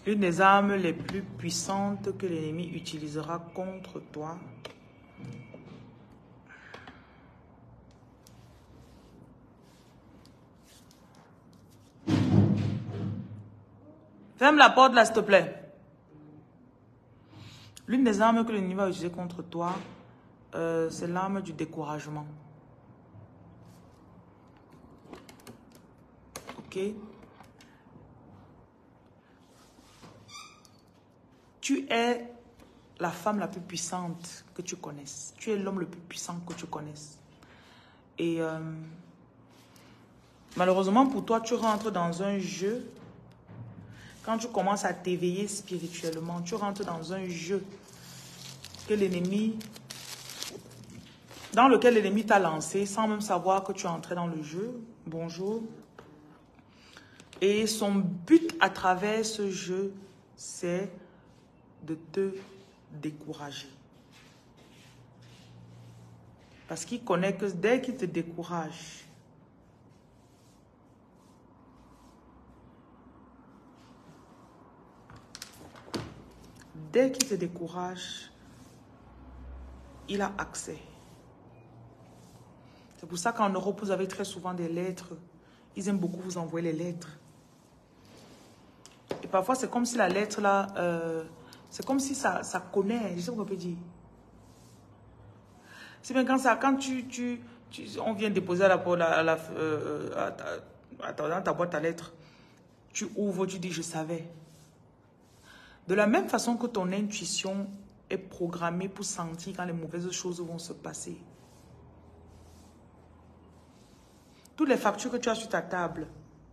L'une des armes les plus puissantes que l'ennemi utilisera contre toi. Ferme la porte là, s'il te plaît. L'une des armes que l'ennemi va utiliser contre toi, c'est l'arme du découragement. Ok? Tu es la femme la plus puissante que tu connaisses. Tu es l'homme le plus puissant que tu connaisses. Et malheureusement pour toi, tu rentres dans un jeu. Quand tu commences à t'éveiller spirituellement, tu rentres dans un jeu que l'ennemi, dans lequel l'ennemi t'a lancé sans même savoir que tu es entré dans le jeu. Bonjour. Et son but à travers ce jeu, c'est de te décourager. Parce qu'il connaît que dès qu'il te décourage, il a accès. C'est pour ça qu'en Europe, vous avez très souvent des lettres. Ils aiment beaucoup vous envoyer les lettres. Et parfois, c'est comme si la lettre là, c'est comme si ça connaît. Je sais pas ce qu'on peut dire. C'est bien quand on vient déposer dans ta boîte à lettres, tu ouvres, tu dis je savais. De la même façon que ton intuition est programmée pour sentir quand les mauvaises choses vont se passer. Toutes les factures que tu as sur ta table.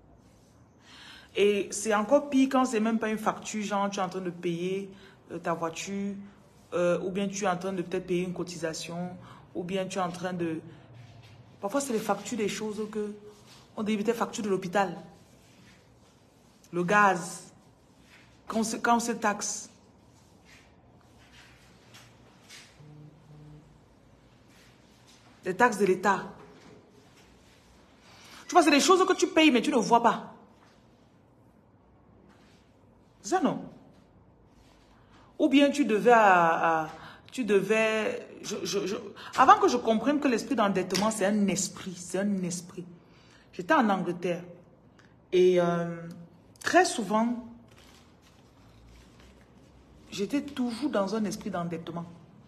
Et c'est encore pire quand c'est même pas une facture, genre tu es en train de payer ta voiture, ou bien tu es en train de peut-être payer une cotisation, ou bien tu es en train de... Parfois c'est les factures des choses que... On dit peut-être facture de l'hôpital. Le gaz. Quand on se taxe. Les taxes de l'État. Tu vois, c'est des choses que tu payes, mais tu ne vois pas. C'est ça, non? Ou bien tu devais... Avant que je comprenne que l'esprit d'endettement, c'est un esprit. C'est un esprit. J'étais en Angleterre. Et très souvent, j'étais toujours dans un esprit d'endettement.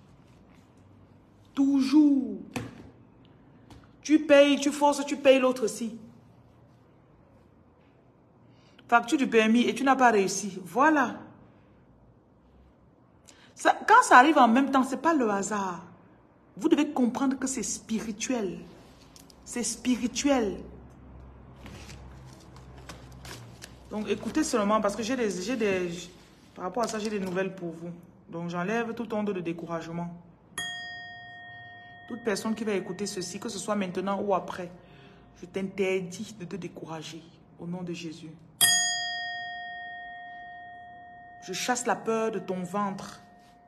Toujours. Tu payes, tu forces, tu payes l'autre aussi. Facture du permis et tu n'as pas réussi. Voilà. Quand ça arrive en même temps, ce n'est pas le hasard. Vous devez comprendre que c'est spirituel. C'est spirituel. Donc écoutez seulement parce que par rapport à ça, j'ai des nouvelles pour vous. Donc j'enlève tout onde de découragement. Toute personne qui va écouter ceci, que ce soit maintenant ou après, je t'interdis de te décourager au nom de Jésus. Je chasse la peur de ton ventre.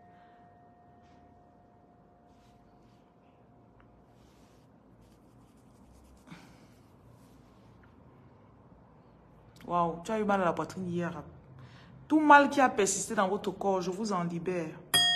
Waouh, tu as eu mal à la poitrine hier. Tout mal qui a persisté dans votre corps, je vous en libère.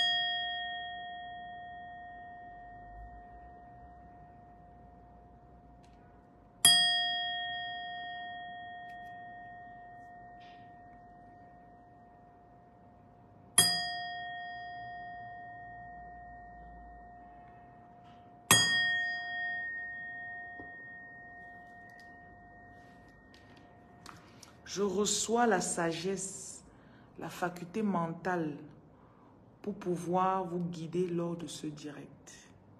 Je reçois la sagesse, la faculté mentale pour pouvoir vous guider lors de ce direct.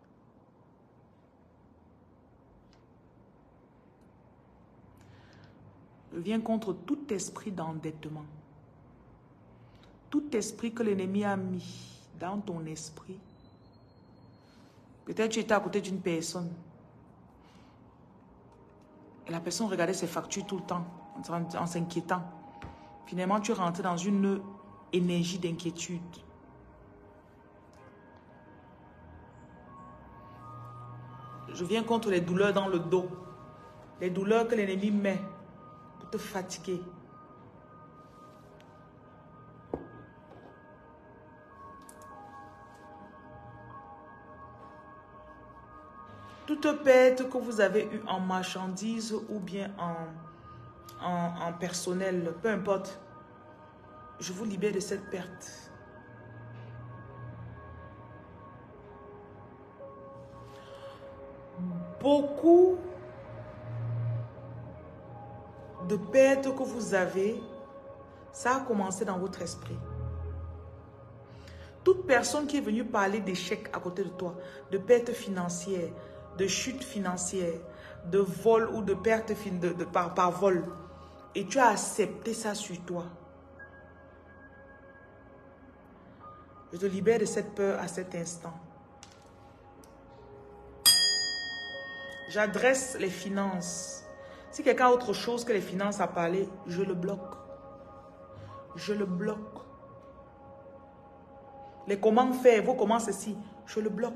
Je viens contre tout esprit d'endettement. Tout esprit que l'ennemi a mis dans ton esprit. Peut-être tu étais à côté d'une personne. Et la personne regardait ses factures tout le temps, en s'inquiétant. Finalement, tu rentres dans une énergie d'inquiétude. Je viens contre les douleurs dans le dos. Les douleurs que l'ennemi met pour te fatiguer. Toute perte que vous avez eue en marchandises ou bien en personnel, peu importe, je vous libère de cette perte. Beaucoup de pertes que vous avez, ça a commencé dans votre esprit. Toute personne qui est venue parler d'échec à côté de toi, de pertes financières, de chute financière, de vol ou de perte par vol, et tu as accepté ça sur toi, je te libère de cette peur à cet instant. J'adresse les finances. Si quelqu'un a autre chose que les finances à parler, je le bloque. Je le bloque. Les comment faire, vos comment ceci, je le bloque.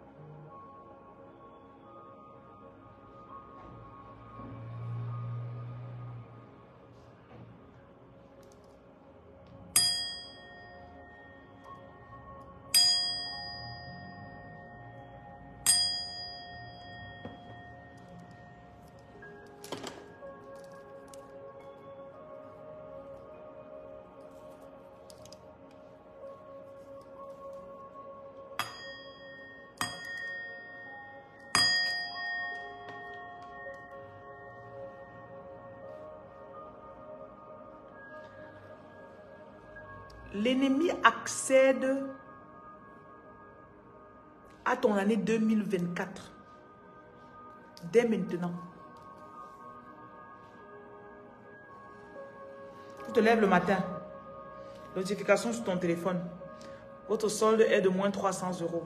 L'ennemi accède à ton année 2024. Dès maintenant. Tu te lèves le matin. Notification sur ton téléphone. Votre solde est de moins 300 €.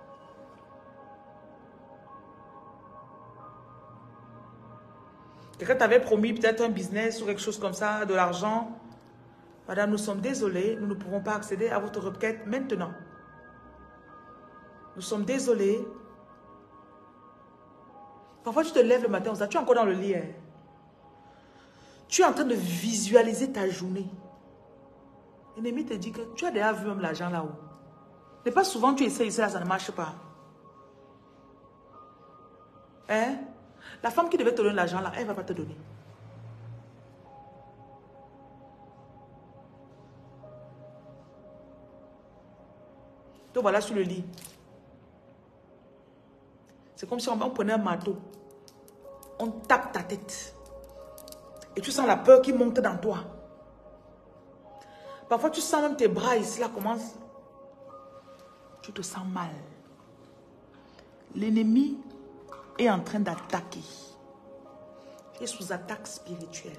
Quelqu'un t'avait promis peut-être un business ou quelque chose comme ça, de l'argent. Madame, nous sommes désolés, nous ne pouvons pas accéder à votre requête maintenant. Nous sommes désolés. Parfois, tu te lèves le matin, tu es encore dans le lit. Tu es en train de visualiser ta journée. L'ennemi te dit que tu as déjà vu même l'argent là-haut. Mais pas souvent tu essaies ici, là, ça ne marche pas. Hein? La femme qui devait te donner l'argent là, elle ne va pas te donner. Donc voilà sur le lit. C'est comme si on prenait un marteau. On tape ta tête. Et tu sens la peur qui monte dans toi. Parfois tu sens même tes bras ici là commencent. Tu te sens mal. L'ennemi est en train d'attaquer. Tu es sous attaque spirituelle.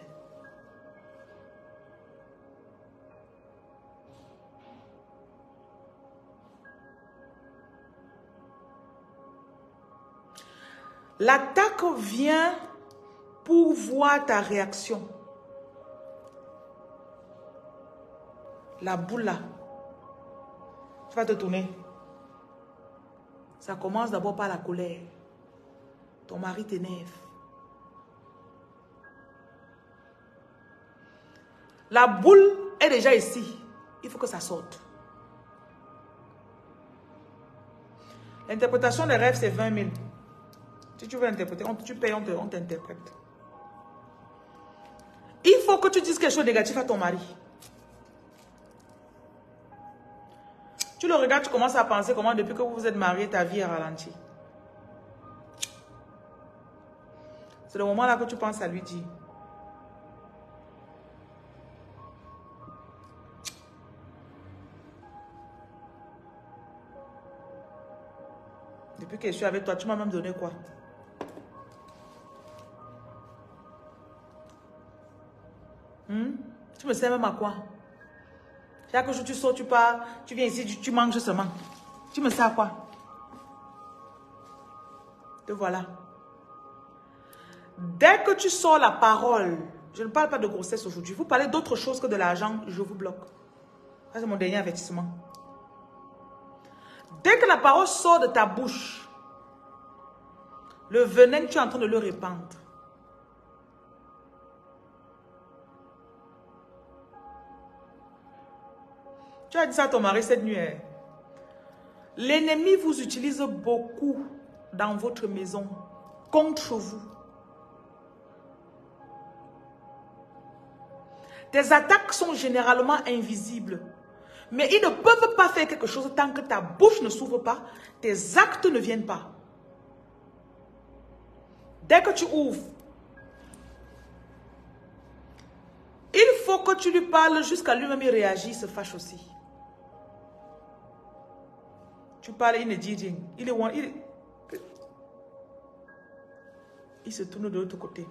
L'attaque vient pour voir ta réaction. La boule là, tu vas te tourner. Ça commence d'abord par la colère. Ton mari t'énerve. La boule est déjà ici. Il faut que ça sorte. L'interprétation des rêves, c'est 20 000. Si tu veux interpréter, tu payes, on t'interprète. Il faut que tu dises quelque chose de négatif à ton mari. Tu le regardes, tu commences à penser comment depuis que vous vous êtes mariés, ta vie est ralentie. C'est le moment là que tu penses à lui dire. Depuis que je suis avec toi, tu m'as même donné quoi? Tu me sers même à quoi? Chaque jour tu sors, tu pars, tu viens ici, tu manges seulement. Tu me sers à quoi? Te voilà. Dès que tu sors la parole, je ne parle pas de grossesse aujourd'hui, vous parlez d'autre chose que de l'argent, je vous bloque. Ça c'est mon dernier avertissement. Dès que la parole sort de ta bouche, le venin, tu es en train de le répandre. Tu as dit ça à ton mari cette nuit. L'ennemi vous utilise beaucoup dans votre maison contre vous. Tes attaques sont généralement invisibles. Mais ils ne peuvent pas faire quelque chose tant que ta bouche ne s'ouvre pas, tes actes ne viennent pas. Dès que tu ouvres, il faut que tu lui parles jusqu'à lui-même, il réagit, il se fâche aussi. Tu parles, il ne dit rien. Il se tourne de l'autre côté.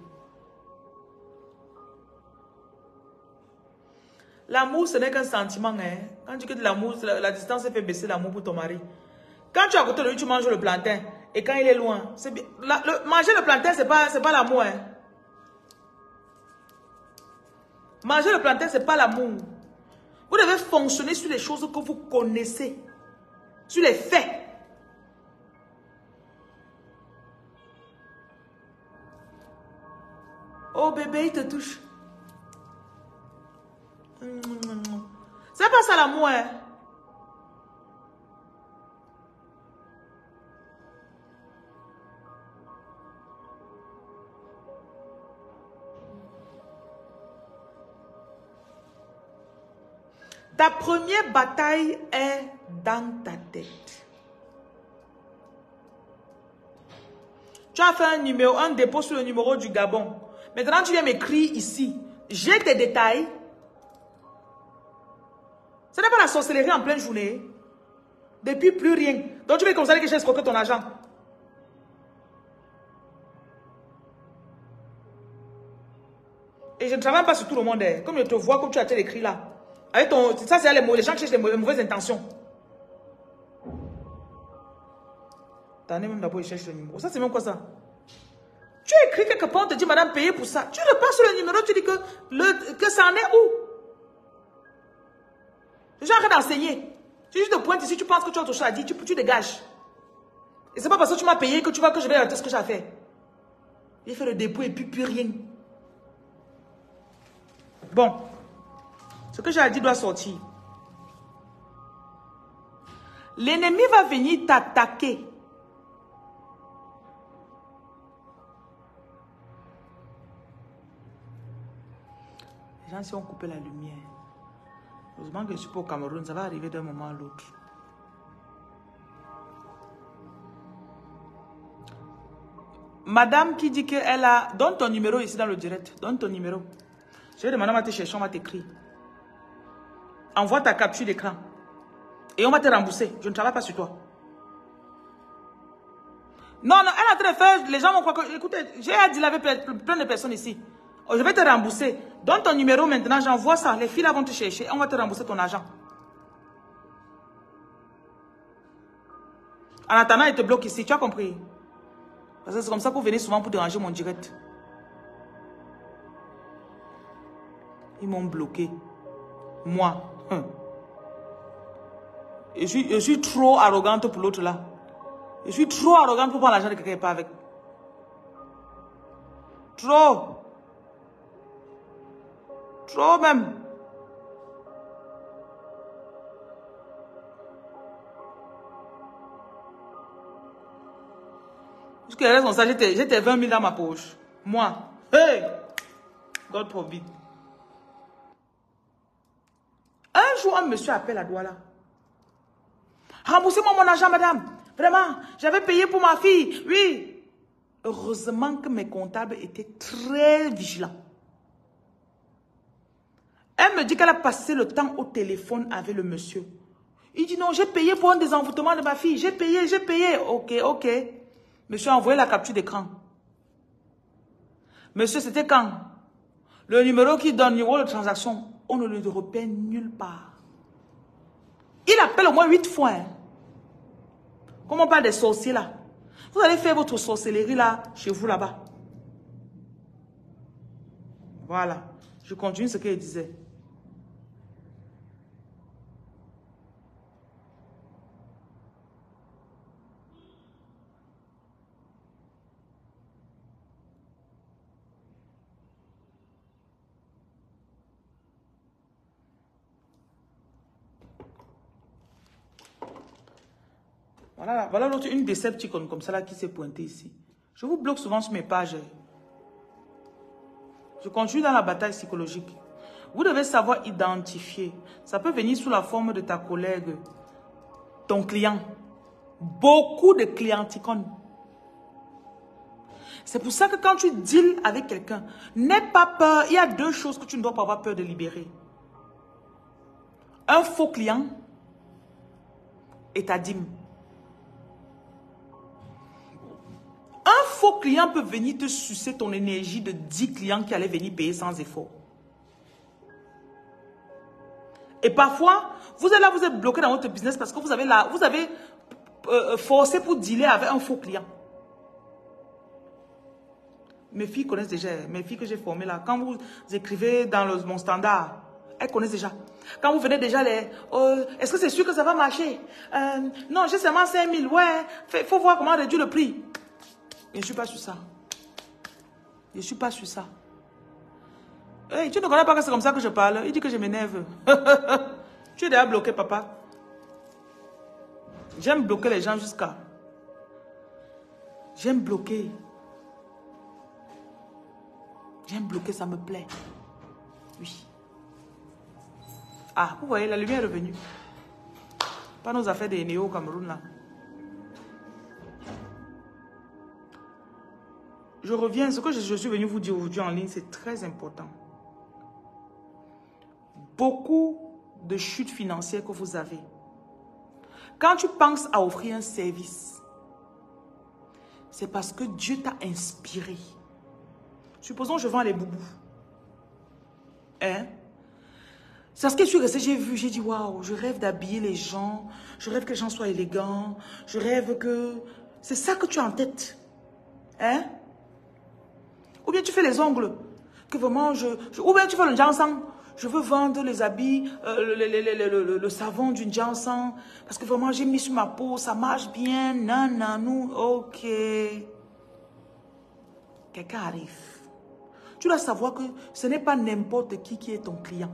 L'amour, ce n'est qu'un sentiment. Hein. Quand tu dis que l'amour, la distance fait baisser l'amour pour ton mari. Quand tu es à côté de lui, tu manges le plantain. Et quand il est loin, c'est bien. Manger le plantain, ce n'est pas l'amour. Hein. Manger le plantain, ce n'est pas l'amour. Vous devez fonctionner sur les choses que vous connaissez. Sur les faits. Oh bébé, il te touche. C'est pas ça l'amour. Hein? Ta première bataille est dans ta tête. Tu as fait un dépôt sur le numéro du Gabon. Maintenant, tu viens m'écrire ici. J'ai tes détails. Ce n'est pas la sorcellerie en pleine journée. Depuis plus rien. Donc tu veux considérer que j'ai escroqué ton argent. Et je ne travaille pas sur tout le monde. Comme je te vois, comme tu as été écrit là. Avec ton, ça, c'est les gens qui cherchent les mauvaises intentions. T'en es même d'abord, ils cherchent le numéro. Ça, c'est même quoi ça? Tu as écrit quelque part, on te dit, madame, payez pour ça. Tu repars sur le numéro, tu dis que ça en est où? Je suis en train d'enseigner. Tu juste te pointes ici, tu penses que tu as autre chose à dire, tu dégages. Et c'est pas parce que tu m'as payé que tu vois que je vais arrêter ce que j'ai fait. J'ai fait le dépôt et puis plus rien. Bon. Ce que j'ai dit doit sortir. L'ennemi va venir t'attaquer. Les gens, si on coupait la lumière, heureusement que je suis pas au Cameroun, ça va arriver d'un moment à l'autre. Madame qui dit qu'elle a... Donne ton numéro ici dans le direct. Donne ton numéro. Je vais demander à te chercher, on va t'écrire. Envoie ta capture d'écran. Et on va te rembourser. Je ne travaille pas sur toi. Non, non, elle est en train de faire... Les gens vont croire que... Écoutez, j'ai dit avec plein de personnes ici. Oh, je vais te rembourser. Donne ton numéro maintenant, j'envoie ça. Les filles là vont te chercher. On va te rembourser ton argent. En attendant, ils te bloquent ici. Tu as compris? Parce que c'est comme ça que vous venez souvent pour déranger mon direct. Ils m'ont bloqué. Moi. Je suis trop arrogante pour l'autre là. Je suis trop arrogante pour prendre l'argent de quelqu'un qui n'est pas avec. Trop. Trop même. Jusqu'à la raison, ça, j'étais 20 000 dans ma poche. Moi. Hey! God forbid. Un jour, un monsieur appelle à Douala. Remboursez-moi mon argent, madame. Vraiment, j'avais payé pour ma fille. Oui. Heureusement que mes comptables étaient très vigilants. Elle me dit qu'elle a passé le temps au téléphone avec le monsieur. Il dit non, j'ai payé pour un désenvoûtement de ma fille. J'ai payé, j'ai payé. Ok, ok. Monsieur a envoyé la capture d'écran. Monsieur, c'était quand? Le numéro qui donne le numéro de transaction, on ne le repère nulle part. Il appelle au moins 8 fois. Hein. Comme on parle des sorciers là. Vous allez faire votre sorcellerie là, chez vous là-bas. Voilà. Je continue ce qu'il disait. Voilà, voilà l'autre, une Decepticon comme ça là qui s'est pointée ici. Je vous bloque souvent sur mes pages. Je continue dans la bataille psychologique. Vous devez savoir identifier. Ça peut venir sous la forme de ta collègue, ton client. Beaucoup de clienticons. C'est pour ça que quand tu deals avec quelqu'un, n'aie pas peur. Il y a deux choses que tu ne dois pas avoir peur de libérer. Un faux client et ta dîme. Un faux client peut venir te sucer ton énergie de 10 clients qui allaient venir payer sans effort. Et parfois, vous êtes là, vous êtes bloqué dans votre business parce que vous avez forcé pour dealer avec un faux client. Mes filles connaissent déjà, mes filles que j'ai formées là. Quand vous écrivez dans mon standard, elles connaissent déjà. Quand vous venez déjà les... est-ce que c'est sûr que ça va marcher? Non, j'ai seulement 5 000. Ouais, il faut voir comment réduire le prix. Je ne suis pas sur ça. Je ne suis pas sur ça. Hey, tu ne connais pas que c'est comme ça que je parle? Il dit que je m'énerve. Tu es déjà bloqué, papa. J'aime bloquer les gens jusqu'à... J'aime bloquer. J'aime bloquer, ça me plaît. Oui. Ah, vous voyez, la lumière est revenue. Pas nos affaires des néo au Cameroun, là. Je reviens, ce que je suis venu vous dire aujourd'hui en ligne, c'est très important. Beaucoup de chutes financières que vous avez. Quand tu penses à offrir un service, c'est parce que Dieu t'a inspiré. Supposons que je vends les boubous. Hein? C'est ce que je suis resté, j'ai vu, j'ai dit, waouh, je rêve d'habiller les gens, je rêve que les gens soient élégants, je rêve que... C'est ça que tu as en tête. Hein? Ou bien tu fais les ongles, que vraiment ou bien tu fais le jansan, je veux vendre les habits, le savon du jansan, parce que vraiment j'ai mis sur ma peau, ça marche bien, nananou, ok. Quelqu'un arrive. Tu dois savoir que ce n'est pas n'importe qui est ton client.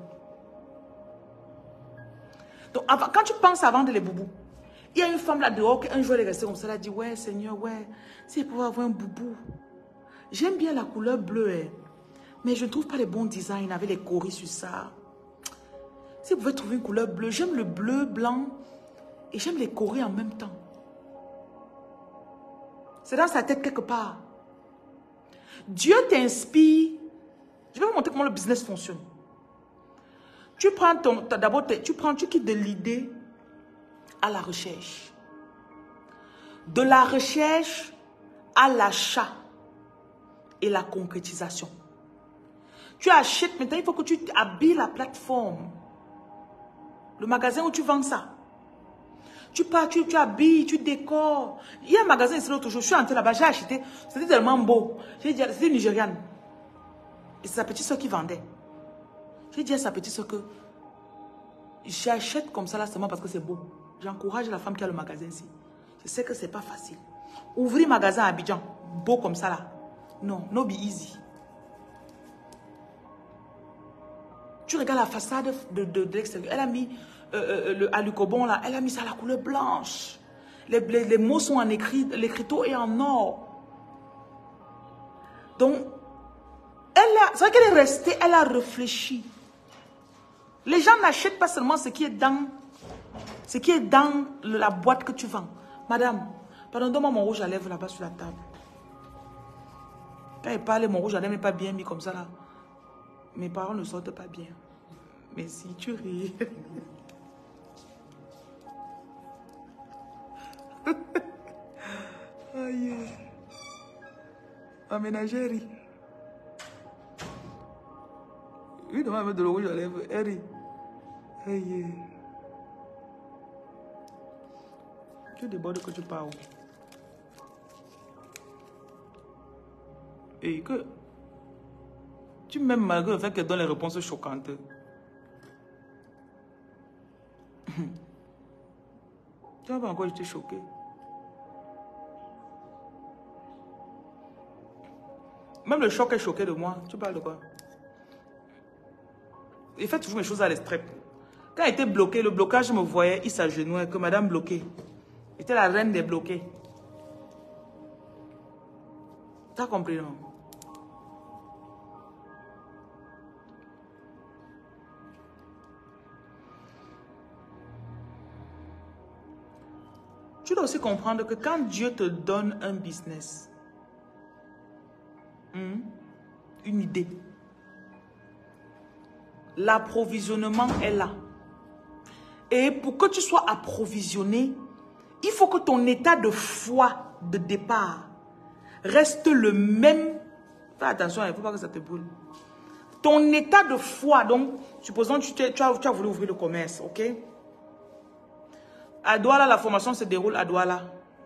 Donc, quand tu penses à vendre les boubous, il y a une femme là dehors qui un jour elle est restée comme ça, elle a dit, ouais Seigneur, ouais, si elle pouvait avoir un boubou. J'aime bien la couleur bleue, mais je ne trouve pas les bons designs avec les coris sur ça. Si vous pouvez trouver une couleur bleue, j'aime le bleu, blanc, et j'aime les coris en même temps. C'est dans sa tête quelque part. Dieu t'inspire. Je vais vous montrer comment le business fonctionne. Tu prends d'abord, tu quittes de l'idée à la recherche. De la recherche à l'achat et la concrétisation. Tu achètes maintenant, il faut que tu habilles la plateforme. Le magasin où tu vends ça. Tu pars, tu habilles, tu décores. Il y a un magasin ici l'autre jour, je suis entrée là-bas, j'ai acheté. C'était tellement beau. J'ai dit, c'était une Nigériane. Et c'est sa petite soeur qui vendait. J'ai dit à sa petite soeur que j'achète comme ça là seulement parce que c'est beau. J'encourage la femme qui a le magasin ici. Je sais que c'est pas facile. Ouvrir magasin à Abidjan, beau comme ça là. Non, no be easy. Tu regardes la façade de l'extérieur. Elle a mis le alucobon là, elle a mis ça à la couleur blanche. Les mots sont en écrit, l'écriteau est en or. Donc, c'est vrai qu'elle est restée, elle a réfléchi. Les gens n'achètent pas seulement ce qui est dans la boîte que tu vends. Madame, pardon, donne-moi mon rouge à lèvres là-bas sur la table. Quand il parlait, mon rouge à lèvres n'est pas bien mis comme ça là. Mes parents ne sortent pas bien. Mais si tu ris. Aïe. Ma ménagère rit. Oui, devant mettre de l'eau rouge à lèvres. Elle rit. Aïe. Tu débordes que tu parles. Et que... Tu m'aimes malgré le fait qu'elle donne les réponses choquantes. Tu n'as pas encore été choqué. Même le choc est choqué de moi. Tu parles de quoi? Il fait toujours mes choses à l'extrême. Quand il était bloqué, le blocage me voyait, il s'agenouillait, que madame bloquée. J'étais la reine des bloqués. T'as compris, non? Tu dois aussi comprendre que quand Dieu te donne un business, une idée, l'approvisionnement est là. Et pour que tu sois approvisionné, il faut que ton état de foi de départ reste le même. Fais attention, il ne faut pas que ça te brûle. Ton état de foi, donc, supposons que tu as voulu ouvrir le commerce, ok? À Douala, la formation se déroule à Douala.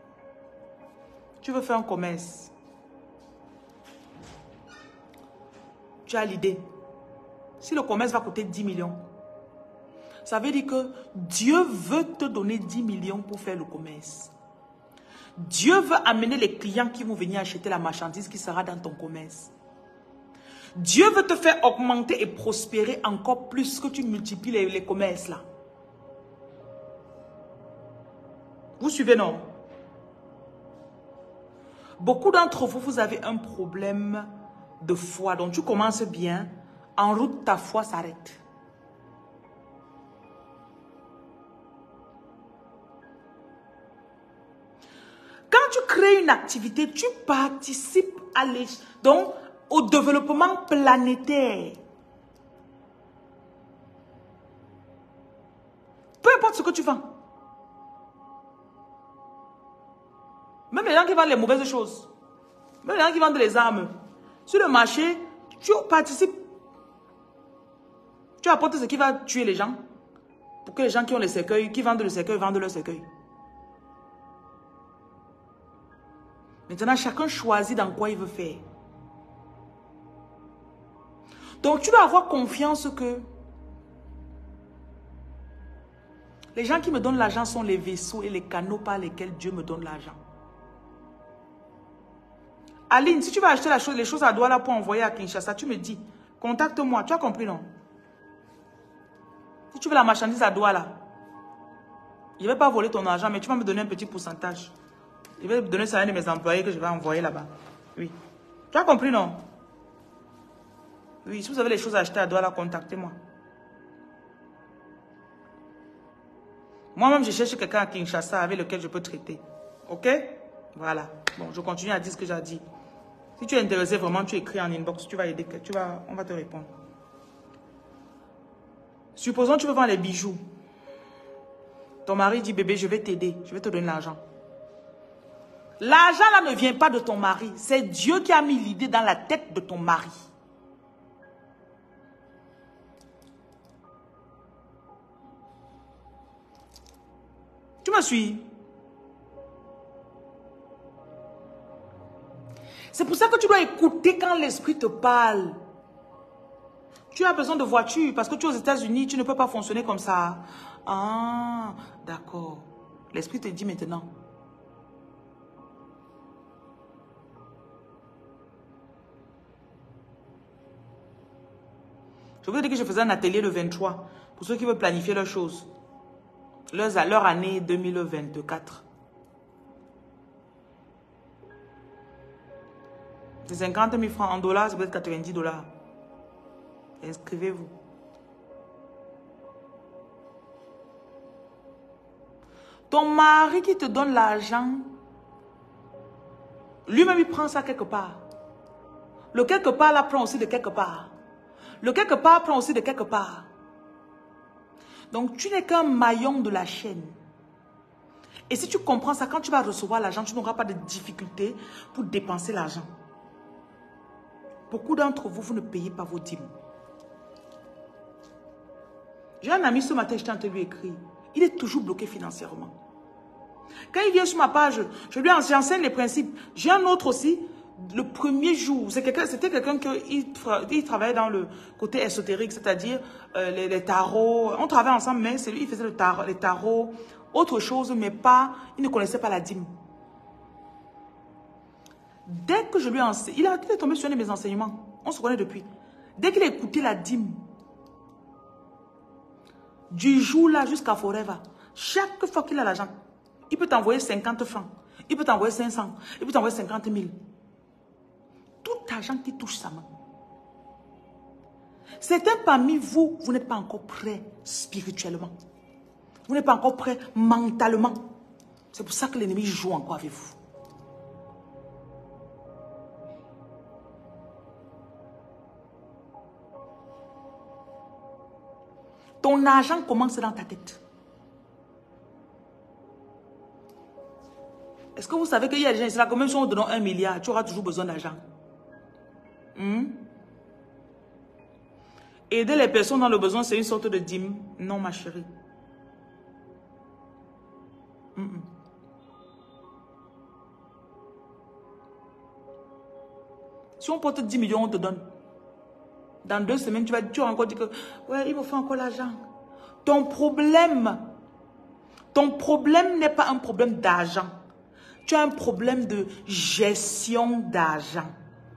Tu veux faire un commerce. Tu as l'idée. Si le commerce va coûter 10 millions, ça veut dire que Dieu veut te donner 10 millions pour faire le commerce. Dieu veut amener les clients qui vont venir acheter la marchandise qui sera dans ton commerce. Dieu veut te faire augmenter et prospérer encore plus que tu multiplies les commerces là. Vous suivez, non? Beaucoup d'entre vous, vous avez un problème de foi. Donc, tu commences bien. En route, ta foi s'arrête. Quand tu crées une activité, tu participes donc, au développement planétaire. Peu importe ce que tu vends. Même les gens qui vendent les mauvaises choses. Même les gens qui vendent les armes. Sur le marché, tu participes. Tu apportes ce qui va tuer les gens. Pour que les gens qui ont les cercueils, qui vendent le cercueil, vendent leur cercueil. Maintenant, chacun choisit dans quoi il veut faire. Donc, tu dois avoir confiance que les gens qui me donnent l'argent sont les vaisseaux et les canaux par lesquels Dieu me donne l'argent. Aline, si tu vas acheter les choses à Douala pour envoyer à Kinshasa, tu me dis, contacte-moi. Tu as compris, non? Si tu veux la marchandise à Douala, je ne vais pas voler ton argent, mais tu vas me donner un petit pourcentage. Je vais donner ça à un de mes employés que je vais envoyer là-bas. Oui. Tu as compris, non? Oui, si vous avez les choses à acheter à Douala, contactez-moi. Moi-même, je cherche quelqu'un à Kinshasa avec lequel je peux traiter. Ok? Voilà. Bon, je continue à dire ce que j'ai dit. Si tu es intéressé vraiment, tu écris en inbox, on va te répondre. Supposons que tu veux vendre les bijoux. Ton mari dit, bébé, je vais t'aider, je vais te donner l'argent. L'argent là ne vient pas de ton mari. C'est Dieu qui a mis l'idée dans la tête de ton mari. Tu me suis? C'est pour ça que tu dois écouter quand l'esprit te parle. Tu as besoin de voiture parce que tu es aux États-Unis, tu ne peux pas fonctionner comme ça. Ah, d'accord. L'esprit te dit maintenant. Je vous ai dit que je faisais un atelier le 23 pour ceux qui veulent planifier leurs choses. Leur année 2024. C'est 50 000 francs en dollars, ça peut être 90 $. Inscrivez-vous. Ton mari qui te donne l'argent, lui-même il prend ça quelque part. Le quelque part là prend aussi de quelque part. Le quelque part prend aussi de quelque part. Donc tu n'es qu'un maillon de la chaîne. Et si tu comprends ça, quand tu vas recevoir l'argent, tu n'auras pas de difficulté pour dépenser l'argent. Beaucoup d'entre vous, vous ne payez pas vos dîmes. J'ai un ami ce matin, j'étais en train de lui écrire. Il est toujours bloqué financièrement. Quand il vient sur ma page, j'enseigne les principes. J'ai un autre aussi, le premier jour, c'était quelqu'un qui travaillait dans le côté ésotérique, c'est-à-dire les tarots. On travaillait ensemble, mais c'est lui qui faisait les tarots, autre chose, mais pas, il ne connaissait pas la dîme. Dès que je lui ai enseigné, il est tombé sur un de mes enseignements. On se connaît depuis. Dès qu'il a écouté la dîme, du jour là jusqu'à forever, chaque fois qu'il a l'argent, Il peut t'envoyer 50 francs. Il peut t'envoyer 500. Il peut t'envoyer 50 000. Tout argent qui touche sa main. Certains parmi vous, vous n'êtes pas encore prêts spirituellement. Vous n'êtes pas encore prêts mentalement. C'est pour ça que l'ennemi joue encore avec vous. Ton argent commence dans ta tête. Est-ce que vous savez qu'il y a des gens ici là, que même si on te donne 1 milliard, tu auras toujours besoin d'argent? Aider les personnes dans le besoin, c'est une sorte de dîme. Non, ma chérie. Si on porte 10 millions, on te donne. Dans 2 semaines, tu vas encore dire que ouais, il me faut encore l'argent. Ton problème n'est pas un problème d'argent. Tu as un problème de gestion d'argent.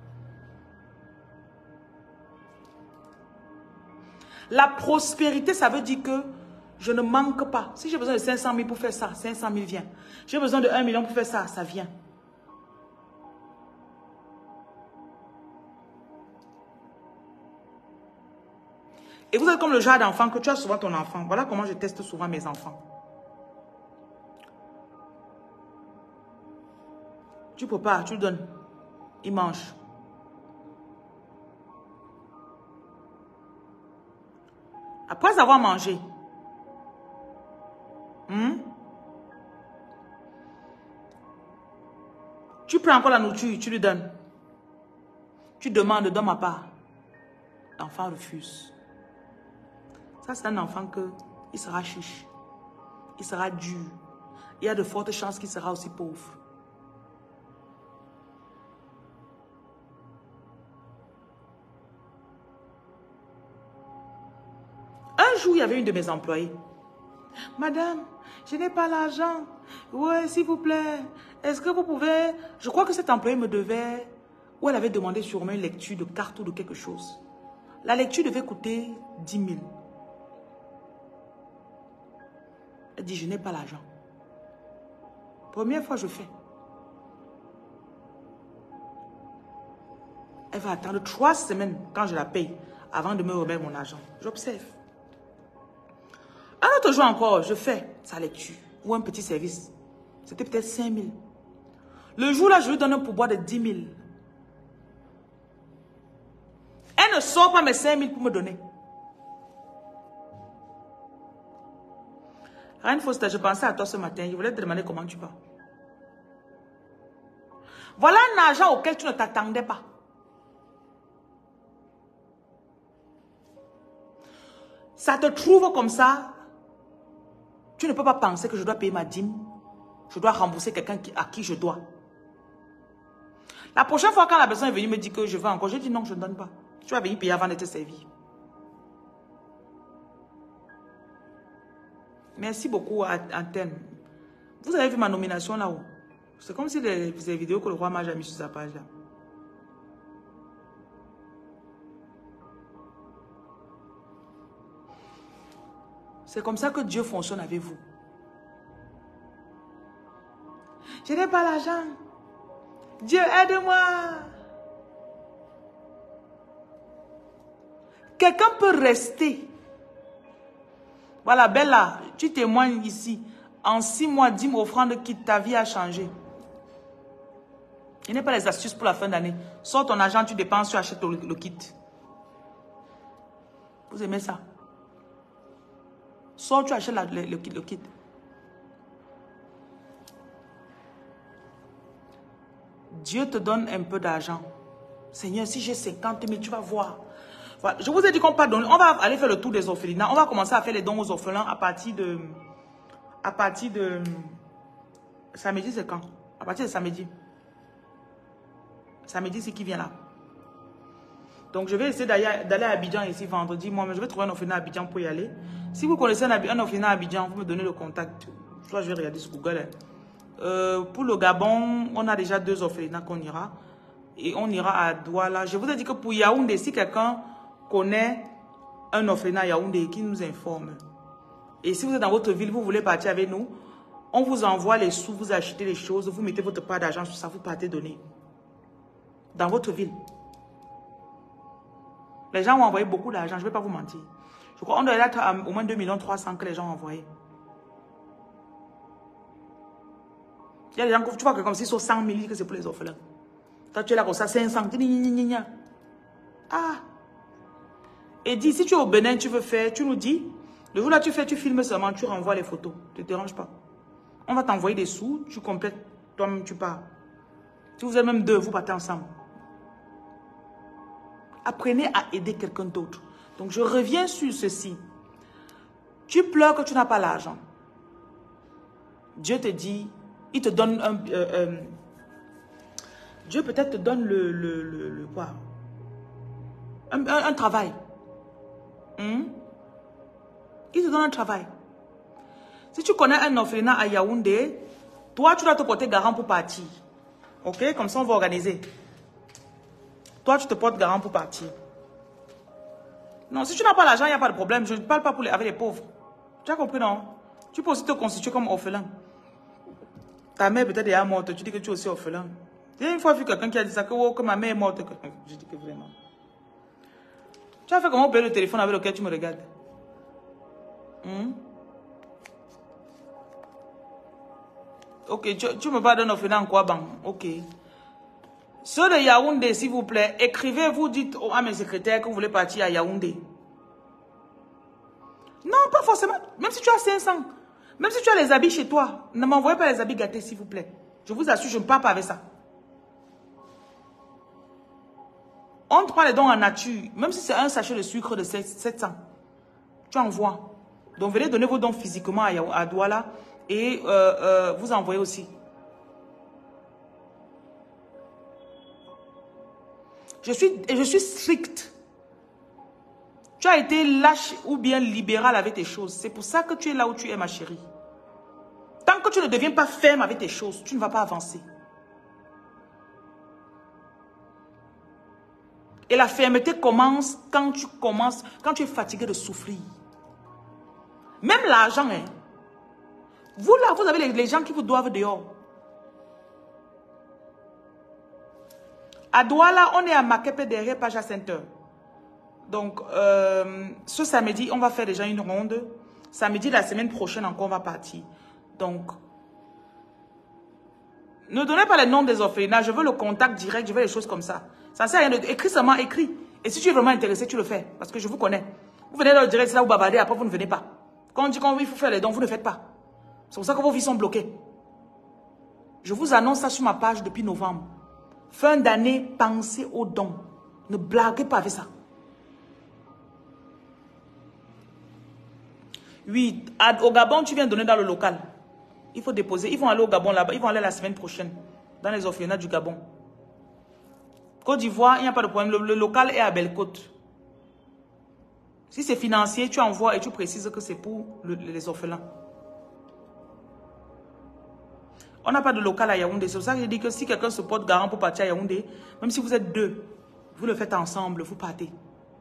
La prospérité, ça veut dire que je ne manque pas. Si j'ai besoin de 500 000 pour faire ça, 500 000 vient. J'ai besoin de 1 million pour faire ça, ça vient. Et vous êtes comme le genre d'enfant que tu as souvent ton enfant. Voilà comment je teste souvent mes enfants. Tu prépares, tu lui donnes. Il mange. Après avoir mangé, tu prends encore la nourriture, tu lui donnes. Tu demandes, donne ma part. L'enfant refuse. Ça, c'est un enfant il sera chiche. Il sera dur. Il y a de fortes chances qu'il sera aussi pauvre. Un jour, il y avait une de mes employées. Madame, je n'ai pas l'argent. Ouais, s'il vous plaît. Est-ce que vous pouvez... Je crois que cette employée me devait... Ou elle avait demandé sûrement une lecture de carte ou de quelque chose. La lecture devait coûter 10 000. Elle dit, je n'ai pas l'argent. Première fois, je fais. Elle va attendre 3 semaines quand je la paye avant de me remettre mon argent. J'observe. Un autre jour encore, je fais sa lecture ou un petit service. C'était peut-être 5 000. Le jour-là, je lui donne un pourboire de 10 000. Elle ne sort pas mes 5 000 pour me donner. Reine Foster, je pensais à toi ce matin. Je voulais te demander comment tu vas. Voilà un argent auquel tu ne t'attendais pas. Ça te trouve comme ça. Tu ne peux pas penser que je dois payer ma dîme. Je dois rembourser quelqu'un à qui je dois. La prochaine fois quand la personne est venue me dire que je veux encore, je dis non, je ne donne pas. Tu vas venir payer avant d'être servi. Merci beaucoup à Antenne. Vous avez vu ma nomination là-haut? C'est comme si les vidéos que le roi mage a mis sur sa page là. C'est comme ça que Dieu fonctionne avec vous. Je n'ai pas l'argent. Dieu, aide-moi. Quelqu'un peut rester. Voilà, Bella, tu témoignes ici. En 6 mois, 10 offrandes qui ta vie a changé. Il n'y a pas les astuces pour la fin d'année. Sors ton argent, tu dépenses, tu achètes le kit. Vous aimez ça? Sors, tu achètes le kit. Dieu te donne un peu d'argent. Seigneur, si j'ai 50 000, tu vas voir. Voilà. Je vous ai dit qu'on va donner. On va aller faire le tour des orphelinats. On va commencer à faire les dons aux orphelins à partir de... Samedi, c'est quand? À partir de samedi. Samedi, c'est qui vient là. Donc, je vais essayer d'aller à Abidjan ici vendredi. Moi, je vais trouver un orphelinat à Abidjan pour y aller. Si vous connaissez un orphelinat à Abidjan, vous me donnez le contact. Soit je vais regarder sur Google. Pour le Gabon, on a déjà 2 orphelinats qu'on ira. Et on ira à Douala. Je vous ai dit que pour Yaoundé, si quelqu'un connaît un orphelinat à Yaoundé, qui nous informe. Et si vous êtes dans votre ville, vous voulez partir avec nous, On vous envoie les sous, vous achetez les choses, vous mettez votre part d'argent sur ça, vous partez donner. Dans votre ville. Les gens ont envoyé beaucoup d'argent, je ne vais pas vous mentir. Je crois qu'on doit être à au moins 2,3 millions que les gens ont envoyé. Il y a des gens que tu vois que comme s'ils sont 100 000 que c'est pour les orphelins. Toi tu es là comme ça, 500. Ah. Et dis, si tu es au Bénin, tu veux faire, tu nous dis. Le jour là tu fais, tu filmes seulement, tu renvoies les photos. Ne te dérange pas. On va t'envoyer des sous, tu complètes, toi-même tu pars. Si vous êtes même deux, vous partez ensemble. Apprenez à aider quelqu'un d'autre. Donc je reviens sur ceci. Tu pleures que tu n'as pas l'argent. Dieu te dit, il te donne un... Dieu peut-être te donne le quoi? Un travail. Il te donne un travail. Si tu connais un orphelinat à Yaoundé, toi, tu dois te porter garant pour partir. Ok? Comme ça, on va organiser. Toi, tu te portes garant pour partir. Non, si tu n'as pas l'argent, il n'y a pas de problème. Je ne parle pas avec les pauvres. Tu as compris, non? Tu peux aussi te constituer comme orphelin. Ta mère peut-être est morte. Tu dis que tu es aussi orphelin. J'ai une fois vu quelqu'un qui a dit ça, que ma mère est morte. Je dis que vraiment. Tu as fait comment payer le téléphone avec lequel tu me regardes? Ok, tu me parles d'un orphelin en quoi, bang? Ok. Ceux de Yaoundé, s'il vous plaît, écrivez, vous dites à mes secrétaires que vous voulez partir à Yaoundé. Non, pas forcément. Même si tu as 500. Même si tu as les habits chez toi. Ne m'envoyez pas les habits gâtés, s'il vous plaît. Je vous assure, je ne pars pas avec ça. On te prend les dons en nature. Même si c'est un sachet de sucre de 700. Tu envoies. Donc, venez donner vos dons physiquement à Douala. Et vous envoyez aussi. Je suis stricte. Tu as été lâche ou bien libéral avec tes choses. C'est pour ça que tu es là où tu es, ma chérie. Tant que tu ne deviens pas ferme avec tes choses, tu ne vas pas avancer. Et la fermeté commence quand tu es fatigué de souffrir. Même l'argent, hein. Vous là, vous avez les gens qui vous doivent dehors. À Douala, on est à Makepe derrière Paja Center. Donc, ce samedi, on va faire déjà une ronde. Samedi, la semaine prochaine, encore, on va partir. Donc, ne donnez pas les noms des orphelinats. Je veux le contact direct, je veux les choses comme ça. Ça ne sert à rien. Écris seulement, écris. Et si tu es vraiment intéressé, tu le fais. Parce que je vous connais. Vous venez dans le direct, c'est là où vous bavardez, après vous ne venez pas. Quand on dit qu'il faut faire les dons, vous ne faites pas. C'est pour ça que vos vies sont bloquées. Je vous annonce ça sur ma page depuis novembre. Fin d'année, pensez aux dons. Ne blaguez pas avec ça. Oui, au Gabon, tu viens donner dans le local. Il faut déposer. Ils vont aller au Gabon là-bas. Ils vont aller la semaine prochaine. Dans les orphelinats du Gabon. Côte d'Ivoire, il n'y a pas de problème. Le local est à Belle-Côte. Si c'est financier, tu envoies et tu précises que c'est pour les orphelins. On n'a pas de local à Yaoundé. C'est pour ça que je dis que si quelqu'un se porte garant pour partir à Yaoundé, même si vous êtes deux, vous le faites ensemble, vous partez.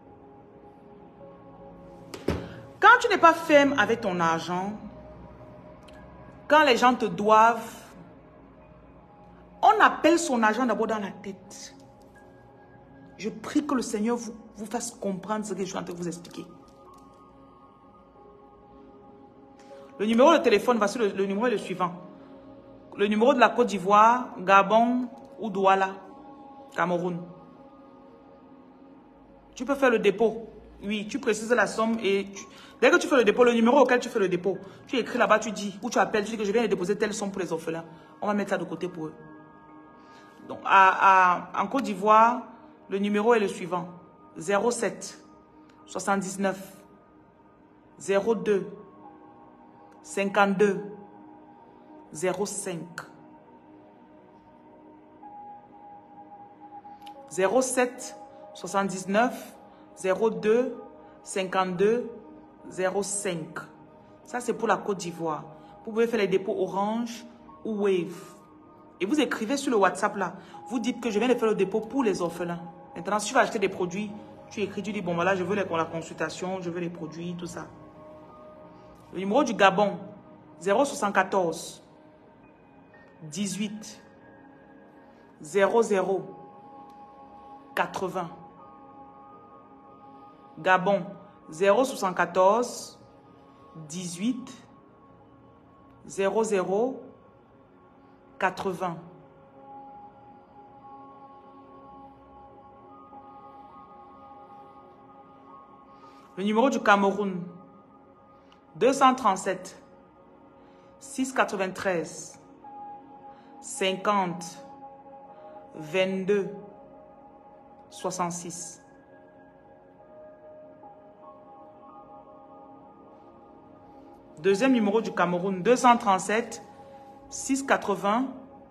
Quand tu n'es pas ferme avec ton argent, quand les gens te doivent, on appelle son argent d'abord dans la tête. Je prie que le Seigneur vous fasse comprendre ce que je suis en train de vous expliquer. Le numéro de téléphone, voici le numéro est le suivant. Le numéro de la Côte d'Ivoire, Gabon ou Douala, Cameroun. Tu peux faire le dépôt. Oui, tu précises la somme et dès que tu fais le dépôt, le numéro auquel tu fais le dépôt, tu écris là-bas, tu dis, ou tu appelles, tu dis que je viens de déposer telle somme pour les orphelins. On va mettre ça de côté pour eux. Donc, en Côte d'Ivoire, le numéro est le suivant. 07 79 02 52 05 07 79 02 52 05. Ça, c'est pour la Côte d'Ivoire. Vous pouvez faire les dépôts Orange ou Wave. Et vous écrivez sur le WhatsApp là. Vous dites que je viens de faire le dépôt pour les orphelins. Maintenant, si tu vas acheter des produits, tu écris, tu dis, bon, voilà, je veux la consultation, je veux les produits, tout ça. Le numéro du Gabon, 074 18 00 80. Gabon 074 18 00 80. Le numéro du Cameroun 237 693 50 22 66. Deuxième numéro du Cameroun 237 680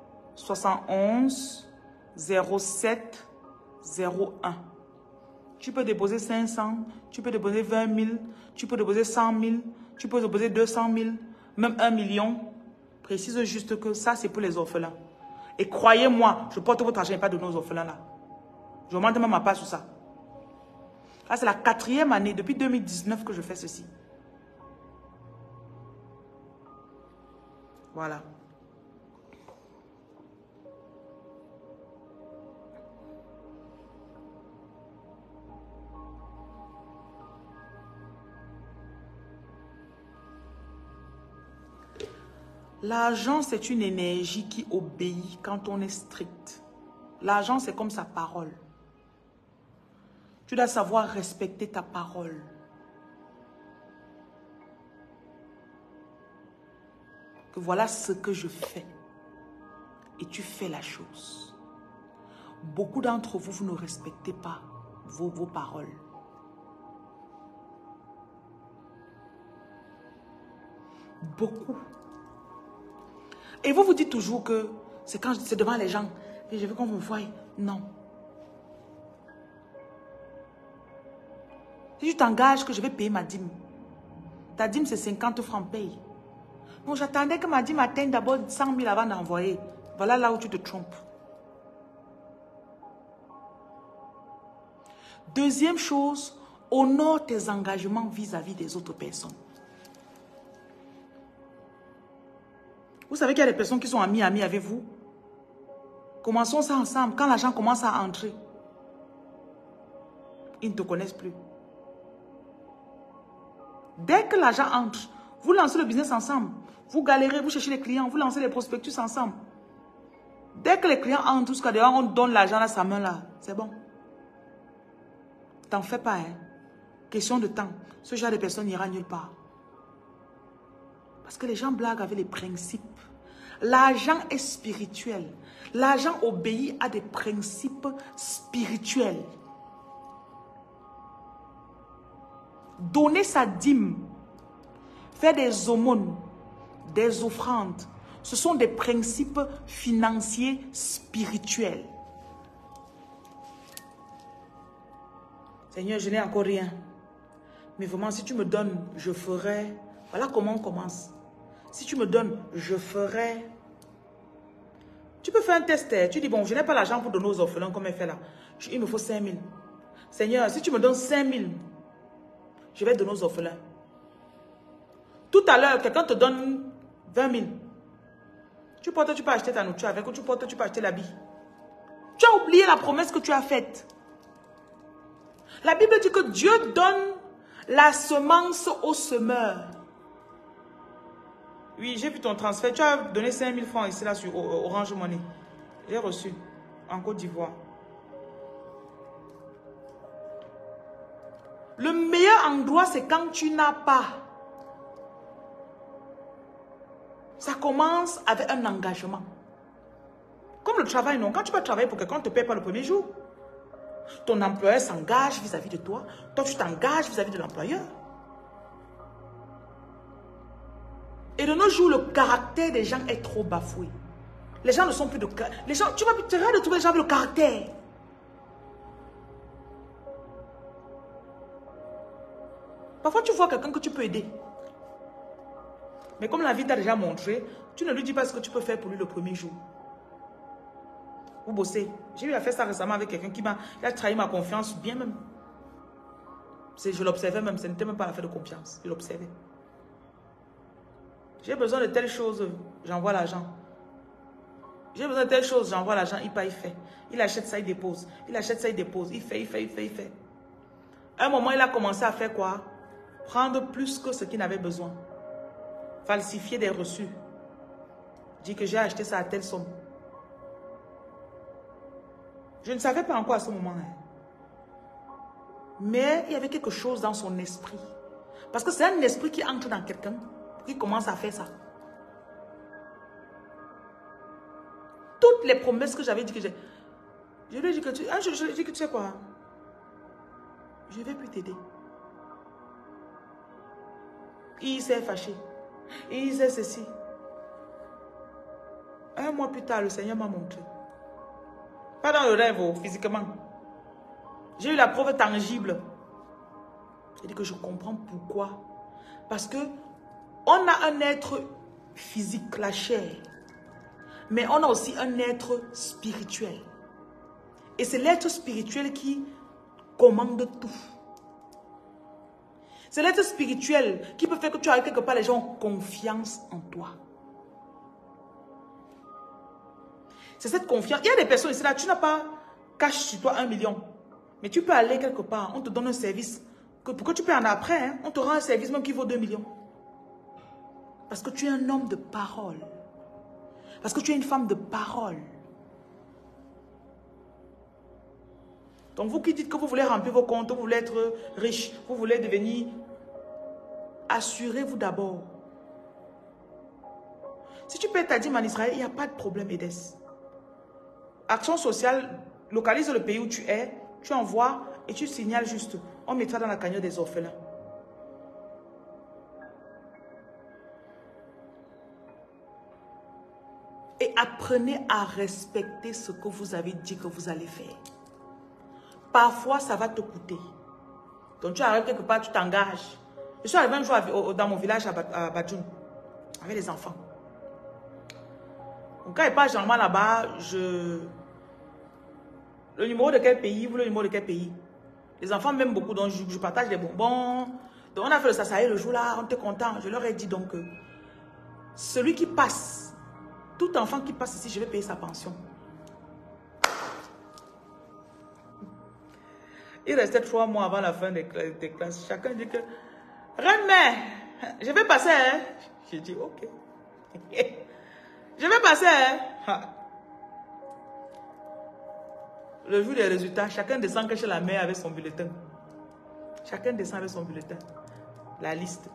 71 07 01. Tu peux déposer 500, tu peux déposer 20 000, tu peux déposer 100 000, tu peux déposer 200 000, même 1 million. Précise juste que ça, c'est pour les orphelins. Et croyez-moi, je porte votre argent et pas de nos orphelins là. Je vous demande même ma part sur ça. Là, c'est la 4e année, depuis 2019 que je fais ceci. Voilà. L'argent, c'est une énergie qui obéit quand on est strict. L'argent, c'est comme sa parole. Tu dois savoir respecter ta parole. Que voilà ce que je fais. Et tu fais la chose. Beaucoup d'entre vous, vous ne respectez pas vos paroles. Beaucoup. Et vous vous dites toujours que c'est quand c'est devant les gens et je veux qu'on me voie. Non. Si tu t'engages que je vais payer ma dîme, ta dîme c'est 50 francs, paye. Bon, j'attendais que ma dîme atteigne d'abord 100 000 avant d'envoyer. Voilà là où tu te trompes. Deuxième chose, honore tes engagements vis-à-vis des autres personnes. Vous savez qu'il y a des personnes qui sont amies avec vous. Commençons ça ensemble. Quand l'argent commence à entrer, ils ne te connaissent plus. Dès que l'argent entre, vous lancez le business ensemble. Vous galérez, vous cherchez les clients, vous lancez les prospectus ensemble. Dès que les clients entrent, jusqu'à dehors, on donne l'argent à sa main là. C'est bon. T'en fais pas, hein. Question de temps. Ce genre de personne n'ira nulle part. Parce que les gens blaguent avec les principes. L'argent est spirituel. L'argent obéit à des principes spirituels. Donner sa dîme, faire des aumônes, des offrandes, ce sont des principes financiers spirituels. Seigneur, je n'ai encore rien. Mais vraiment, si tu me donnes, je ferai. Voilà comment on commence. Si tu me donnes, je ferai. Tu peux faire un test. Tu dis, bon, je n'ai pas l'argent pour donner aux orphelins comme elle fait là. Il me faut 5 000. Seigneur, si tu me donnes 5 000, je vais donner aux orphelins. Tout à l'heure, quelqu'un te donne 20 000. Tu portes, tu peux acheter ta nourriture avec, ou tu portes, tu peux acheter l'habit. Tu as oublié la promesse que tu as faite. La Bible dit que Dieu donne la semence au semeur. Oui, j'ai vu ton transfert. Tu as donné 5 000 francs ici, là, sur Orange Money. J'ai reçu en Côte d'Ivoire. Le meilleur endroit, c'est quand tu n'as pas. Ça commence avec un engagement. Comme le travail, non. Quand tu vas travailler pour quelqu'un, on ne te paie pas le premier jour. Ton employeur s'engage vis-à-vis de toi. Toi, tu t'engages vis-à-vis de l'employeur. Et de nos jours, le caractère des gens est trop bafoué. Les gens ne sont plus de caractère. Les gens, tu vas de trouver les gens avec le caractère. Parfois, tu vois quelqu'un que tu peux aider. Mais comme la vie t'a déjà montré, tu ne lui dis pas ce que tu peux faire pour lui le premier jour. Vous bossez. J'ai eu à faire ça récemment avec quelqu'un qui a trahi ma confiance, bien même. Je l'observais même, ce n'était même pas l'affaire de confiance. Je l'observais. J'ai besoin de telle chose, j'envoie l'argent. J'ai besoin de telle chose, j'envoie l'argent, il part, il fait. Il achète ça, il dépose. Il achète ça, il dépose. Il fait, il fait, il fait, il fait. À un moment, il a commencé à faire quoi? Prendre plus que ce qu'il n'avait besoin. Falsifier des reçus. Dit que j'ai acheté ça à telle somme. Je ne savais pas encore à ce moment. Mais il y avait quelque chose dans son esprit. Parce que c'est un esprit qui entre dans quelqu'un, qui commence à faire ça. Toutes les promesses que j'avais dit que j'ai... Je lui ai dit que tu... je lui ai dit que tu sais quoi? Je ne vais plus t'aider. Il s'est fâché. Il s'est ceci. Un mois plus tard, le Seigneur m'a montré. Pas dans le rêve, physiquement. J'ai eu la preuve tangible. J'ai dit que je comprends pourquoi. Parce que on a un être physique, la chair. Mais on a aussi un être spirituel. Et c'est l'être spirituel qui commande tout. C'est l'être spirituel qui peut faire que tu arrives quelque part, les gens ont confiance en toi. C'est cette confiance. Il y a des personnes ici, là, tu n'as pas cash sur toi 1 million. Mais tu peux aller quelque part, on te donne un service. Pour que tu peux en après, hein, on te rend un service même qui vaut 2 millions. Parce que tu es un homme de parole. Parce que tu es une femme de parole. Donc vous qui dites que vous voulez remplir vos comptes, vous voulez être riche, vous voulez devenir... Assurez-vous d'abord. Si tu payes ta dîme en Israël, il n'y a pas de problème, Edes. Action sociale, localise le pays où tu es, tu envoies et tu signales juste. On mettra dans la cagnotte des orphelins. Et apprenez à respecter ce que vous avez dit que vous allez faire. Parfois, ça va te coûter. Donc, tu arrives quelque part, tu t'engages. Je suis arrivé un jour dans mon village à Badjoun, avec les enfants. Donc, quand il passe généralement là-bas, le numéro de quel pays, vous le numéro de quel pays? Les enfants m'aiment beaucoup, donc je partage des bonbons. Donc, on a fait le sasaï le jour-là, on était content. Je leur ai dit donc, celui qui passe, tout enfant qui passe ici, je vais payer sa pension. Il restait 3 mois avant la fin des classes. Chacun dit que, Reine-mère, je vais passer, hein? J'ai dit, ok. Je vais passer, hein? Le jour des résultats, chacun descend chez la mère avec son bulletin. Chacun descend avec son bulletin. La liste.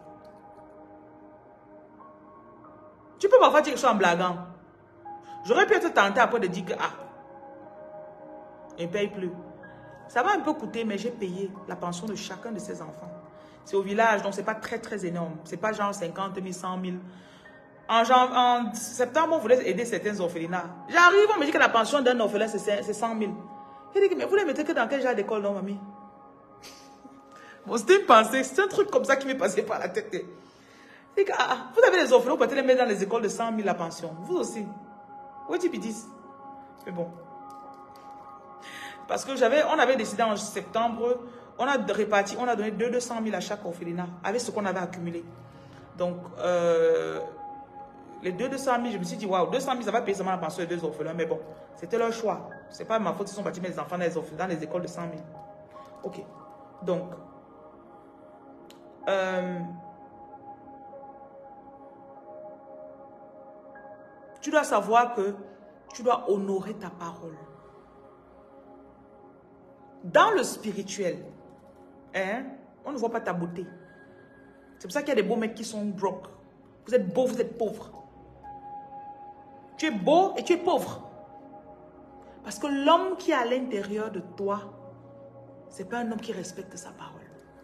Tu peux parfois dire que je suis en blaguant. J'aurais pu être tenté après de dire que, il ne paye plus. Ça m'a un peu coûté, mais j'ai payé la pension de chacun de ses enfants. C'est au village, donc ce n'est pas très, très énorme. Ce n'est pas genre 50 000, 100 000. En septembre, on voulait aider certains orphelinats. J'arrive, on me dit que la pension d'un orphelin, c'est 100 000. Je dis, mais vous les mettez que dans quel genre d'école, non, mamie? Bon, c'était une pensée, c'est un truc comme ça qui m'est passé par la tête. Je dis, vous avez les orphelins, vous pouvez les mettre dans les écoles de 100 000 la pension. Vous aussi. Oui, tu peux dire. Mais bon. Parce que on avait décidé en septembre, on a réparti, on a donné 200 000 à chaque orphelinat, avec ce qu'on avait accumulé. Donc, les 200 000, je me suis dit, waouh, 200 000, ça va payer seulement la pension des 2 orphelins. Mais bon, c'était leur choix. Ce n'est pas ma faute, ils sont bâtis mes enfants dans les écoles de 100 000. Ok. Donc, tu dois savoir que tu dois honorer ta parole. Dans le spirituel, hein, on ne voit pas ta beauté. C'est pour ça qu'il y a des beaux mecs qui sont broke. Vous êtes beau, vous êtes pauvre. Tu es beau et tu es pauvre. Parce que l'homme qui est à l'intérieur de toi, ce n'est pas un homme qui respecte sa parole.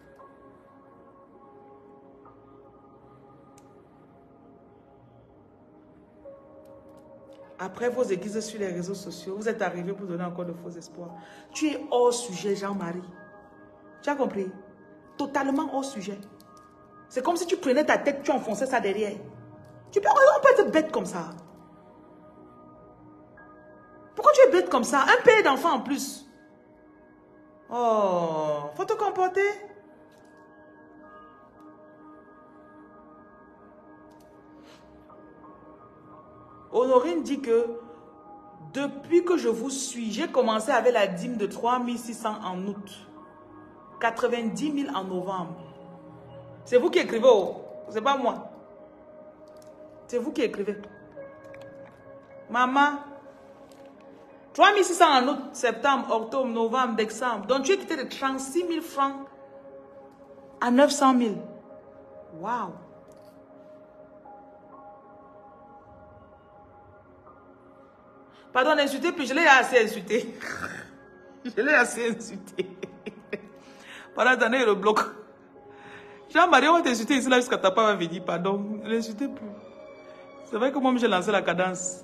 Après vos églises sur les réseaux sociaux, vous êtes arrivés pour donner encore de faux espoirs. Tu es hors sujet, Jean-Marie. Tu as compris? Totalement hors sujet. C'est comme si tu prenais ta tête, tu enfonçais ça derrière. On peut être bête comme ça. Pourquoi tu es bête comme ça? Un père d'enfant en plus. Oh, faut te comporter. Honorine dit que depuis que je vous suis, j'ai commencé avec la dîme de 3600 en août. 90 000 en novembre. C'est vous qui écrivez, oh. C'est pas moi. C'est vous qui écrivez. Maman, 3600 en août, septembre, octobre, novembre, décembre. Donc tu es quitté de 36 000 francs à 900 000. Waouh. Pardon, n'insultez plus, je l'ai assez insulté. Je l'ai assez insulté. Pendant cette année, il le bloque. Jean-Marie, on va t'insulter ici là jusqu'à ta part va venir. Pardon, ne l'insultez plus. C'est vrai que moi, j'ai lancé la cadence.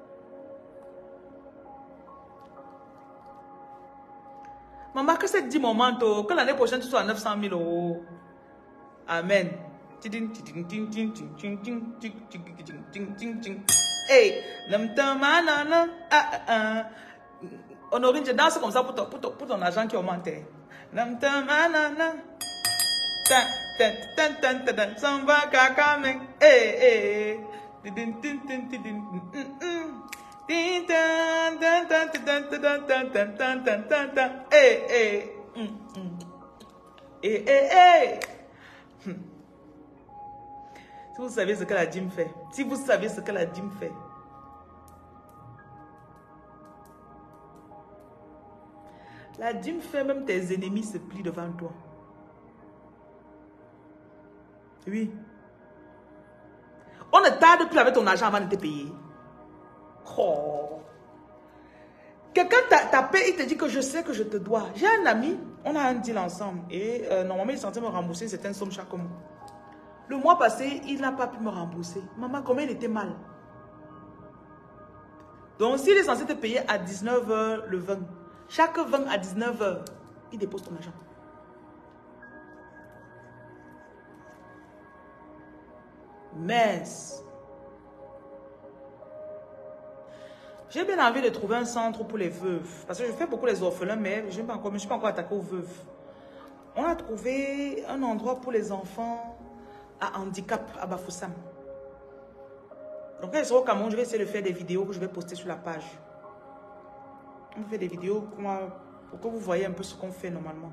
Maman, que c'est 10 moments, que l'année prochaine, tu sois à 900 000 euros. Amen. Hey, Honorine, je danse comme ça pour ton argent qui augmente. Si vous savez ce que la dîme fait, si vous savez ce que la dîme fait, la dîme fait même tes ennemis se plient devant toi. Oui. On ne tarde plus avec ton argent avant de te payer. Oh. Quelqu'un t'appelle, il te dit que je sais que je te dois. J'ai un ami, on a un deal ensemble. Et normalement, il est censé me rembourser certaines sommes chaque mois. Le mois passé, il n'a pas pu me rembourser. Maman, comment il était mal. Donc, s'il est censé te payer à 19 h le 20, chaque 20 à 19 h, il dépose ton argent. Mince. J'ai bien envie de trouver un centre pour les veuves. Parce que je fais beaucoup les orphelins, mais je ne suis pas encore attaquée aux veuves. On a trouvé un endroit pour les enfants à handicap à Bafoussam. Donc quand je serai au Cameroun, je vais essayer de faire des vidéos que je vais poster sur la page. On fait des vidéos pour que vous voyez un peu ce qu'on fait normalement.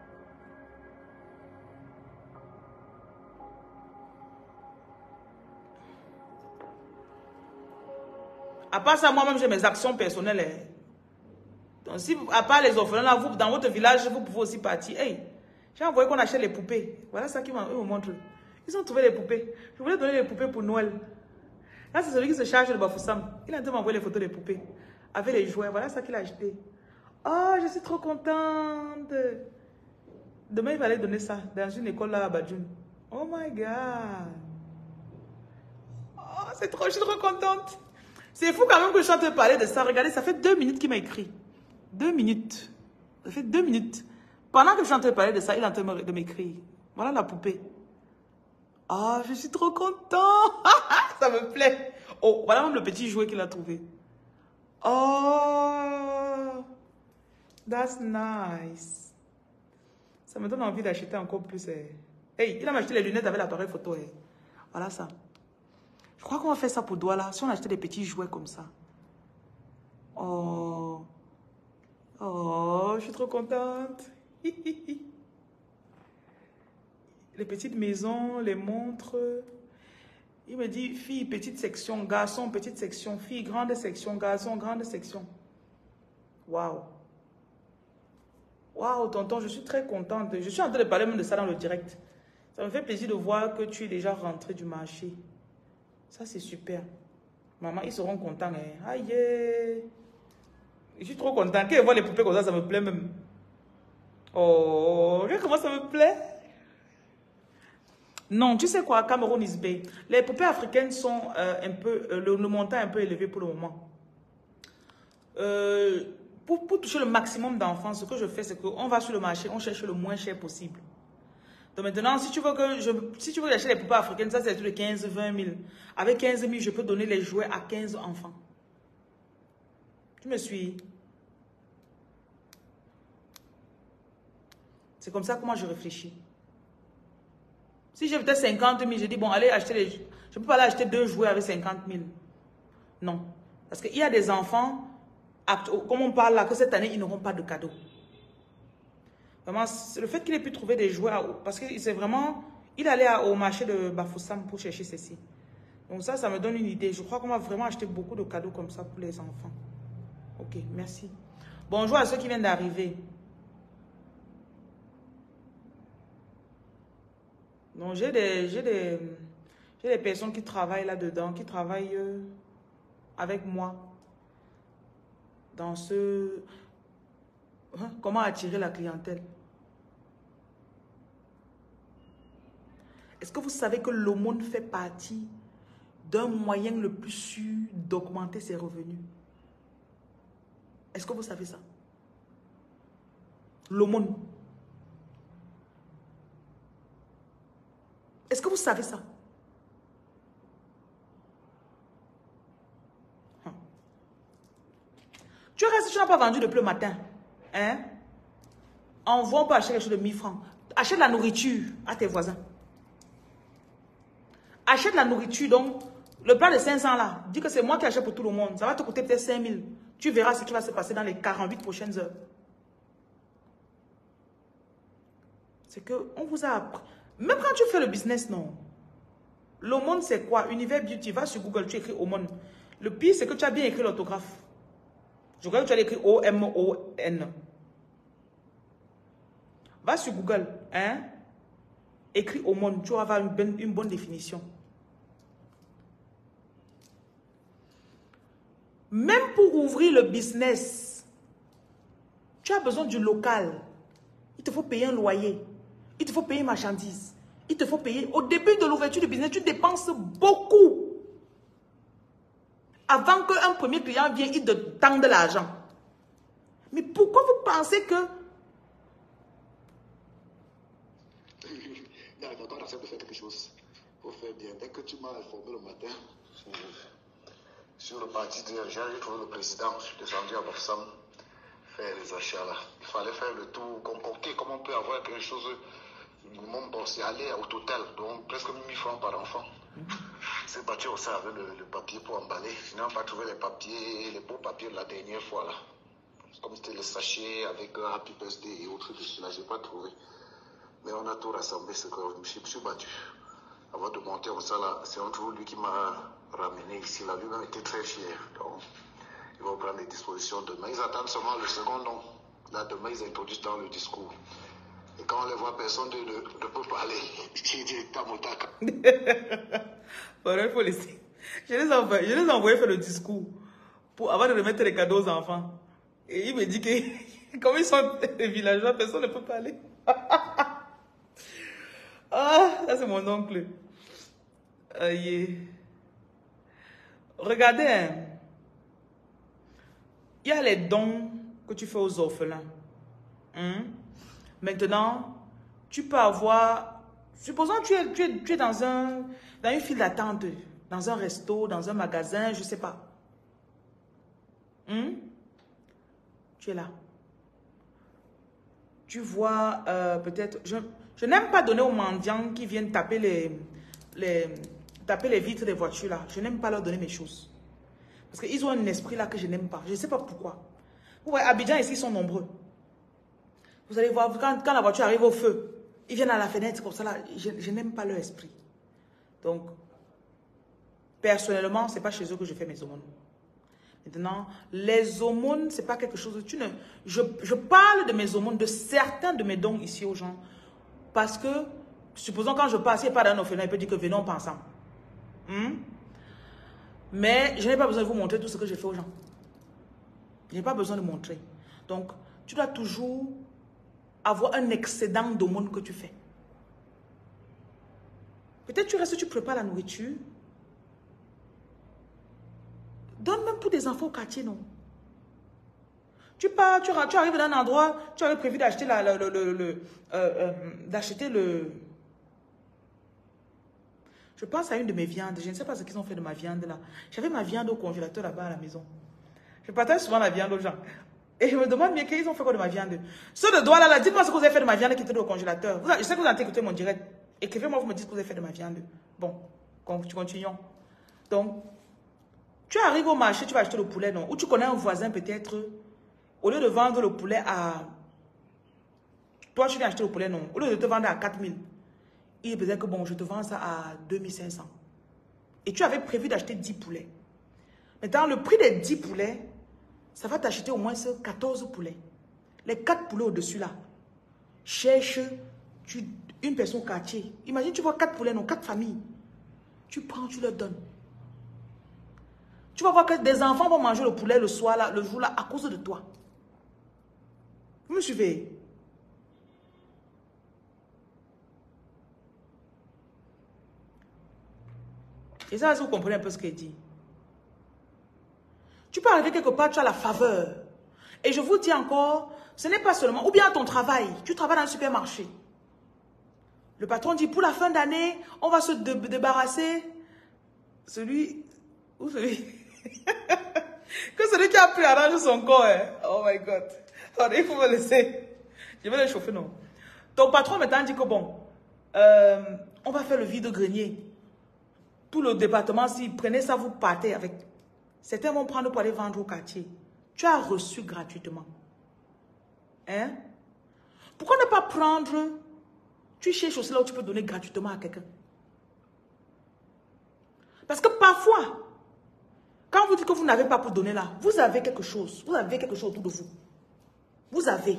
À part ça, moi-même, j'ai mes actions personnelles. Hein. Donc, si, à part les orphelins, là, vous, dans votre village, vous pouvez aussi partir. Hey, j'ai envoyé qu'on achète les poupées. Voilà ça qu'ils me montrent. Ils ont trouvé les poupées. Je voulais donner les poupées pour Noël. Là, c'est celui qui se charge de Bafoussam. Il a de m'envoyer les photos des poupées. Avec les jouets. Voilà ça qu'il a acheté. Oh, je suis trop contente. Demain, il va aller donner ça dans une école là à Badjoun. Oh my God. Oh, c'est trop, je suis trop contente. C'est fou quand même que je suis en train de parler de ça. Regardez, ça fait 2 minutes qu'il m'a écrit. 2 minutes. Ça fait 2 minutes. Pendant que je suis en train de parler de ça, il est en train de m'écrire. Voilà la poupée. Ah, je suis trop content. Ça me plaît. Oh, voilà même le petit jouet qu'il a trouvé. Oh, that's nice. Ça me donne envie d'acheter encore plus. Hey, il a acheté les lunettes avec l'appareil photo. Voilà ça. Je crois qu'on va faire ça pour Douala. Si on achetait des petits jouets comme ça. Oh. Oh, je suis trop contente. Les petites maisons, les montres. Il me dit, fille, petite section, garçon, petite section, fille, grande section, garçon, grande section. Waouh. Waouh, tonton, je suis très contente. Je suis en train de parler même de ça dans le direct. Ça me fait plaisir de voir que tu es déjà rentré du marché. Ça, c'est super. Maman, ils seront contents. Hein. Aïe. Je suis trop contente. Quand ils voient les poupées comme ça me plaît même. Oh, regarde comment ça me plaît. Non, tu sais quoi, Cameroun is big. Les poupées africaines sont un peu, le montant est un peu élevé pour le moment. Pour toucher le maximum d'enfants, ce que je fais, c'est qu'on va sur le marché, on cherche le moins cher possible. Donc maintenant, si tu veux que acheter les poupées africaines, ça c'est de 15-20 000. Avec 15 000, je peux donner les jouets à 15 enfants. Tu me suis? C'est comme ça que moi je réfléchis. Si j'ai peut-être 50 000, je dis bon, allez acheter les... Je ne peux pas aller acheter 2 jouets avec 50 000. Non. Parce qu'il y a des enfants, comme on parle là, que cette année, ils n'auront pas de cadeaux. Vraiment, le fait qu'il ait pu trouver des jouets, parce que c'est vraiment... Il allait au marché de Bafoussam pour chercher ceci. Donc ça me donne une idée. Je crois qu'on va vraiment acheter beaucoup de cadeaux comme ça pour les enfants. Ok, merci. Bonjour à ceux qui viennent d'arriver. Donc j'ai des personnes qui travaillent là-dedans, qui travaillent avec moi dans ce... Comment attirer la clientèle? Est-ce que vous savez que l'aumône fait partie d'un moyen le plus sûr d'augmenter ses revenus? Est-ce que vous savez ça? L'aumône. Est-ce que vous savez ça? Tu restes, tu n'as pas vendu depuis le matin. Hein? Envoie, on peut acheter quelque chose de 1000 francs. Achète la nourriture à tes voisins. Achète la nourriture, donc, le plan de 500 là, dis que c'est moi qui achète pour tout le monde. Ça va te coûter peut-être 5000. Tu verras ce qui va se passer dans les 48 prochaines heures. C'est que on vous a appris. Même quand tu fais le business, non. L'aumône, c'est quoi? Univers Beauty. Va sur Google, tu écris aumône. Le pire, c'est que tu as bien écrit l'orthographe. Je crois que tu as écrit O-M-O-N. Va sur Google, hein? Écris aumône, tu vas avoir une bonne définition. Même pour ouvrir le business, tu as besoin du local. Il te faut payer un loyer. Il te faut payer marchandises. Il te faut payer. Au début de l'ouverture du business, tu dépenses beaucoup. Avant qu'un premier client vienne, il te tende de l'argent. Mais pourquoi vous pensez que... On essaie de faire quelque chose pour faire bien. Dès que tu m'as informé le matin sur le parti dirigeant, j'ai trouvé le président, je suis descendu à Bafoussam faire les achats là. Il fallait faire le tour, concocter comment on peut avoir quelque chose minimum. Bon, c'est aller au total, donc presque 1000 francs par enfant. C'est battu aussi avec le papier pour emballer. Finalement, pas trouvé les papiers, les beaux papiers de la dernière fois là. Comme c'était les sachets avec un Happy Birthday et autres dessus là, j'ai pas trouvé. Mais on a tout rassemblé, c'est que je me suis battu. Avant de monter au salle, c'est entre lui qui m'a ramené ici. Là, lui-même était très fier. Donc, ils vont prendre les dispositions demain. Ils attendent seulement le second nom. Là, demain, ils introduisent dans le discours. Et quand on les voit, personne ne peut parler. Il dit, Tamotaka. Voilà, il faut laisser. Je les ai envoyés faire le discours avant de remettre les cadeaux aux enfants. Et il me dit que, comme ils sont des villageois, personne ne peut parler. Ah, ça c'est mon oncle. Regardez, hein. Il y a les dons que tu fais aux orphelins. Maintenant, tu peux avoir... Supposons que tu es dans une file d'attente, dans un resto, dans un magasin, je ne sais pas. Tu es là. Tu vois, peut-être... Je n'aime pas donner aux mendiants qui viennent taper les vitres des voitures là. Je n'aime pas leur donner mes choses. Parce qu'ils ont un esprit là que je n'aime pas. Je ne sais pas pourquoi. Vous voyez, Abidjan ici, ils sont nombreux. Vous allez voir, quand la voiture arrive au feu, ils viennent à la fenêtre comme ça là. Je n'aime pas leur esprit. Donc, personnellement, ce n'est pas chez eux que je fais mes aumônes. Maintenant, les aumônes, ce n'est pas quelque chose... Je parle de mes aumônes, de certains de mes dons ici aux gens. Parce que, supposons quand je passe, il n'y a pas d'un orphelin, il peut dire que venons pas ensemble. Mais je n'ai pas besoin de vous montrer tout ce que je fais aux gens. Je n'ai pas besoin de montrer. Donc, tu dois toujours avoir un excédent d'aumône que tu fais. Peut-être tu restes, tu prépares la nourriture. Donne même pour des enfants au quartier, non? Tu pars, tu arrives dans un endroit, tu avais prévu d'acheter Je pense à une de mes viandes. Je ne sais pas ce qu'ils ont fait de ma viande là. J'avais ma viande au congélateur là-bas à la maison. Je partage souvent la viande aux gens. Et je me demande bien qu'ils ont fait quoi de ma viande. Ceux de doigts là, dites-moi ce que vous avez fait de ma viande qui était au congélateur. Je sais que vous avez écouté mon direct. Écrivez-moi, vous me dites ce que vous avez fait de ma viande. Bon, continuons. Donc, Tu arrives au marché, tu vas acheter le poulet, non? Ou tu connais un voisin peut-être, au lieu de vendre le poulet à... Toi, tu viens acheter le poulet, non? Au lieu de te vendre à 4 000, il est peut-être que bon, je te vends ça à 2 500. Et tu avais prévu d'acheter 10 poulets. Maintenant, le prix des 10 poulets, ça va t'acheter au moins 14 poulets. Les 4 poulets au-dessus là. Cherche une personne au quartier. Imagine, tu vois 4 poulets, non, 4 familles. Tu prends, tu leur donnes. Tu vas voir que des enfants vont manger le poulet le soir, là, le jour là, à cause de toi. Vous me suivez? Et ça, vous comprenez un peu ce qu'il dit. Tu peux arriver quelque part, tu as la faveur. Et je vous dis encore, ce n'est pas seulement, ou bien à ton travail, tu travailles dans un supermarché. Le patron dit, pour la fin d'année, on va se débarrasser. Celui que celui qui a pris arrange son corps. Hein. Oh my God. Attendez, il faut me laisser. Je vais le chauffer, non. Ton patron maintenant dit que bon, on va faire le vide-grenier. Tout le département, si prenez ça, vous partez avec. Certains vont prendre pour aller vendre au quartier. Tu as reçu gratuitement. Hein? Pourquoi ne pas prendre... Tu cherches aussi là où tu peux donner gratuitement à quelqu'un. Parce que parfois, quand vous dites que vous n'avez pas pour donner là, vous avez quelque chose. Vous avez quelque chose autour de vous. Vous avez.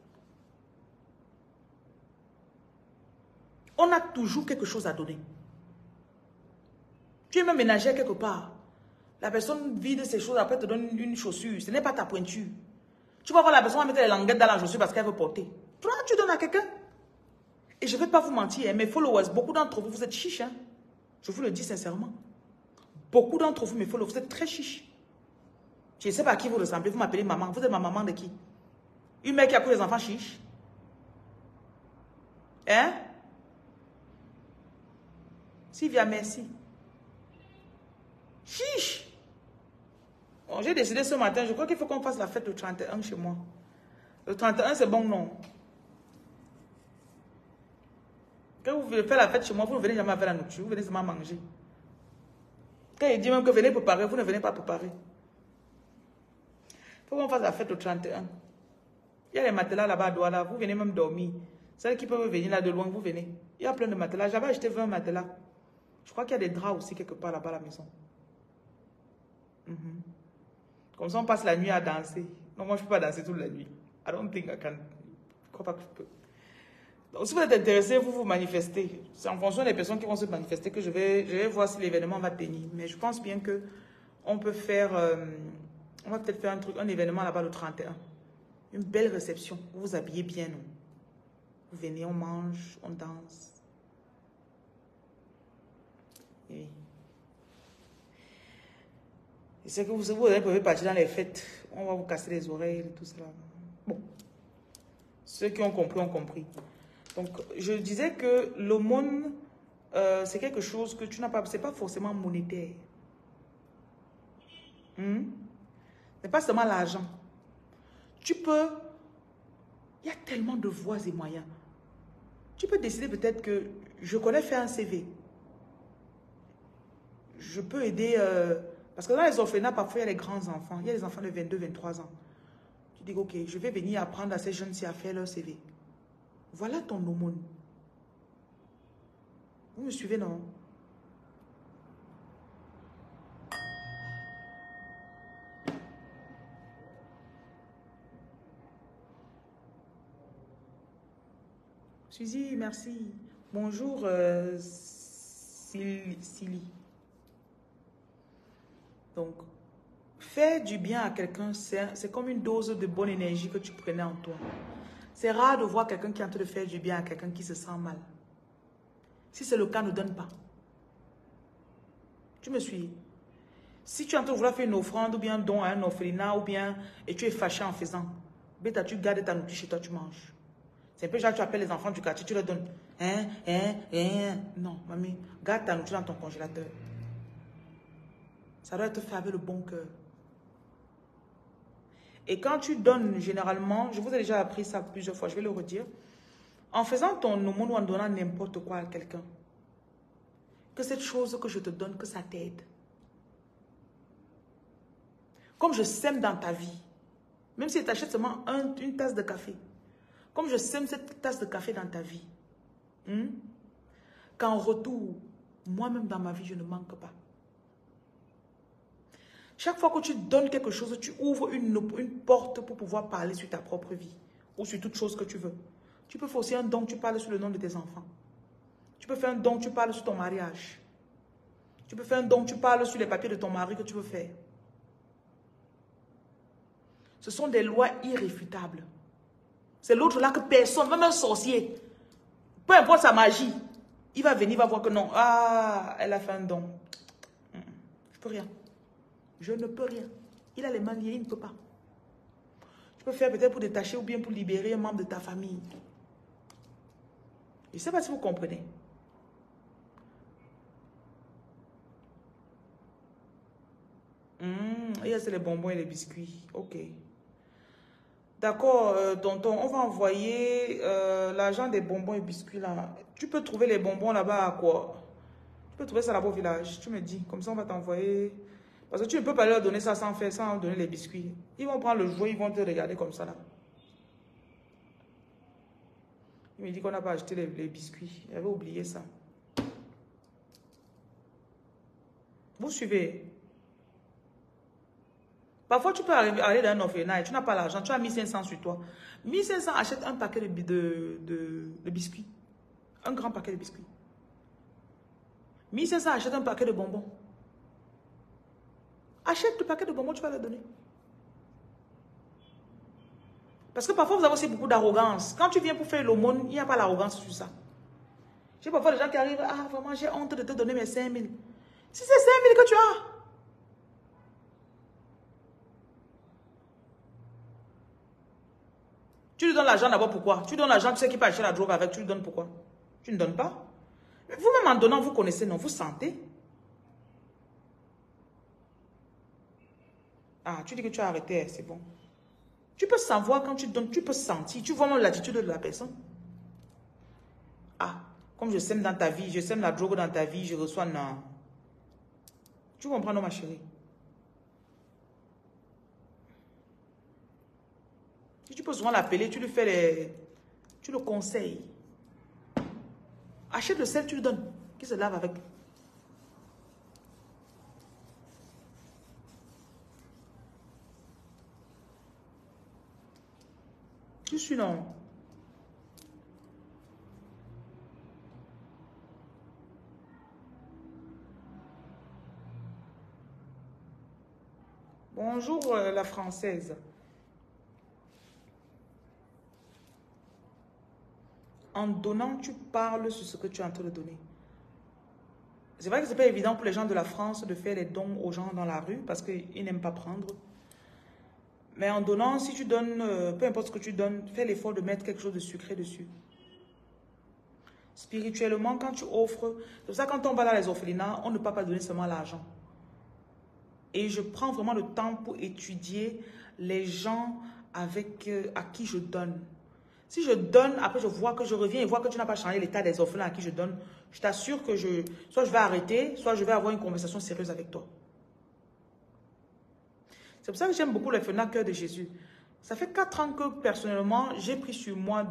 On a toujours quelque chose à donner. Tu es même ménagère quelque part. La personne vide ses choses, après te donne une chaussure. Ce n'est pas ta pointure. Tu vas voir la personne va mettre les languettes dans la chaussure parce qu'elle veut porter. Toi, tu donnes à quelqu'un. Et je ne vais pas vous mentir, hein, mes followers, beaucoup d'entre vous, vous êtes chiches. Hein? Je vous le dis sincèrement. Beaucoup d'entre vous, mes followers, vous êtes très chiches. Je ne sais pas à qui vous ressemblez. Vous m'appelez maman. Vous êtes ma maman de qui? Une mère qui a pris les enfants chiches. Hein? Sylvia, merci. Chiche! Bon, j'ai décidé ce matin, je crois qu'il faut qu'on fasse la fête le 31 chez moi. Le 31, c'est bon, non? Quand vous faites la fête chez moi, vous ne venez jamais faire la nourriture, vous venez seulement manger. Quand il dit même que venez préparer, vous ne venez pas préparer. Il faut qu'on fasse la fête le 31. Il y a les matelas là-bas à Douala, vous venez même dormir. Celles qui peuvent venir là de loin, vous venez. Il y a plein de matelas. J'avais acheté 20 matelas. Je crois qu'il y a des draps aussi quelque part là-bas à la maison. Comme ça, on passe la nuit à danser. Non, moi, je ne peux pas danser toute la nuit. I don't think I can. Je ne crois pas que je peux. Donc, si vous êtes intéressé, vous vous manifestez. C'est en fonction des personnes qui vont se manifester que je vais voir si l'événement va tenir. Mais je pense bien que on peut faire... on va peut-être faire un événement là-bas le 31. Une belle réception. Vous vous habillez bien, non? Vous venez, on mange, on danse. Oui. Et c'est que vous pouvez partir dans les fêtes. On va vous casser les oreilles et tout cela. Bon. Ceux qui ont compris, ont compris. Donc, je disais que l'aumône, c'est quelque chose que tu n'as pas... C'est pas forcément monétaire. C'est pas seulement l'argent. Tu peux... Il y a tellement de voies et moyens. Tu peux décider peut-être que je connais faire un CV. Je peux aider... parce que dans les orphelinats, parfois, il y a les grands enfants. Il y a les enfants de 22, 23 ans. Tu dis, ok, je vais venir apprendre à ces jeunes-ci à faire leur CV. Voilà ton aumône. Vous me suivez, non? Suzy, merci. Bonjour, Silly. Donc, faire du bien à quelqu'un, c'est comme une dose de bonne énergie que tu prenais en toi. C'est rare de voir quelqu'un qui est en train de faire du bien à quelqu'un qui se sent mal. Si c'est le cas, ne donne pas. Tu me suis? Si tu es en train de vouloir faire une offrande ou bien un don à un orphelinat ou bien et tu es fâché en faisant, bêta, tu gardes ta nourriture chez toi, tu manges. C'est un peu genre tu appelles les enfants du quartier, tu leur donnes. Non, mamie, garde ta nourriture dans ton congélateur. Ça doit être fait avec le bon cœur. Et quand tu donnes, généralement, je vous ai déjà appris ça plusieurs fois, je vais le redire. En faisant ton aumône ou en donnant n'importe quoi à quelqu'un, que cette chose que je te donne, que ça t'aide. Comme je sème dans ta vie. Même si tu achètes seulement une tasse de café. Comme je sème cette tasse de café dans ta vie. Qu'en retour, moi-même dans ma vie, je ne manque pas. Chaque fois que tu donnes quelque chose, tu ouvres une porte pour pouvoir parler sur ta propre vie. Ou sur toute chose que tu veux. Tu peux faire aussi un don, tu parles sur le nom de tes enfants. Tu peux faire un don, tu parles sur ton mariage. Tu peux faire un don, tu parles sur les papiers de ton mari que tu veux faire. Ce sont des lois irréfutables. C'est l'autre là que personne, même un sorcier, peu importe sa magie, il va venir, il va voir que non. Ah, elle a fait un don. Je peux rien. Je ne peux rien. Il a les mains liées, il ne peut pas. Tu peux faire peut-être pour détacher ou bien pour libérer un membre de ta famille. Je ne sais pas si vous comprenez. C'est les bonbons et les biscuits. Ok. D'accord, tonton, on va envoyer l'argent des bonbons et biscuits là. Tu peux trouver les bonbons là-bas à quoi? Tu peux trouver ça là-bas au village. Tu me dis, comme ça on va t'envoyer. Parce que tu ne peux pas leur donner ça sans faire, sans donner les biscuits. Ils vont prendre le jouet, ils vont te regarder comme ça là. Il me dit qu'on n'a pas acheté les biscuits. Il avait oublié ça. Vous suivez? Parfois, tu peux aller dans un orphelinat et tu n'as pas l'argent. Tu as 1500 sur toi. 1500, achète un paquet de biscuits. Un grand paquet de biscuits. 1500, achète un paquet de bonbons. Achète le paquet de bonbons, tu vas leur donner. Parce que parfois, vous avez aussi beaucoup d'arrogance. Quand tu viens pour faire l'aumône, il n'y a pas l'arrogance sur ça. J'ai parfois des gens qui arrivent, ah vraiment, j'ai honte de te donner mes 5000. Si c'est 5000 que tu as, tu lui donnes l'argent d'abord pourquoi? Tu donnes l'argent, tu sais qu'il peut acheter la drogue avec, tu lui donnes pourquoi? Tu ne donnes pas? Vous-même en donnant, vous connaissez, non? Vous sentez? Ah, tu dis que tu as arrêté, c'est bon. Tu peux savoir quand tu donnes, tu peux sentir. Tu vois même l'attitude de la personne. Ah, comme je sème dans ta vie, je sème la drogue dans ta vie, je reçois non. Tu comprends, non, ma chérie? Tu peux souvent l'appeler, tu lui fais les... Tu le conseilles. Achète le sel, tu lui donnes. Qui se lave avec. Je suis non. Bonjour la française. En donnant, tu parles sur ce que tu es en train de donner. C'est vrai que ce n'est pas évident pour les gens de la France de faire les dons aux gens dans la rue parce qu'ils n'aiment pas prendre. Mais en donnant, si tu donnes, peu importe ce que tu donnes, fais l'effort de mettre quelque chose de sucré dessus. Spirituellement, quand tu offres, c'est pour ça que quand on va dans les orphelinats, on ne peut pas donner seulement l'argent. Et je prends vraiment le temps pour étudier les gens à qui je donne. Si je donne, après je vois que je reviens et vois que tu n'as pas changé l'état des orphelins à qui je donne, je t'assure que soit je vais arrêter, soit je vais avoir une conversation sérieuse avec toi. C'est pour ça que j'aime beaucoup l'orphelinat Cœur de Jésus. Ça fait 4 ans que personnellement, j'ai pris sur moi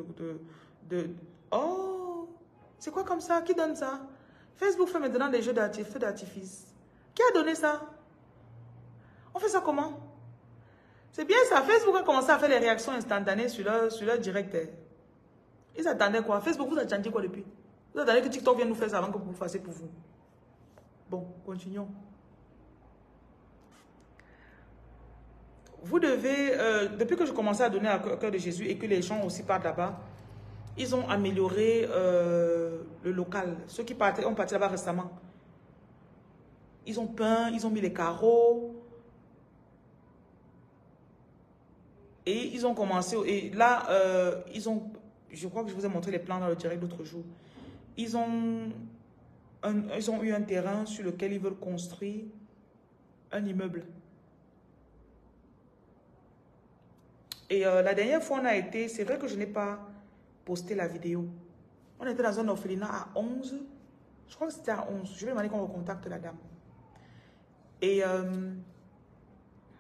Oh, c'est quoi comme ça? Qui donne ça? Facebook fait maintenant des jeux d'artifice. Qui a donné ça? On fait ça comment? C'est bien ça. Facebook a commencé à faire les réactions instantanées sur leur direct. Ils attendaient quoi? Facebook, vous attendiez quoi depuis? Vous attendez que TikTok vienne nous faire ça avant que vous fassiez pour vous. Bon, continuons. Vous devez, depuis que je commençais à donner à Cœur de Jésus et que les gens aussi partent là-bas, ils ont amélioré le local. Ceux qui ont parti là-bas récemment. Ils ont peint, ils ont mis les carreaux. Et ils ont commencé, et là, je crois que je vous ai montré les plans dans le direct l'autre jour. Ils ont eu un terrain sur lequel ils veulent construire un immeuble. Et la dernière fois, on a été, c'est vrai que je n'ai pas posté la vidéo. On était dans un orphelinat à 11. Je crois que c'était à 11. Je vais demander qu'on recontacte la dame. Et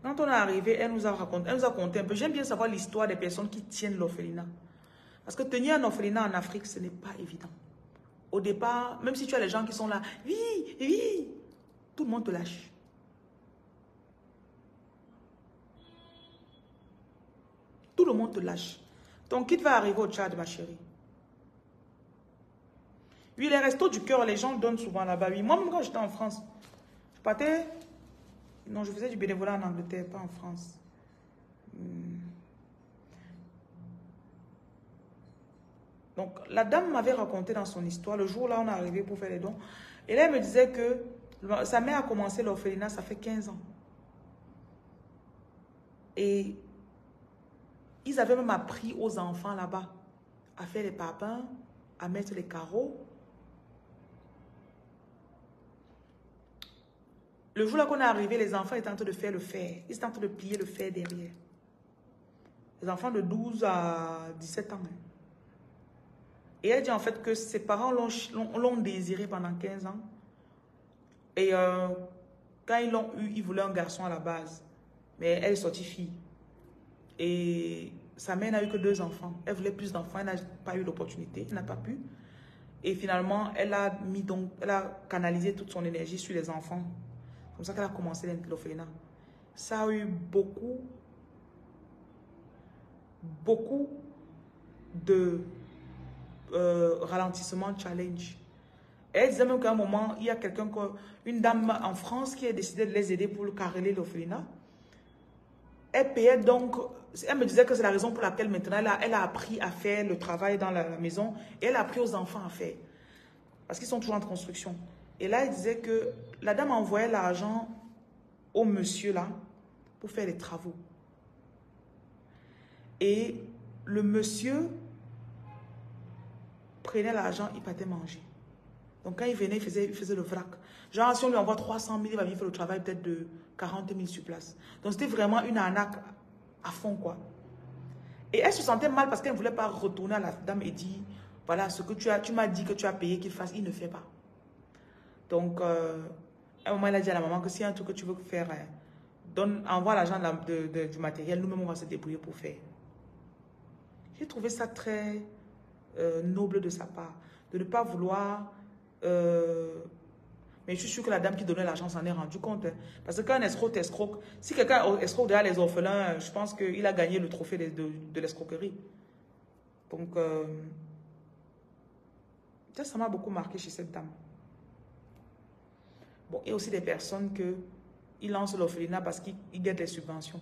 Quand on est arrivé, elle nous a conté un peu. J'aime bien savoir l'histoire des personnes qui tiennent l'orphelinat. Parce que tenir un orphelinat en Afrique, ce n'est pas évident. Au départ, même si tu as les gens qui sont là, oui, oui, tout le monde te lâche. Tout le monde te lâche. Ton kit va arriver au Tchad, ma chérie. Oui, les restos du cœur, les gens donnent souvent là-bas. Oui, moi-même, quand j'étais en France, je partais... Non, je faisais du bénévolat en Angleterre, pas en France. Donc, la dame m'avait raconté dans son histoire, le jour là, on est arrivé pour faire les dons. Et là, elle me disait que sa mère a commencé l'orphelinat, ça fait 15 ans. Et ils avaient même appris aux enfants là-bas à faire les papins, à mettre les carreaux. Le jour là qu'on est arrivé, les enfants étaient en train de faire le fer. Ils étaient en train de plier le fer derrière. Les enfants de 12 à 17 ans. Et elle dit en fait que ses parents l'ont désiré pendant 15 ans. Et quand ils l'ont eu, ils voulaient un garçon à la base. Mais elle est sortie fille. Et sa mère n'a eu que 2 enfants. Elle voulait plus d'enfants, elle n'a pas eu l'opportunité, elle n'a pas pu. Et finalement, elle a canalisé toute son énergie sur les enfants. C'est comme ça qu'elle a commencé l'orphelinat. Ça a eu beaucoup de ralentissement, challenge. Et elle disait même qu'à un moment, il y a une dame en France qui a décidé de les aider pour carreler l'orphelinat. Elle payait donc, elle me disait que c'est la raison pour laquelle maintenant elle a appris à faire le travail dans la maison et elle a appris aux enfants à faire. Parce qu'ils sont toujours en construction. Et là, elle disait que la dame envoyait l'argent au monsieur là pour faire les travaux. Et le monsieur prenait l'argent, il partait manger. Donc quand il venait, il faisait le vrac. Genre, si on lui envoie 300 000, il va venir faire le travail peut-être de 40 000 sur place. Donc c'était vraiment une arnaque à fond, quoi. Et elle se sentait mal parce qu'elle ne voulait pas retourner à la dame et dire, voilà, ce que tu m'as dit que tu as payé qu'il fasse, il ne fait pas. Donc, à un moment, elle a dit à la maman que s'il y a un truc que tu veux faire, envoie l'argent du matériel, nous-mêmes, on va se débrouiller pour faire. J'ai trouvé ça très noble de sa part, de ne pas vouloir... mais je suis sûre que la dame qui donnait l'argent s'en est rendu compte. Hein. Parce que quand un escroc escroque, si quelqu'un escroque derrière les orphelins, je pense qu'il a gagné le trophée de l'escroquerie. Donc, ça m'a beaucoup marqué chez cette dame. Bon, il y a aussi des personnes qui lancent l'orphelinat parce qu'ils gagnent des subventions.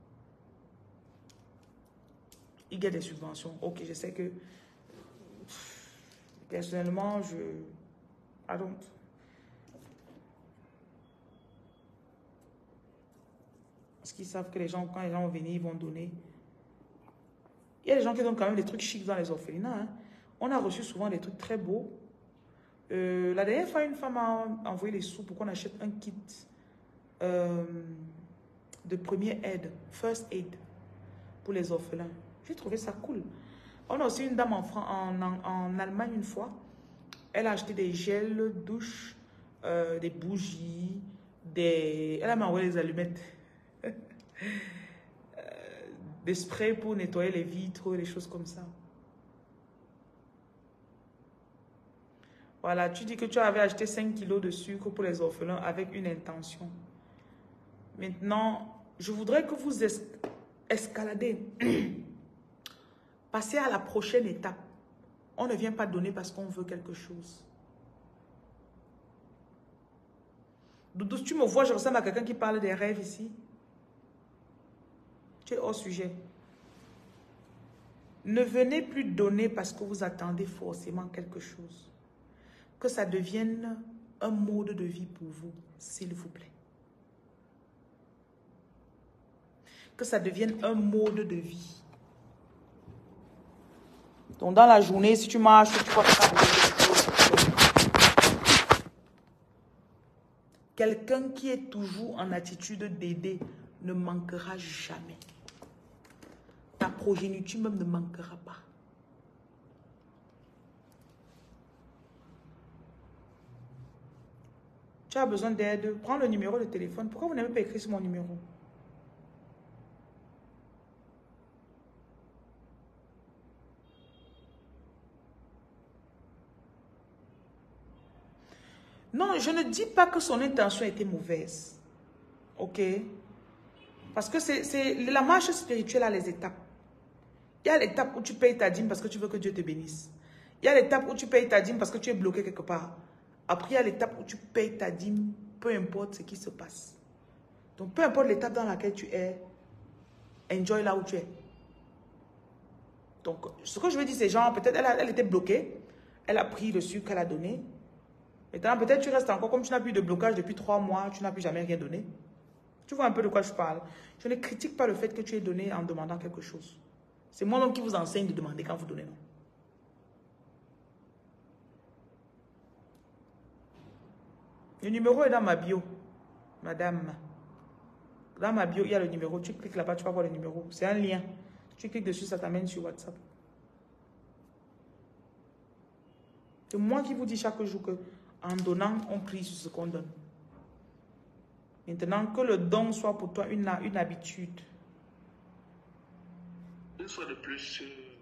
Ils gagnent des subventions. Ok, je sais que personnellement, I don't. Parce qu'ils savent que quand les gens vont venir, ils vont donner. Il y a des gens qui donnent quand même des trucs chics dans les orphelinats. Hein. On a reçu souvent des trucs très beaux. La dernière fois, une femme m'a envoyé les sous pour qu'on achète un kit de première aide, first aid, pour les orphelins. J'ai trouvé ça cool. On a aussi une dame en Allemagne une fois. Elle a acheté des gels douche, des bougies, elle m'a envoyé des allumettes. Des sprays pour nettoyer les vitres, des choses comme ça. Voilà, tu dis que tu avais acheté 5 kilos de sucre pour les orphelins avec une intention. Maintenant, je voudrais que vous escaladez. Passez à la prochaine étape. On ne vient pas donner parce qu'on veut quelque chose. Doudou, tu me vois, je ressemble à quelqu'un qui parle des rêves ici. Tu es hors sujet. Ne venez plus donner parce que vous attendez forcément quelque chose. Que ça devienne un mode de vie pour vous, s'il vous plaît. Que ça devienne un mode de vie. Donc dans la journée, si tu marches, tu vois quelqu'un qui est toujours en attitude d'aider ne manquera jamais. Ta progéniture même ne manquera pas. Tu as besoin d'aide, prends le numéro de téléphone. Pourquoi vous n'avez pas écrit sur mon numéro? Non, je ne dis pas que son intention était mauvaise. Ok? Parce que c'est la marche spirituelle a les étapes. Il y a l'étape où tu payes ta dîme parce que tu veux que Dieu te bénisse. Il y a l'étape où tu payes ta dîme parce que tu es bloqué quelque part. Après, il y a l'étape où tu payes ta dîme, peu importe ce qui se passe. Donc, peu importe l'étape dans laquelle tu es, enjoy là où tu es. Donc, ce que je veux dire, c'est genre, peut-être elle était bloquée, elle a pris le sucre qu'elle a donné. Maintenant, peut-être tu restes encore, comme tu n'as plus de blocage depuis 3 mois, tu n'as plus jamais rien donné. Tu vois un peu de quoi je parle. Je ne critique pas le fait que tu aies donné en demandant quelque chose. C'est moi-même qui vous enseigne de demander quand vous donnez non. Le numéro est dans ma bio, madame. Dans ma bio, il y a le numéro. Tu cliques là-bas, tu vas voir le numéro. C'est un lien. Tu cliques dessus, ça t'amène sur WhatsApp. C'est moi qui vous dis chaque jour que en donnant, on prie sur ce qu'on donne. Maintenant, que le don soit pour toi une habitude. Une fois de plus,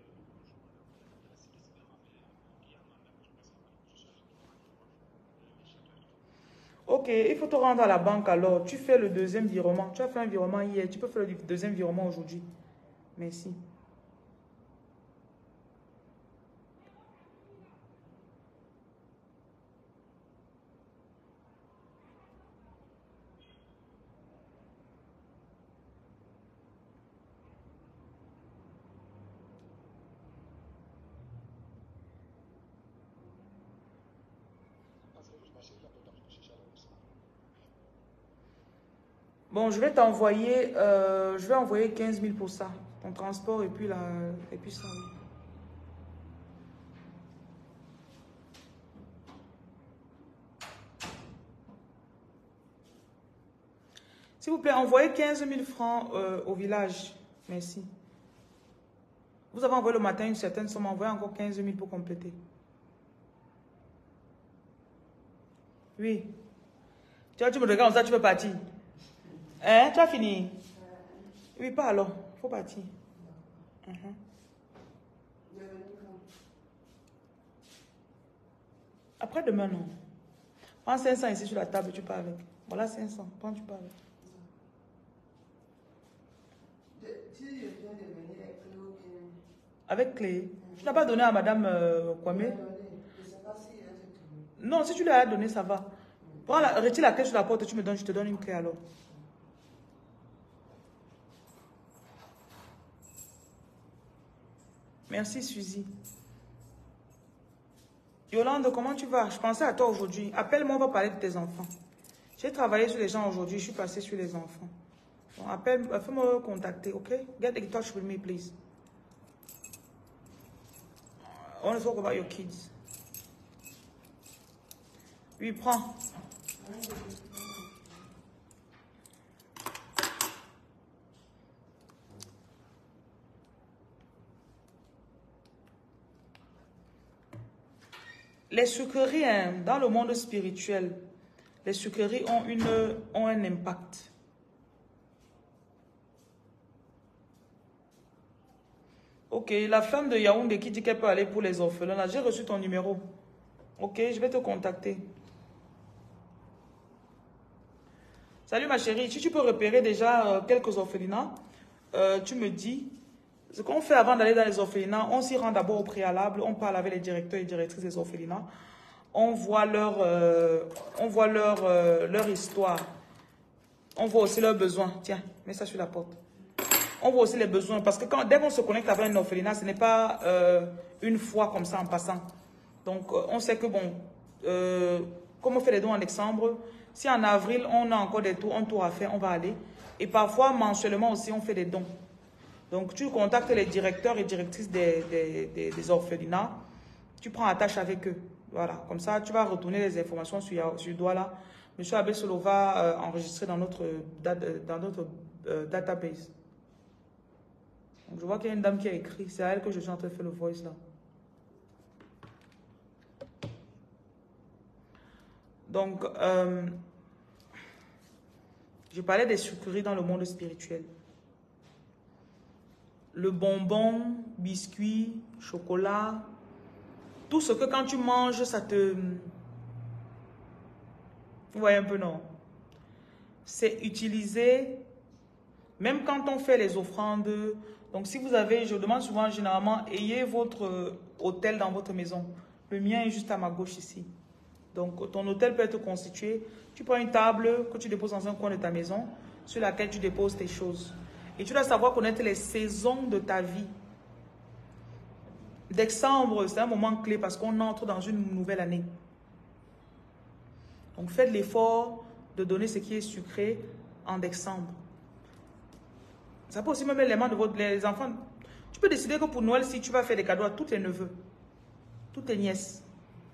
Ok, il faut te rendre à la banque alors. Tu fais le deuxième virement. Tu as fait un virement hier. Tu peux faire le deuxième virement aujourd'hui. Merci. Bon, je vais t'envoyer, je vais envoyer 15 000 pour ça. Ton transport et puis, ça. Oui. S'il vous plaît, envoyez 15 000 francs au village. Merci. Vous avez envoyé le matin une certaine somme, envoyez encore 15 000 pour compléter. Oui. Tu vois, tu me regardes comme ça, tu peux partir. Hein? Tu as fini? Oui, pas alors. Il faut partir. Après demain, non. Prends 500 ici sur la table, tu pars avec. Voilà 500. Prends, tu pars avec. Avec clé. Tu n'as pas donné à Madame Kwame? Non, si tu lui as donné, ça va. Retire la clé sur la porte, tu me donnes, je te donne une clé alors. Merci, Suzy. Yolande, comment tu vas? Je pensais à toi aujourd'hui. Appelle-moi, on va parler de tes enfants. J'ai travaillé sur les gens aujourd'hui, je suis passée sur les enfants. Donc, appelle, fais-moi contacter, ok? Get in touch with me, please. I want to talk about your kids. Oui, prends. Les sucreries, hein, dans le monde spirituel, les sucreries ont un impact. Ok, la femme de Yaoundé qui dit qu'elle peut aller pour les orphelins, j'ai reçu ton numéro. Ok, je vais te contacter. Salut ma chérie, si tu peux repérer déjà quelques orphelinats, tu me dis. Ce qu'on fait avant d'aller dans les orphelinats, on s'y rend d'abord au préalable, on parle avec les directeurs et directrices des orphelinats, on voit leur histoire, on voit aussi leurs besoins. Tiens, mets ça sur la porte. On voit aussi les besoins, parce que dès qu'on se connecte avec un orphelinat, ce n'est pas une fois comme ça en passant. Donc, on sait que bon, comme on fait les dons en décembre, si en avril, on a encore un tour à faire, on va aller. Et parfois, mensuellement aussi, on fait des dons. Donc, tu contactes les directeurs et directrices des orphelinats. Tu prends attache avec eux. Voilà. Comme ça, tu vas retourner les informations sur le doigt là. Monsieur Abesolo va enregistrer dans notre database. Donc, je vois qu'il y a une dame qui a écrit. C'est à elle que je suis en train de faire le voice là. Donc, je parlais des sucreries dans le monde spirituel. Le bonbon, biscuit, chocolat, tout ce que quand tu manges, ça te Vous voyez un peu, non? C'est utiliser, même quand on fait les offrandes. Donc, si vous avez, je demande souvent, généralement, ayez votre autel dans votre maison. Le mien est juste à ma gauche ici. Donc, ton autel peut être constitué. Tu prends une table que tu déposes dans un coin de ta maison, sur laquelle tu déposes tes choses. Et tu dois savoir connaître les saisons de ta vie. Décembre, c'est un moment clé parce qu'on entre dans une nouvelle année. Donc, faites l'effort de donner ce qui est sucré en décembre. Ça peut aussi même les mains de les enfants. Tu peux décider que pour Noël, si tu vas faire des cadeaux à tous tes neveux, toutes tes nièces.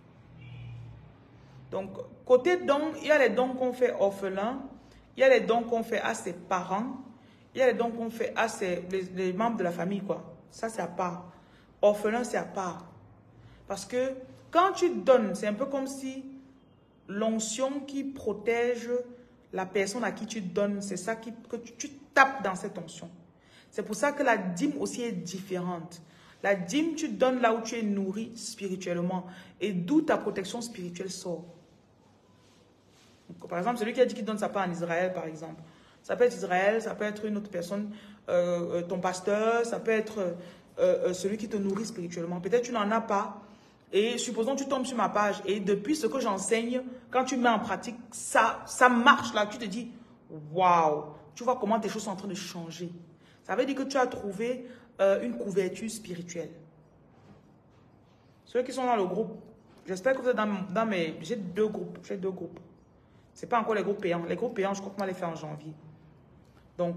Donc, côté dons, il y a les dons qu'on fait orphelins, il y a les dons qu'on fait à ses parents, il y a les dons qu'on fait à les membres de la famille, quoi. Ça, c'est à part. Orphelin, c'est à part. Parce que quand tu donnes, c'est un peu comme si l'onction qui protège la personne à qui tu donnes, c'est ça que tu tapes dans cette onction. C'est pour ça que la dîme aussi est différente. La dîme, tu donnes là où tu es nourri spirituellement et d'où ta protection spirituelle sort. Donc, par exemple, celui qui a dit qu'il donne sa part en Israël, par exemple. Ça peut être Israël, ça peut être une autre personne, ton pasteur, ça peut être celui qui te nourrit spirituellement. Peut-être tu n'en as pas. Et supposons que tu tombes sur ma page et depuis ce que j'enseigne, quand tu mets en pratique, ça marche là. Tu te dis, waouh, tu vois comment tes choses sont en train de changer. Ça veut dire que tu as trouvé une couverture spirituelle. Ceux qui sont dans le groupe, j'espère que vous êtes dans mes... J'ai deux groupes. Ce n'est pas encore les groupes payants. Les groupes payants, je crois qu'on va les faire en janvier. Donc,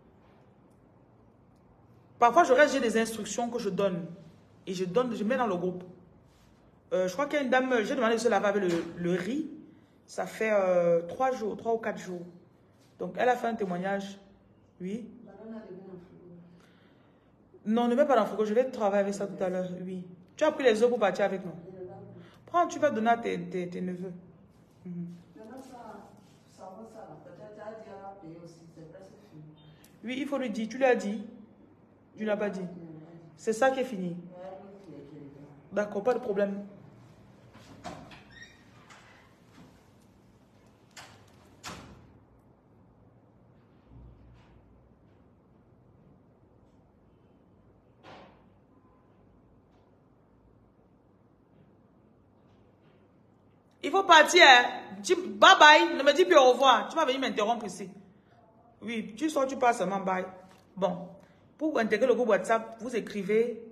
parfois, j'ai des instructions que je donne. Et je mets dans le groupe. Je crois qu'il y a une dame, j'ai demandé de se laver avec le riz. Ça fait 3 ou 4 jours. Donc, elle a fait un témoignage. Oui. Non, ne mets pas dans le frigo. Je vais travailler avec ça tout à l'heure. Oui. Tu as pris les œufs pour partir avec nous. Prends, tu vas donner à tes neveux. Oui, il faut lui dire. Tu lui as dit? Tu ne l'as pas dit. C'est ça qui est fini. D'accord, pas de problème. Il faut partir. Dis bye bye. Ne me dis plus au revoir. Tu vas venir m'interrompre ici. Oui, tu sors, tu passes seulement bye. Bon. Pour intégrer le groupe WhatsApp, vous écrivez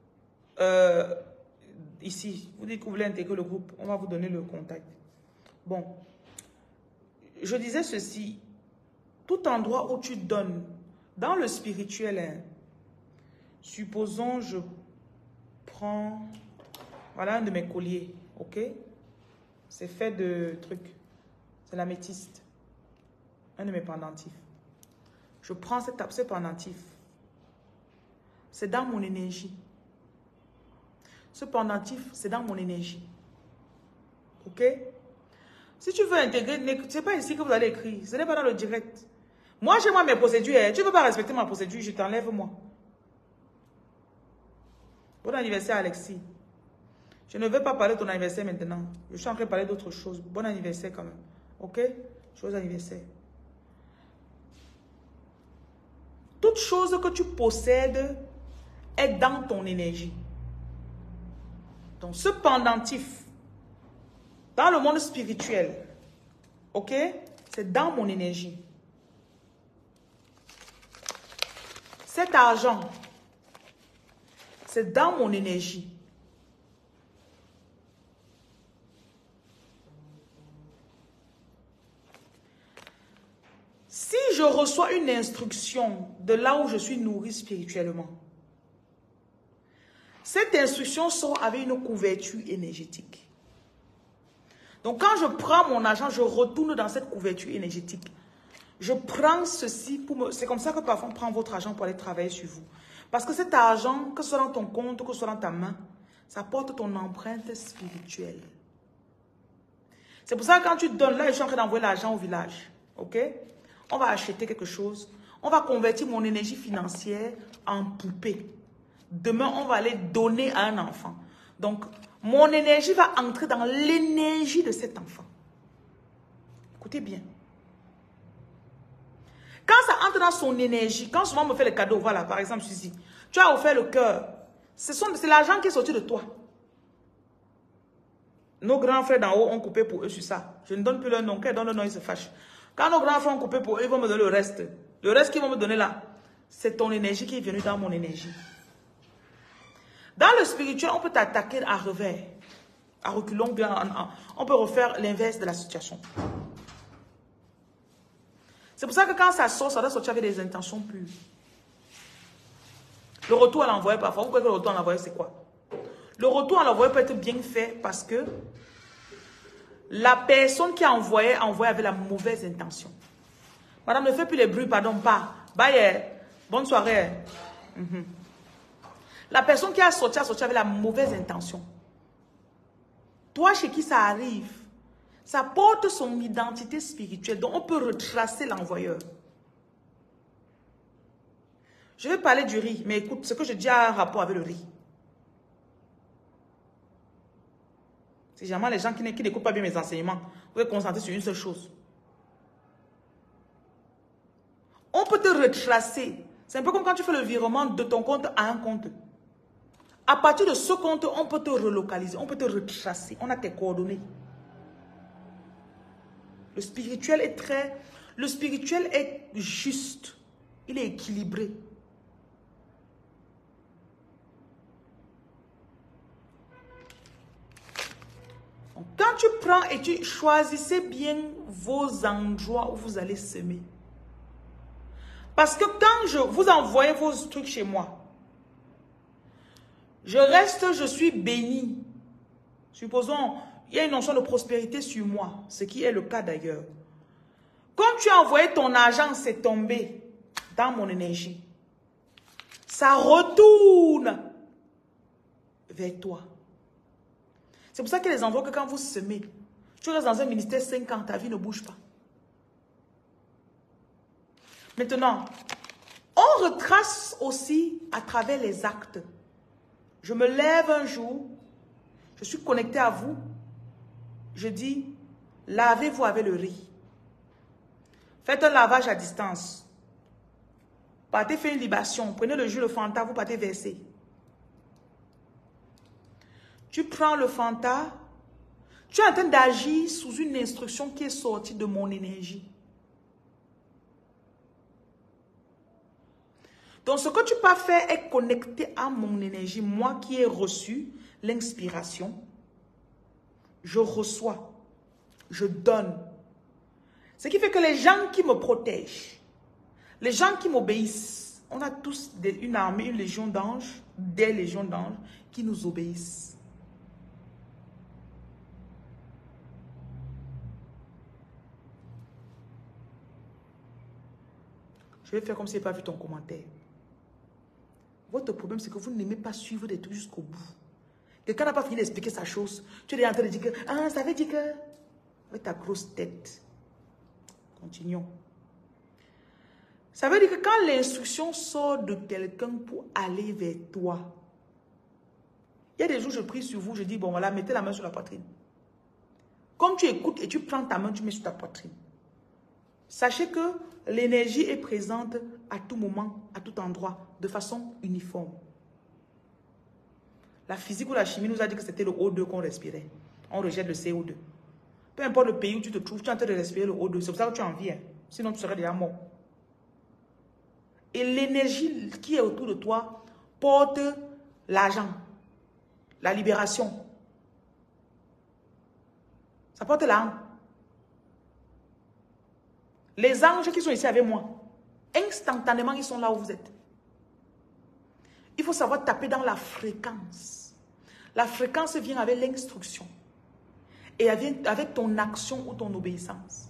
ici. Vous dites que vous voulez intégrer le groupe. On va vous donner le contact. Bon. Je disais ceci. Tout endroit où tu donnes, dans le spirituel, hein, supposons je prends, voilà un de mes colliers, ok? C'est fait de trucs. C'est l'améthyste. Un de mes pendentifs. Je prends ce pendentif. C'est dans mon énergie. Ce pendentif, c'est dans mon énergie. Ok? Si tu veux intégrer, ce n'est pas ici que vous allez écrire. Ce n'est pas dans le direct. Moi, j'ai mes procédures. Tu ne veux pas respecter ma procédure, je t'enlève moi. Bon anniversaire, Alexis. Je ne veux pas parler de ton anniversaire maintenant. Je suis en train de parler d'autre chose. Bon anniversaire quand même. Ok? Joyeux anniversaire. Toute chose que tu possèdes est dans ton énergie. Donc, ce pendentif, dans le monde spirituel, ok? C'est dans mon énergie. Cet argent, c'est dans mon énergie. Si je reçois une instruction de là où je suis nourri spirituellement, cette instruction sort avec une couverture énergétique. Donc quand je prends mon argent, je retourne dans cette couverture énergétique. Je prends ceci pour me... C'est comme ça que parfois on prend votre argent pour aller travailler sur vous. Parce que cet argent, que ce soit dans ton compte, que ce soit dans ta main, ça porte ton empreinte spirituelle. C'est pour ça que quand tu donnes, là je suis en train d'envoyer l'argent au village. Ok? On va acheter quelque chose. On va convertir mon énergie financière en poupée. Demain, on va aller donner à un enfant. Donc, mon énergie va entrer dans l'énergie de cet enfant. Écoutez bien. Quand ça entre dans son énergie, quand souvent on me fait les cadeaux, voilà, par exemple, Suzy, tu as offert le cœur. C'est l'argent qui est sorti de toi. Nos grands frères d'en haut ont coupé pour eux sur ça. Je ne donne plus leur nom. Quand ils donnent leur nom, ils se fâchent. Quand nos grands frères ont coupé pour eux, ils vont me donner le reste. Le reste qu'ils vont me donner là, c'est ton énergie qui est venue dans mon énergie. Dans le spirituel, on peut t'attaquer à revers. À reculons bien. On peut refaire l'inverse de la situation. C'est pour ça que quand ça sort, ça doit sortir avec des intentions pures. Le retour à l'envoyé, parfois, vous croyez que le retour à l'envoyé, c'est quoi? Le retour à l'envoyé peut être bien fait parce que la personne qui a envoyé avec la mauvaise intention. Madame, ne fais plus les bruits, pardon, pas. Bye, bonne soirée. La personne qui a sorti avec la mauvaise intention. Toi, chez qui ça arrive, ça porte son identité spirituelle. Donc, on peut retracer l'envoyeur. Je vais parler du riz, mais écoute, ce que je dis a un rapport avec le riz. C'est généralement les gens qui n'écoutent pas bien mes enseignements. Vous pouvez concentrer sur une seule chose. On peut te retracer. C'est un peu comme quand tu fais le virement de ton compte à un compte. À partir de ce compte, on peut te relocaliser, on peut te retracer. On a tes coordonnées. Le spirituel est juste. Il est équilibré. Donc, quand tu prends et tu choisissez bien vos endroits où vous allez semer. Parce que quand vous envoyez vos trucs chez moi, je suis béni. Supposons, il y a une notion de prospérité sur moi, ce qui est le cas d'ailleurs. Comme tu as envoyé ton argent, c'est tombé dans mon énergie. Ça retourne vers toi. C'est pour ça que les endroits que quand vous semez, tu restes dans un ministère 5 ans, ta vie ne bouge pas. Maintenant, on retrace aussi à travers les actes. Je me lève un jour, je suis connecté à vous, je dis, lavez-vous avec le riz. Faites un lavage à distance. Partez faire une libation, prenez le jus, le Fanta, vous partez verser. Tu prends le Fanta, tu es en train d'agir sous une instruction qui est sortie de mon énergie. Donc, ce que tu peux faire est connecter à mon énergie. Moi qui ai reçu l'inspiration, je reçois, je donne. Ce qui fait que les gens qui me protègent, les gens qui m'obéissent, on a tous une armée, une légion d'anges, des légions d'anges qui nous obéissent. Je vais faire comme si je n'ai pas vu ton commentaire. Votre problème, c'est que vous n'aimez pas suivre des trucs jusqu'au bout. Quelqu'un n'a pas fini d'expliquer sa chose. Tu es en train de dire que, ah, ça veut dire que... Avec ta grosse tête. Continuons. Ça veut dire que quand l'instruction sort de quelqu'un pour aller vers toi, il y a des jours, je prie sur vous, je dis, bon voilà, mettez la main sur la poitrine. Comme tu écoutes et tu prends ta main, tu mets sur ta poitrine. Sachez que l'énergie est présente à tout moment, à tout endroit, de façon uniforme. La physique ou la chimie nous a dit que c'était le O2 qu'on respirait. On rejette le CO2. Peu importe le pays où tu te trouves, tu es en train de respirer le O2. C'est pour ça que tu en vis. Sinon, tu serais déjà mort. Et l'énergie qui est autour de toi porte l'argent, la libération. Ça porte l'âme. Les anges qui sont ici avec moi, instantanément, ils sont là où vous êtes. Il faut savoir taper dans la fréquence. La fréquence vient avec l'instruction. Et elle vient avec ton action ou ton obéissance.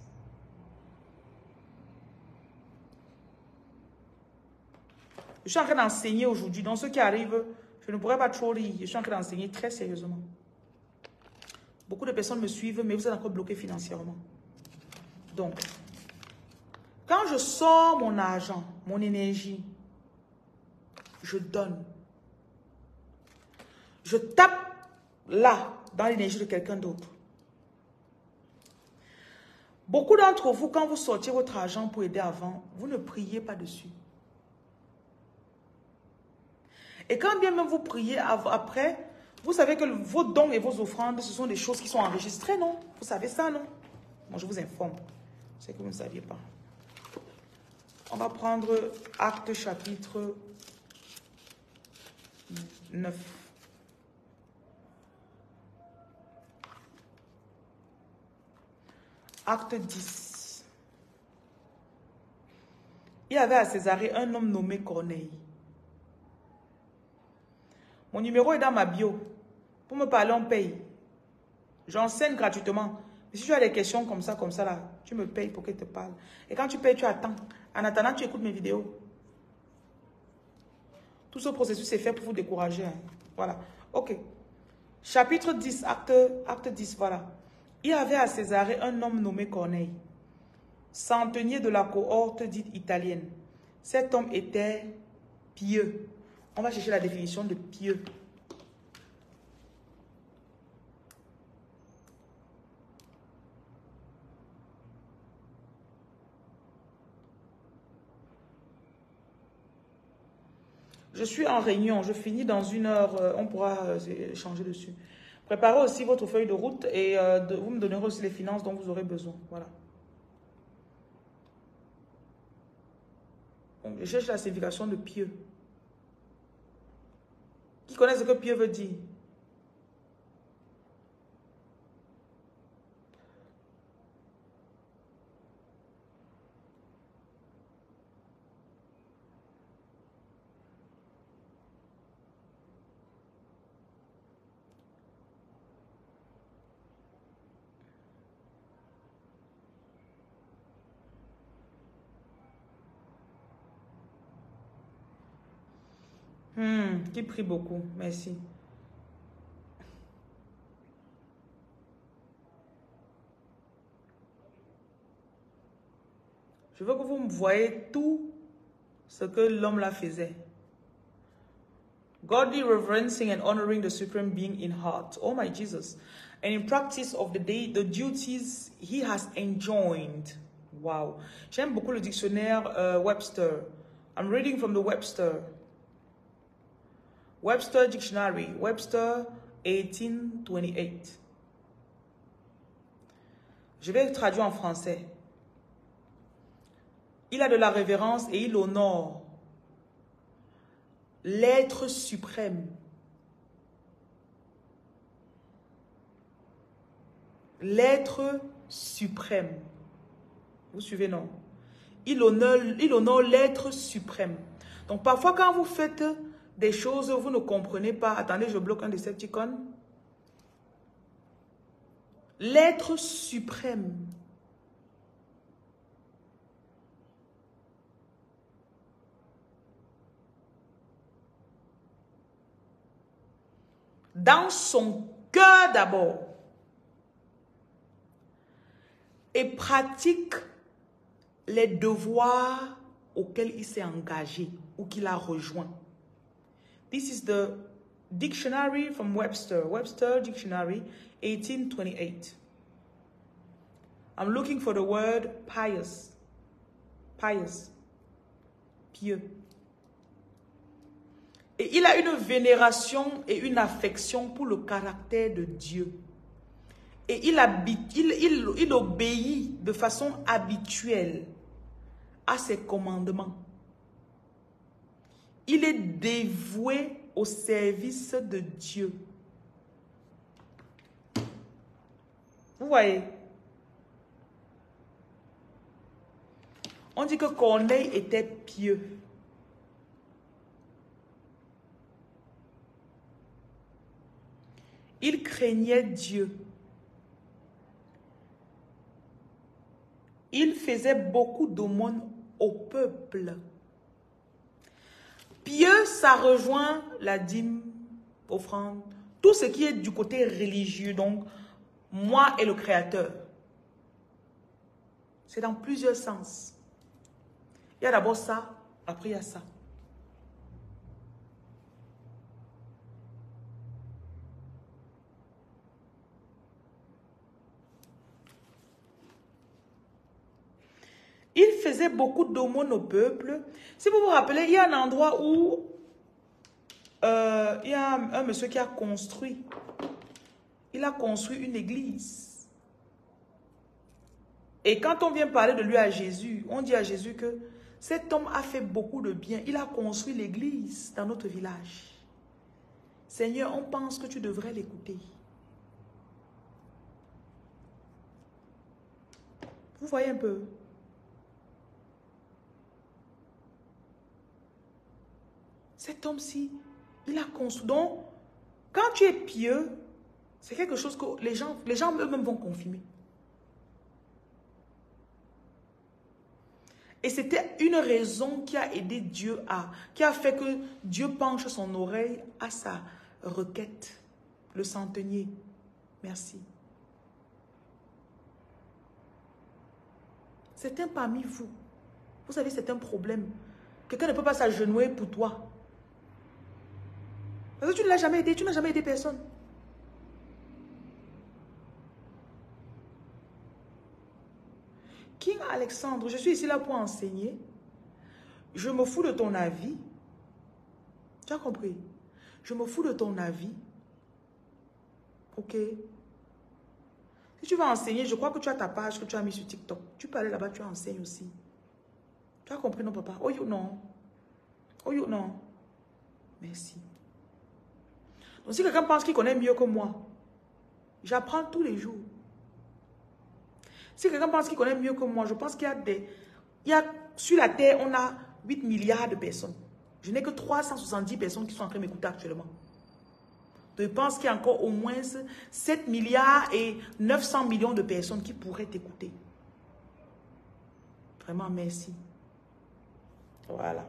Je suis en train d'enseigner aujourd'hui. Donc, ceux qui arrivent, je ne pourrais pas trop rire. Je suis en train d'enseigner très sérieusement. Beaucoup de personnes me suivent, mais vous êtes encore bloqués financièrement. Donc, quand je sors mon argent, mon énergie, je donne. Je tape là, dans l'énergie de quelqu'un d'autre. Beaucoup d'entre vous, quand vous sortez votre argent pour aider avant, vous ne priez pas dessus. Et quand bien même vous priez après, vous savez que vos dons et vos offrandes, ce sont des choses qui sont enregistrées, non? Vous savez ça, non? Moi, je vous informe. C'est que vous ne saviez pas. On va prendre Actes chapitre 9. Acte 10. Il y avait à Césarée un homme nommé Corneille. Mon numéro est dans ma bio. Pour me parler, on paye. J'enseigne gratuitement. Mais si tu as des questions comme ça là, tu me payes pour que je te parle. Et quand tu payes, tu attends. En attendant, tu écoutes mes vidéos. Tout ce processus est fait pour vous décourager. Hein. Voilà. Ok. Chapitre 10, acte 10, voilà. Il y avait à Césarée un homme nommé Corneille, centenier de la cohorte dite italienne. Cet homme était pieux. On va chercher la définition de pieux. Je suis en réunion, je finis dans 1 heure, on pourra échanger dessus. Préparez aussi votre feuille de route et vous me donnerez aussi les finances dont vous aurez besoin. Voilà. Donc, je cherche la signification de pieux. Qui connaît ce que pieux veut dire? Qui prie beaucoup. Merci. Je veux que vous me voyez tout ce que l'homme là faisait. Godly reverencing and honoring the supreme being in heart. Oh my Jesus. And in practice of the day, the duties he has enjoined. Wow. J'aime beaucoup le dictionnaire Webster. I'm reading from the Webster. Webster Dictionary. Webster 1828. Je vais traduire en français. Il a de la révérence et il honore l'être suprême. L'être suprême. Vous suivez, non? Il honore l'être suprême. Donc, parfois, quand vous faites des choses, vous ne comprenez pas. Attendez, je bloque un Decepticon. L'être suprême. Dans son cœur d'abord. Et pratique les devoirs auxquels il s'est engagé ou qu'il a rejoint. This is the dictionary from Webster. Webster Dictionary, 1828. I'm looking for the word pious. Pious. Pieux. Et il a une vénération et une affection pour le caractère de Dieu. Et il obéit de façon habituelle à ses commandements. Il est dévoué au service de Dieu. Vous voyez? On dit que Corneille était pieux. Il craignait Dieu. Il faisait beaucoup d'aumônes au peuple. Pieux, ça rejoint la dîme, offrande, tout ce qui est du côté religieux. Donc, moi et le Créateur. C'est dans plusieurs sens. Il y a d'abord ça, après il y a ça. faisait beaucoup d'aumônes au peuple. Si vous vous rappelez, il y a un endroit où il y a un monsieur qui a construit. Il a construit une église. Et quand on vient parler de lui à Jésus, on dit à Jésus que cet homme a fait beaucoup de bien. Il a construit l'église dans notre village. Seigneur, on pense que tu devrais l'écouter. Vous voyez un peu? Cet homme-ci, il a construit. Donc, quand tu es pieux, c'est quelque chose que les gens eux-mêmes vont confirmer. Et c'était une raison qui a aidé Dieu qui a fait que Dieu penche son oreille à sa requête. Le centenier. Merci. C'est un parmi vous. Vous savez, c'est un problème. Quelqu'un ne peut pas s'agenouiller pour toi. Parce que tu ne l'as jamais aidé, tu n'as jamais aidé personne. King Alexandre, je suis ici là pour enseigner. Je me fous de ton avis. Tu as compris? Je me fous de ton avis. Ok? Si tu vas enseigner, je crois que tu as ta page que tu as mis sur TikTok. Tu peux aller là-bas, tu enseignes aussi. Tu as compris, non, papa? Oh, you, non. Oh, you, non. Merci. Donc, si quelqu'un pense qu'il connaît mieux que moi, j'apprends tous les jours. Si quelqu'un pense qu'il connaît mieux que moi, je pense qu'il y a sur la terre, on a 8 milliards de personnes. Je n'ai que 370 personnes qui sont en train de m'écouter actuellement. Je pense qu'il y a encore au moins 7 milliards et 900 millions de personnes qui pourraient t'écouter. Vraiment, merci. Voilà.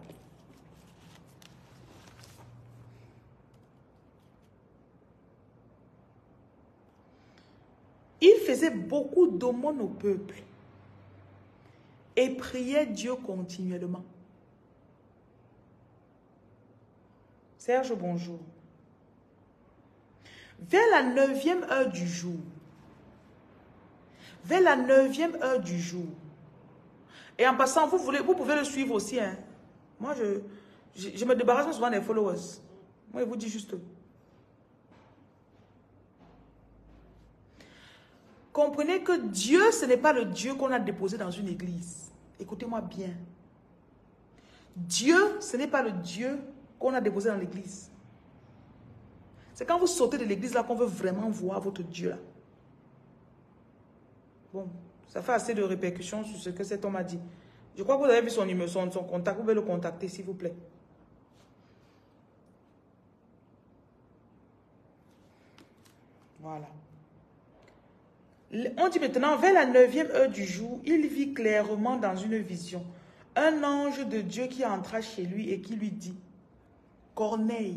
Il faisait beaucoup d'aumônes au peuple et priait Dieu continuellement. Serge, bonjour. Vers la 9e heure du jour, et en passant, vous pouvez le suivre aussi. Hein. Moi, je me débarrasse souvent des followers. Moi, je vous dis juste. Comprenez que Dieu, ce n'est pas le Dieu qu'on a déposé dans une église. Écoutez-moi bien. Dieu, ce n'est pas le Dieu qu'on a déposé dans l'église. C'est quand vous sortez de l'église là qu'on veut vraiment voir votre Dieu là. Bon, ça fait assez de répercussions sur ce que cet homme a dit. Je crois que vous avez vu son numéro, son contact. Vous pouvez le contacter s'il vous plaît. Voilà. On dit maintenant, vers la 9e heure du jour, il vit clairement dans une vision un ange de Dieu qui entra chez lui et qui lui dit, Corneille,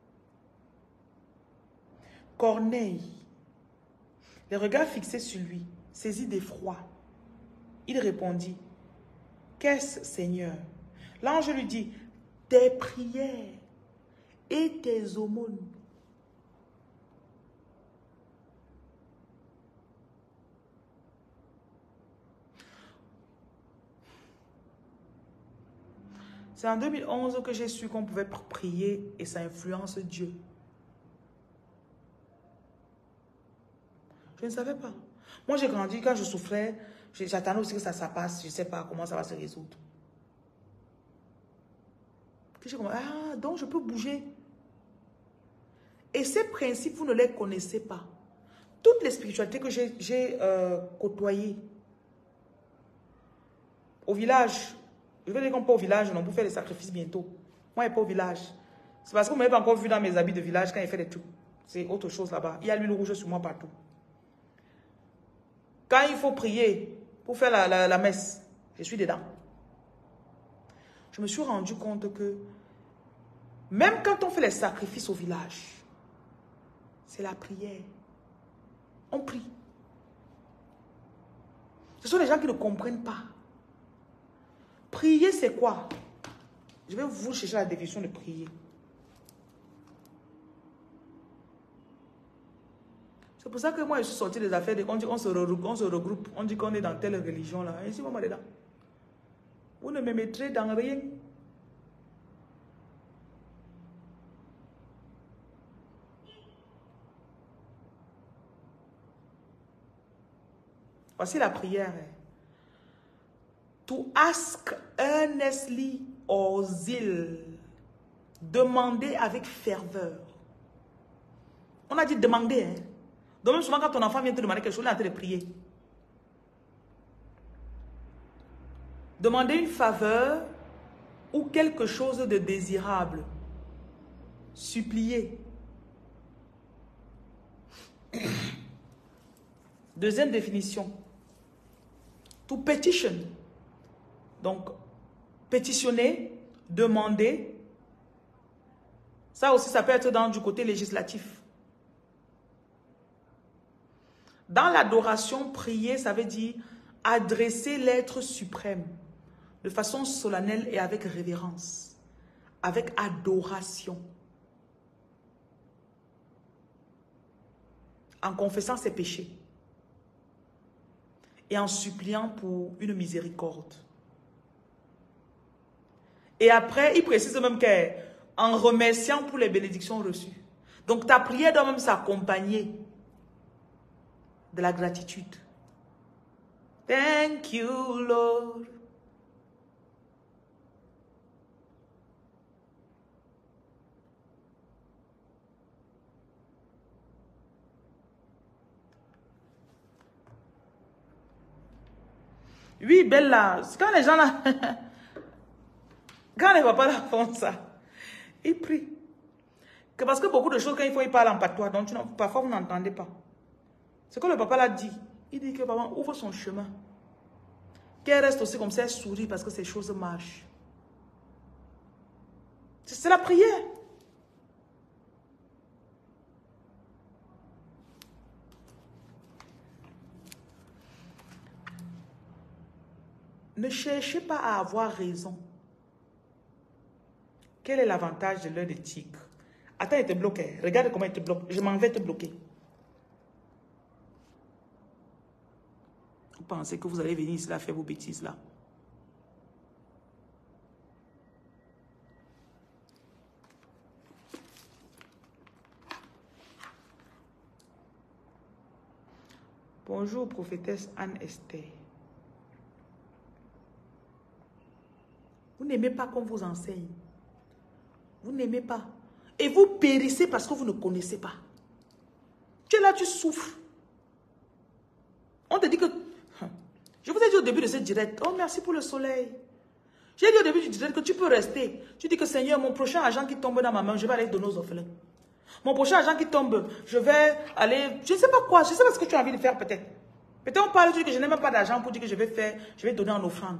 Corneille, les regards fixés sur lui, saisi d'effroi. Il répondit, qu'est-ce, Seigneur? L'ange lui dit, tes prières et tes aumônes. C'est en 2011 que j'ai su qu'on pouvait prier et ça influence Dieu. Je ne savais pas. Moi, j'ai grandi, quand je souffrais, j'attendais aussi que ça passe. Je ne sais pas comment ça va se résoudre. Ah, donc je peux bouger. Et ces principes, vous ne les connaissez pas. Toutes les spiritualités que j'ai côtoyées au village, je vais dire qu'on peut au village, non, pour faire des sacrifices bientôt. Moi, je n'ai pas au village. C'est parce que vous ne m'avez pas encore vu dans mes habits de village quand il fait des trucs. C'est autre chose là-bas. Il y a l'huile rouge sur moi partout. Quand il faut prier pour faire la messe, je suis dedans. Je me suis rendu compte que même quand on fait les sacrifices au village, c'est la prière. On prie. Ce sont les gens qui ne comprennent pas. Prier, c'est quoi? Je vais vous chercher la définition de prier. C'est pour ça que moi, je suis sorti des affaires. On dit qu'on se regroupe. On dit qu'on est dans telle religion là. Et ici, moi, dedans. Vous ne me mettrez dans rien. Voici la prière. To ask earnestly or zeal. Demandez avec ferveur. On a dit demander. Hein? Donc même souvent quand ton enfant vient te demander quelque chose, il est en train de prier. Demandez une faveur ou quelque chose de désirable. Supplier. Deuxième définition. To petition. Donc, pétitionner, demander. Ça aussi, ça peut être du côté législatif. Dans l'adoration, prier, ça veut dire adresser l'être suprême de façon solennelle et avec révérence, avec adoration, en confessant ses péchés et en suppliant pour une miséricorde. Et après, il précise même qu'en remerciant pour les bénédictions reçues. Donc ta prière doit même s'accompagner de la gratitude. Thank you, Lord. Oui, Bella, quand les gens là, quand les papas là font ça, ils prient. Que parce que beaucoup de choses, quand ils font, ils parlent en patois, donc parfois vous n'entendez pas. Ce que le papa l'a dit, il dit que papa ouvre son chemin. Qu'elle reste aussi comme ça, elle sourit parce que ces choses marchent. C'est la prière. Ne cherchez pas à avoir raison. Quel est l'avantage de l'œil de tigre? Attends, il te bloque. Regarde comment il te bloque. Je m'en vais te bloquer. Vous pensez que vous allez venir ici là faire vos bêtises là? Bonjour, prophétesse Anne-Esther. Vous n'aimez pas qu'on vous enseigne. Vous n'aimez pas. Et vous périssez parce que vous ne connaissez pas. Tu es là, tu souffres. On te dit que... Je vous ai dit au début de ce direct, oh merci pour le soleil. J'ai dit au début du direct que tu peux rester. Tu dis que Seigneur, mon prochain argent qui tombe dans ma main, je vais aller donner aux orphelins. Mon prochain argent qui tombe, je vais aller... Je ne sais pas quoi, je ne sais pas ce que tu as envie de faire peut-être. Peut-être on parle, tu dis que je n'ai même pas d'argent pour dire que je vais donner en offrande.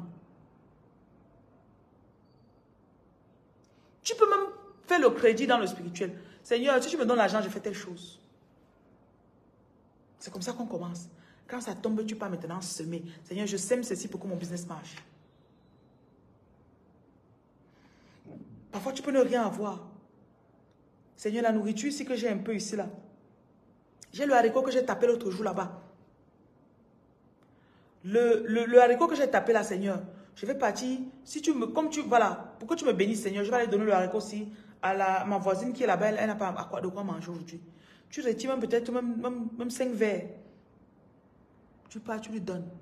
Tu peux même faire le crédit dans le spirituel. Seigneur, si tu me donnes l'argent, je fais telle chose. C'est comme ça qu'on commence. Quand ça tombe, tu peux maintenant semer. Seigneur, je sème ceci pour que mon business marche. Parfois, tu peux ne rien avoir. Seigneur, la nourriture ici que j'ai un peu ici, là. J'ai le haricot que j'ai tapé l'autre jour là-bas. Le haricot que j'ai tapé là, Seigneur, je vais partir. Si tu me, voilà, pour que tu me bénisses, Seigneur, je vais aller donner le haricot aussi à ma voisine qui est là-bas. Elle n'a pas de quoi manger aujourd'hui. Tu retires même peut-être même 5 verres. Tu pars, tu lui donnes.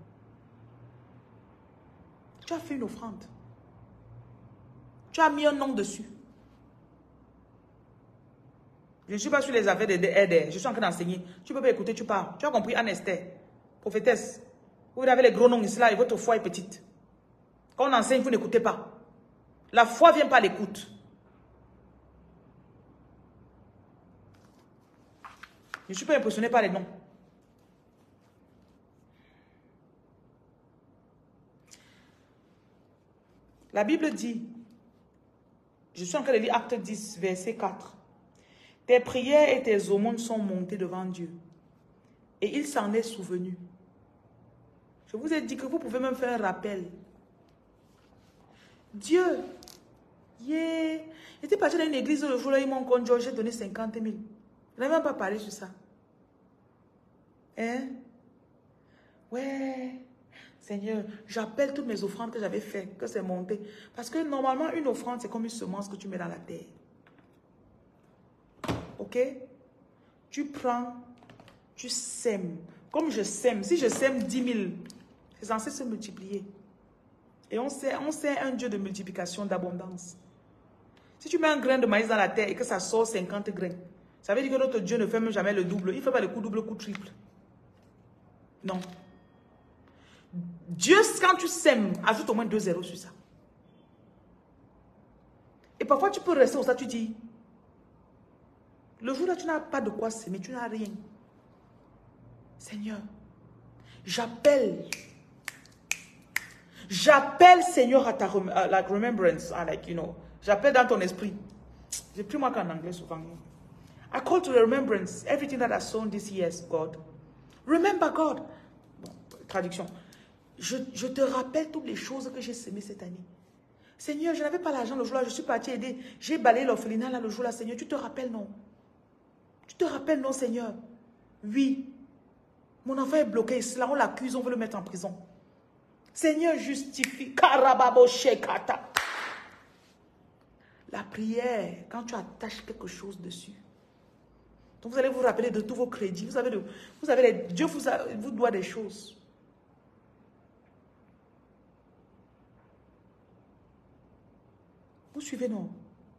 Tu as fait une offrande. Tu as mis un nom dessus. Je ne suis pas sur les affaires d'aide. Je suis en train d'enseigner. Tu ne peux pas écouter, tu parles. Tu as compris, Anne-Esther, prophétesse. Vous avez les gros noms ici là et votre foi est petite. Quand on enseigne, vous n'écoutez pas. La foi vient par l'écoute. Je ne suis pas impressionné par les noms. La Bible dit, je suis en train de lire Acte 10, verset 4. Tes prières et tes aumônes sont montées devant Dieu. Et il s'en est souvenu. Je vous ai dit que vous pouvez même faire un rappel. Dieu, j'étais parti dans une église le jour là, ils m'ont conduit, j'ai donné 50 000. Je n'avais même pas parlé sur ça. Hein? Ouais, Seigneur, j'appelle toutes mes offrandes que j'avais faites, que c'est monté. Parce que normalement, une offrande, c'est comme une semence que tu mets dans la terre. Ok? Tu prends, tu sèmes. Comme je sème, si je sème 10 000, c'est censé se multiplier. Et on sait un Dieu de multiplication, d'abondance. Si tu mets un grain de maïs dans la terre et que ça sort 50 grains, ça veut dire que notre Dieu ne fait même jamais le double. Il ne fait pas le coup double, coup triple. Non. Dieu, quand tu sèmes, ajoute au moins 2 zéros sur ça. Et parfois, tu peux rester au ça, tu dis, le jour là, tu n'as pas de quoi s'aimer, tu n'as rien. Seigneur, j'appelle, Seigneur, à la remembrance, like, you know, j'appelle dans ton esprit. J'ai plus moi qu'en anglais souvent. I call to the remembrance everything that I sown this year, God. Remember, God. Bon, traduction. Je te rappelle toutes les choses que j'ai semées cette année. Seigneur, je n'avais pas l'argent le jour-là, je suis partie aider. J'ai balayé l'orphelinat là le jour-là, Seigneur. Tu te rappelles, non? Tu te rappelles, non, Seigneur? Oui. Mon enfant est bloqué. Là, on l'accuse, on veut le mettre en prison. Seigneur, justifie. Karababo Shekata. La prière, quand tu attaches quelque chose dessus. Donc, vous allez vous rappeler de tous vos crédits. Dieu vous doit des choses. Vous suivez, non?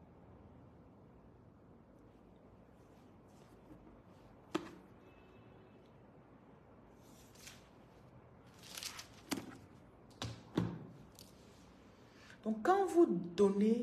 Donc, quand vous donnez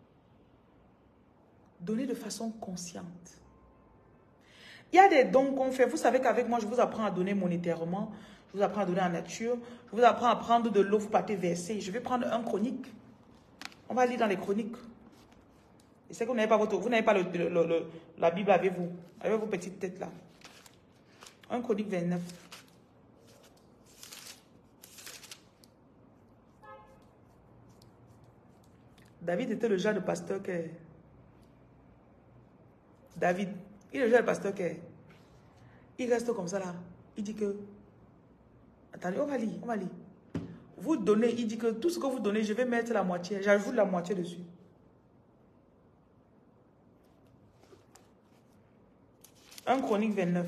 de façon consciente. Il y a des dons qu'on fait. Vous savez qu'avec moi, je vous apprends à donner monétairement. Je vous apprends à donner en nature. Je vous apprends à prendre de l'eau, vous partez verser. Je vais prendre un chronique. On va lire dans les chroniques. Et c'est que vous n'avez pas, la Bible avec vous. Avec vos petites têtes là. Un chronique 29. David était le genre de pasteur que... David, il est le genre de pasteur que... Il reste comme ça là. Il dit que... Attendez, on va lire. Vous donnez, il dit que tout ce que vous donnez, je vais mettre la moitié. J'ajoute la moitié dessus. Un Chronique 29.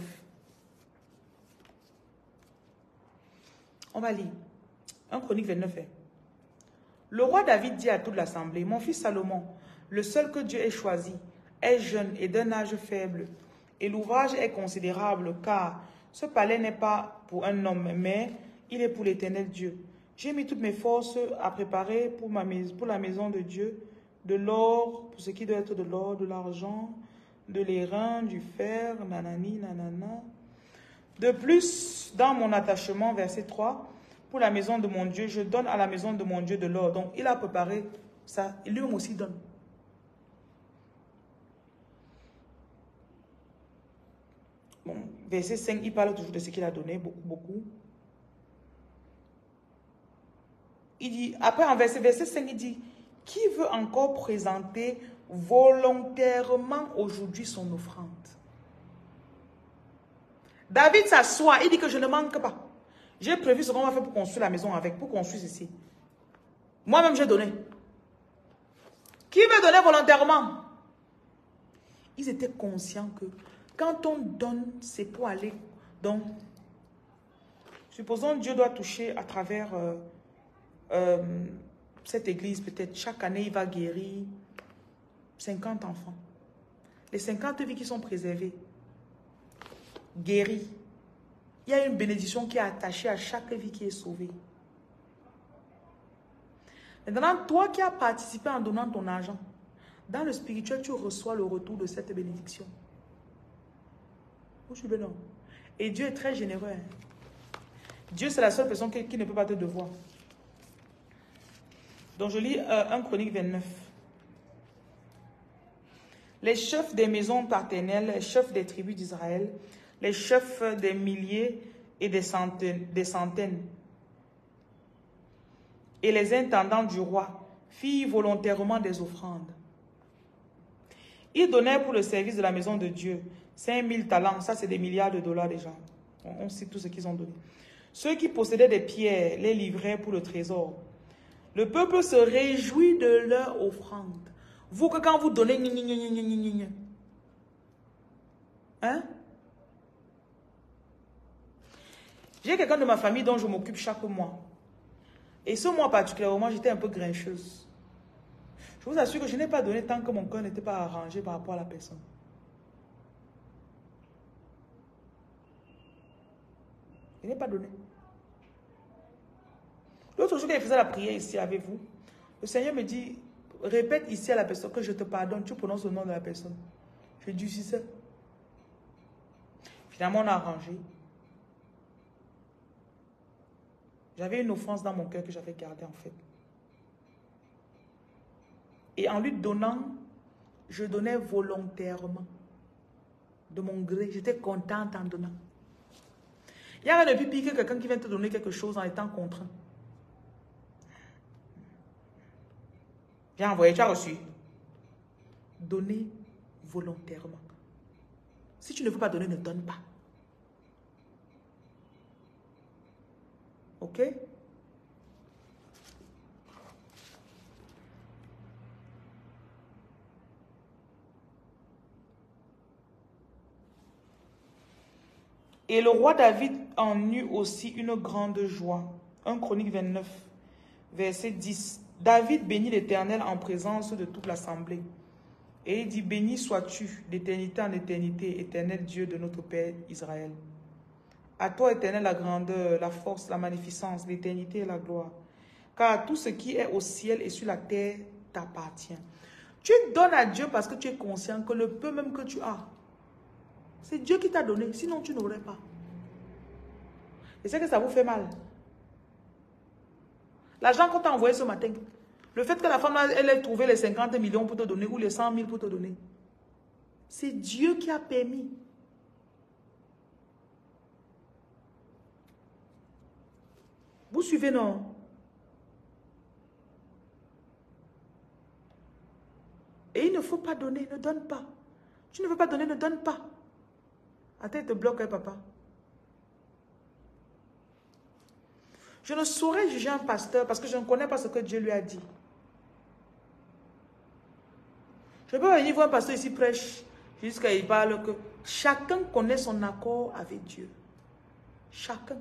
On va lire. Un Chronique 29 est. Le roi David dit à toute l'assemblée, mon fils Salomon, le seul que Dieu ait choisi, est jeune et d'un âge faible, et l'ouvrage est considérable, car ce palais n'est pas pour un homme, mais il est pour l'Éternel Dieu. J'ai mis toutes mes forces à préparer pour la maison de Dieu, de l'or, pour ce qui doit être de l'or, de l'argent, de l'airain, du fer, nanani, nanana. De plus, dans mon attachement, verset 3, pour la maison de mon Dieu, je donne à la maison de mon Dieu de l'or. Donc, il a préparé ça, et lui-même aussi donne. Bon, verset 5, il parle toujours de ce qu'il a donné, beaucoup. Il dit, après en verset 5, il dit, qui veut encore présenter volontairement aujourd'hui son offrande? David s'assoit, il dit que je ne manque pas. J'ai prévu ce qu'on va faire pour construire la maison avec, pour construire ceci. Moi-même, j'ai donné. Qui veut donner volontairement? Ils étaient conscients que quand on donne, c'est pour aller. Donc, supposons Dieu doit toucher à travers cette église, peut-être chaque année, il va guérir 50 enfants. Les 50 vies qui sont préservées, guéries. Il y a une bénédiction qui est attachée à chaque vie qui est sauvée. Maintenant, toi qui as participé en donnant ton argent, dans le spirituel, tu reçois le retour de cette bénédiction. Vous suivez, non? Et Dieu est très généreux. Hein? Dieu, c'est la seule personne qui ne peut pas te devoir. Donc, je lis 1 Chronique 29. Les chefs des maisons paternelles, les chefs des tribus d'Israël, les chefs des milliers et des centaines, et les intendants du roi firent volontairement des offrandes. Ils donnèrent pour le service de la maison de Dieu 5000 talents, ça c'est des milliards de dollars déjà. On sait tout ce qu'ils ont donné. Ceux qui possédaient des pierres les livraient pour le trésor. Le peuple se réjouit de leur offrande. Vous, que quand vous donnez... Hein? J'ai quelqu'un de ma famille dont je m'occupe chaque mois. Et ce mois particulièrement, j'étais un peu grincheuse. Je vous assure que je n'ai pas donné tant que mon cœur n'était pas arrangé par rapport à la personne. Je n'ai pas donné. L'autre jour, quand il faisait la prière ici avec vous, le Seigneur me dit, répète ici à la personne que je te pardonne. Tu prononces le nom de la personne. Je dis, c'est ça. Finalement, on a arrangé. J'avais une offense dans mon cœur que j'avais gardée en fait. Et en lui donnant, je donnais volontairement. De mon gré, j'étais contente en donnant. Il y a rien de plus pire que quelqu'un qui vient te donner quelque chose en étant contraint. J'ai envoyé, tu as reçu. Donner volontairement. Si tu ne veux pas donner, ne donne pas. Ok? Et le roi David en eut aussi une grande joie. 1 Chronique 29, verset 10. David bénit l'Éternel en présence de toute l'assemblée. Et il dit, béni sois-tu d'éternité en éternité, éternel Dieu de notre Père Israël. À toi, Éternel, la grandeur, la force, la magnificence, l'éternité et la gloire. Car tout ce qui est au ciel et sur la terre t'appartient. Tu donnes à Dieu parce que tu es conscient que le peu même que tu as, c'est Dieu qui t'a donné, sinon tu n'aurais pas. Et c'est que ça vous fait mal. L'argent qu'on t'a envoyé ce matin, le fait que la femme, elle ait trouvé les 50 millions pour te donner ou les 100 000 pour te donner, c'est Dieu qui a permis. Vous suivez, non? Et il ne faut pas donner, ne donne pas. Tu ne veux pas donner, ne donne pas. Attends, il te bloque, hein, papa. Je ne saurais juger un pasteur parce que je ne connais pas ce que Dieu lui a dit. Je ne peux pas venir voir un pasteur ici prêche jusqu'à il parle que chacun connaît son accord avec Dieu. Chacun.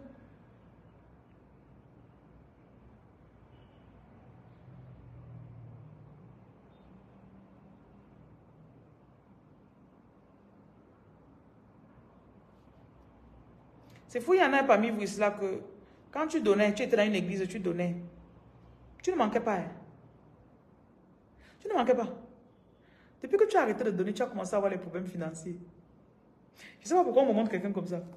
C'est fou, il y en a parmi vous ici là que quand tu donnais, tu étais dans une église, tu donnais. Tu ne manquais pas. Hein? Tu ne manquais pas. Depuis que tu as arrêté de donner, tu as commencé à avoir les problèmes financiers. Je ne sais pas pourquoi on me montre quelqu'un comme ça.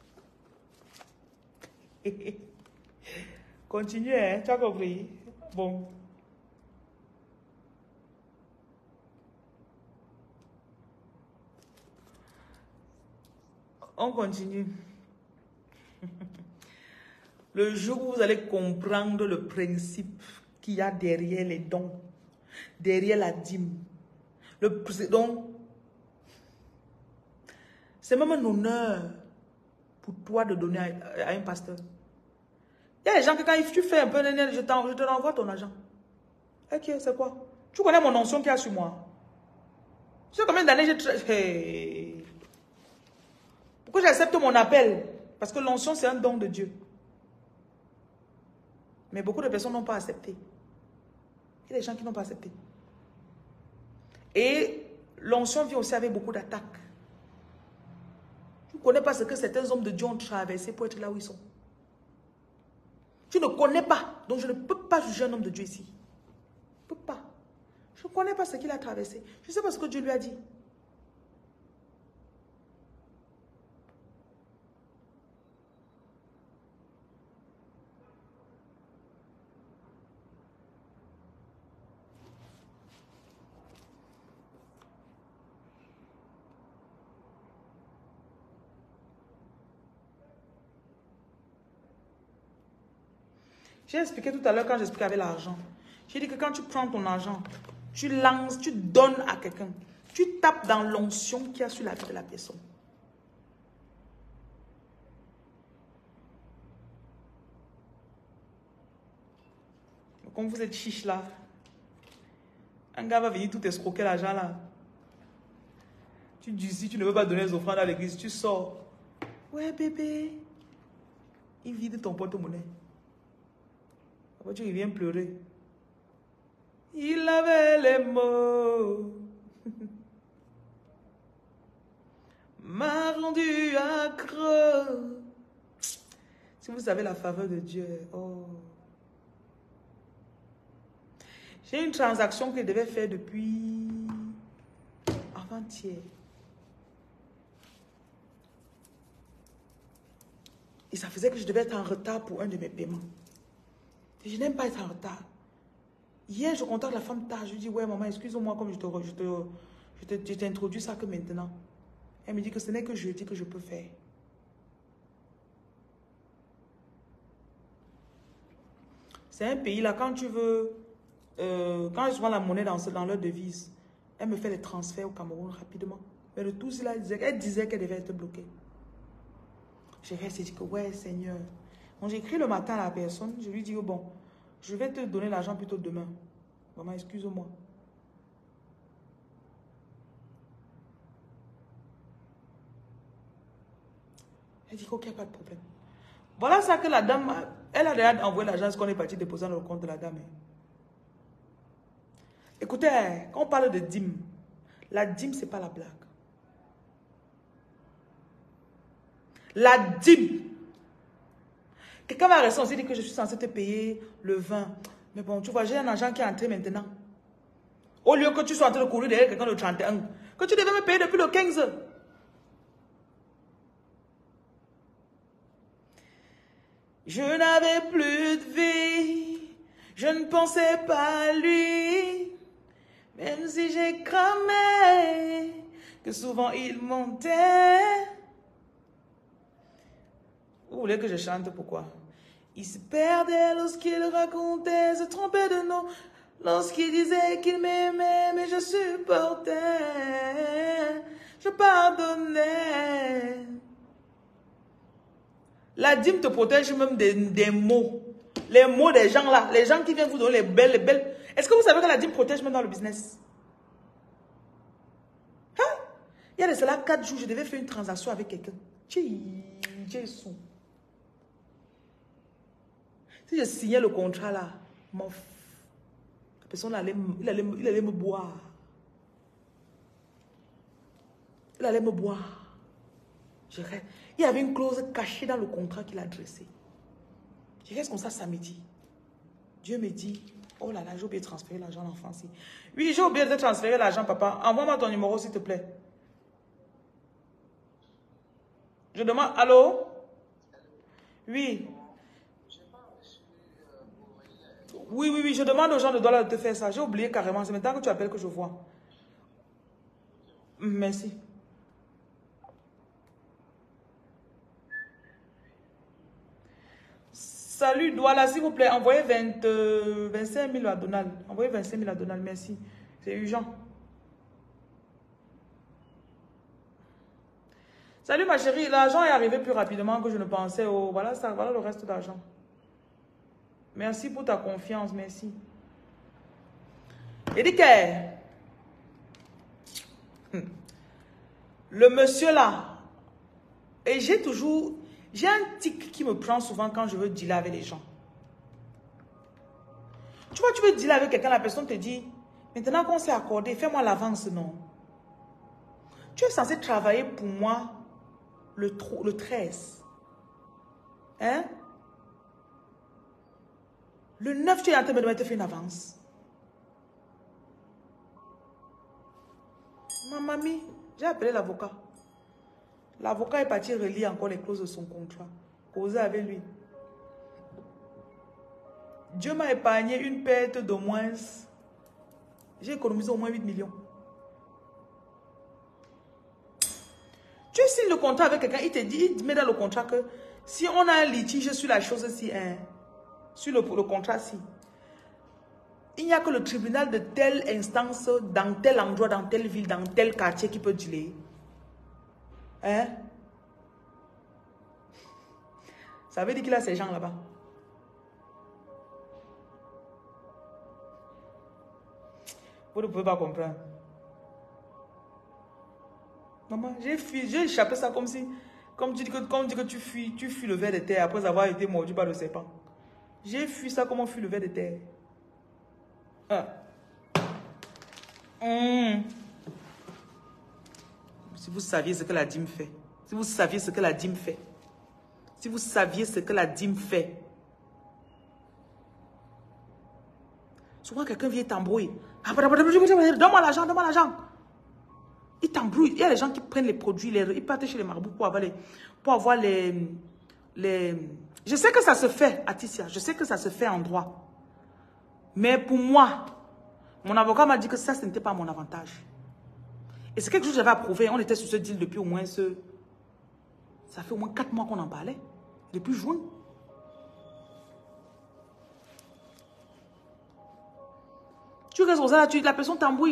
Continue, hein? Tu as compris? Bon. On continue. Le jour où vous allez comprendre le principe qu'il y a derrière les dons, derrière la dîme, donc, c'est même un honneur pour toi de donner à un pasteur. Il y a des gens que quand tu fais un peu, je te renvoie ton argent. Ok, c'est quoi? Tu connais mon onction qu'il y a sur moi? Tu sais combien d'années j'ai... Pourquoi j'accepte mon appel? Parce que l'onction, c'est un don de Dieu. Mais beaucoup de personnes n'ont pas accepté. Il y a des gens qui n'ont pas accepté. Et l'onction vient aussi avec beaucoup d'attaques. Tu ne connais pas ce que certains hommes de Dieu ont traversé pour être là où ils sont. Tu ne connais pas. Donc je ne peux pas juger un homme de Dieu ici. Je ne peux pas. Je ne connais pas ce qu'il a traversé. Je ne sais pas ce que Dieu lui a dit. J'ai expliqué tout à l'heure quand j'expliquais avec l'argent. J'ai dit que quand tu prends ton argent, tu lances, tu donnes à quelqu'un. Tu tapes dans l'onction qu'il y a sur la vie de la personne. Comme vous êtes chiche là. Un gars va venir tout escroquer l'argent là. Tu dis si tu ne veux pas donner les offrandes à l'église, tu sors. Ouais bébé. Il vide ton porte-monnaie. Après tu viens pleurer. Il avait les mots. M'a rendu accro. Si vous savez la faveur de Dieu. Oh. J'ai une transaction que je devais faire depuis avant-hier. Et ça faisait que je devais être en retard pour un de mes paiements. Et je n'aime pas être en retard. Hier, je contacte la femme tard. Je lui dis, ouais, maman, excuse-moi, comme je t'ai introduit ça que maintenant. Elle me dit que ce n'est que jeudi que je peux faire. C'est un pays là, quand tu veux, quand je vois la monnaie dans leur devise, elle me fait les transferts au Cameroun rapidement. Mais le tout, elle disait qu'elle devait être bloquée. J'ai resté dit que, ouais, Seigneur. Donc, j'ai écrit le matin à la personne. Je lui dis, oh, bon, je vais te donner l'argent plutôt demain. Maman, excuse-moi. Elle dit, ok, pas de problème. Voilà ça que la dame, elle a déjà envoyé l'argent, ce qu'on est parti déposer dans le compte de la dame. Écoutez, quand on parle de dîme, la dîme, ce n'est pas la blague. La dîme. Quelqu'un va rester, on s'est dit que je suis censée te payer le 20. Mais bon, tu vois, j'ai un argent qui est entré maintenant. Au lieu que tu sois en train de courir derrière quelqu'un le 31, que tu devais me payer depuis le 15. Je n'avais plus de vie, je ne pensais pas à lui, même si j'ai cramé, que souvent il montait. Vous voulez que je chante pourquoi? Il se perdait lorsqu'il racontait, se trompait de nom, lorsqu'il disait qu'il m'aimait, mais je supportais, je pardonnais. La dîme te protège même des mots. Les mots des gens là. Les gens qui viennent vous donner les belles. Est-ce que vous savez que la dîme protège même dans le business? Hein? Il y a de cela 4 jours, je devais faire une transaction avec quelqu'un. Jésus. Si je signais le contrat là, la personne il allait me boire. Il allait me boire. Il y avait une clause cachée dans le contrat qu'il a dressé. Je reste comme ça samedi. Dieu me dit, oh là là, j'ai oublié de transférer l'argent à l'enfant. Oui, j'ai oublié de transférer l'argent, papa. Envoie-moi ton numéro, s'il te plaît. Je demande, allô? Oui. Oui, je demande aux gens de dollars de te faire ça. J'ai oublié carrément. C'est maintenant que tu appelles que je vois. Merci. Salut, Douala, s'il vous plaît, envoyez 25 000 à Donald. Envoyez 25 000 à Donald, merci. C'est urgent. Salut ma chérie, l'argent est arrivé plus rapidement que je ne pensais. Oh, voilà ça, voilà le reste d'argent. Merci pour ta confiance, merci. Et dit que le monsieur là, et j'ai un tic qui me prend souvent quand je veux dealer avec les gens. Tu vois, tu veux dealer avec quelqu'un, la personne te dit, maintenant qu'on s'est accordé, fais-moi l'avance, non. Tu es censé travailler pour moi le 13. Hein? Le 9, tu es en train de me faire une avance. Ma mamie, j'ai appelé l'avocat. L'avocat est parti relire encore les clauses de son contrat. Causer avec lui. Dieu m'a épargné une perte d'au moins... J'ai économisé au moins 8 millions. Tu signes le contrat avec quelqu'un, il te dit, il met dans le contrat que si on a un litige sur la chose-ci, hein, sur le contrat-ci, il n'y a que le tribunal de telle instance, dans tel endroit, dans telle ville, dans tel quartier qui peut dealer. Hein? Ça veut dire qu'il a ces gens là-bas. Vous ne pouvez pas comprendre. Maman, j'ai échappé ça comme si... Comme tu dis que tu fuis le ver de terre après avoir été mordu par le serpent. J'ai fui ça comme on fuit le ver de terre. Ah. Si vous saviez ce que la dîme fait. Si vous saviez ce que la dîme fait. Si vous saviez ce que la dîme fait. Souvent, quelqu'un vient t'embrouiller. Donne-moi l'argent, donne-moi l'argent. Ils t'embrouillent. Il y a des gens qui prennent les produits, ils partent chez les marabouts pour avoir les... Je sais que ça se fait, Aticia. Je sais que ça se fait en droit. Mais pour moi, mon avocat m'a dit que ça, ce n'était pas mon avantage. Et c'est quelque chose que j'avais approuvé. On était sur ce deal depuis au moins ça fait au moins 4 mois qu'on en parlait. Depuis juin. Tu restes comme ça, la personne t'embrouille.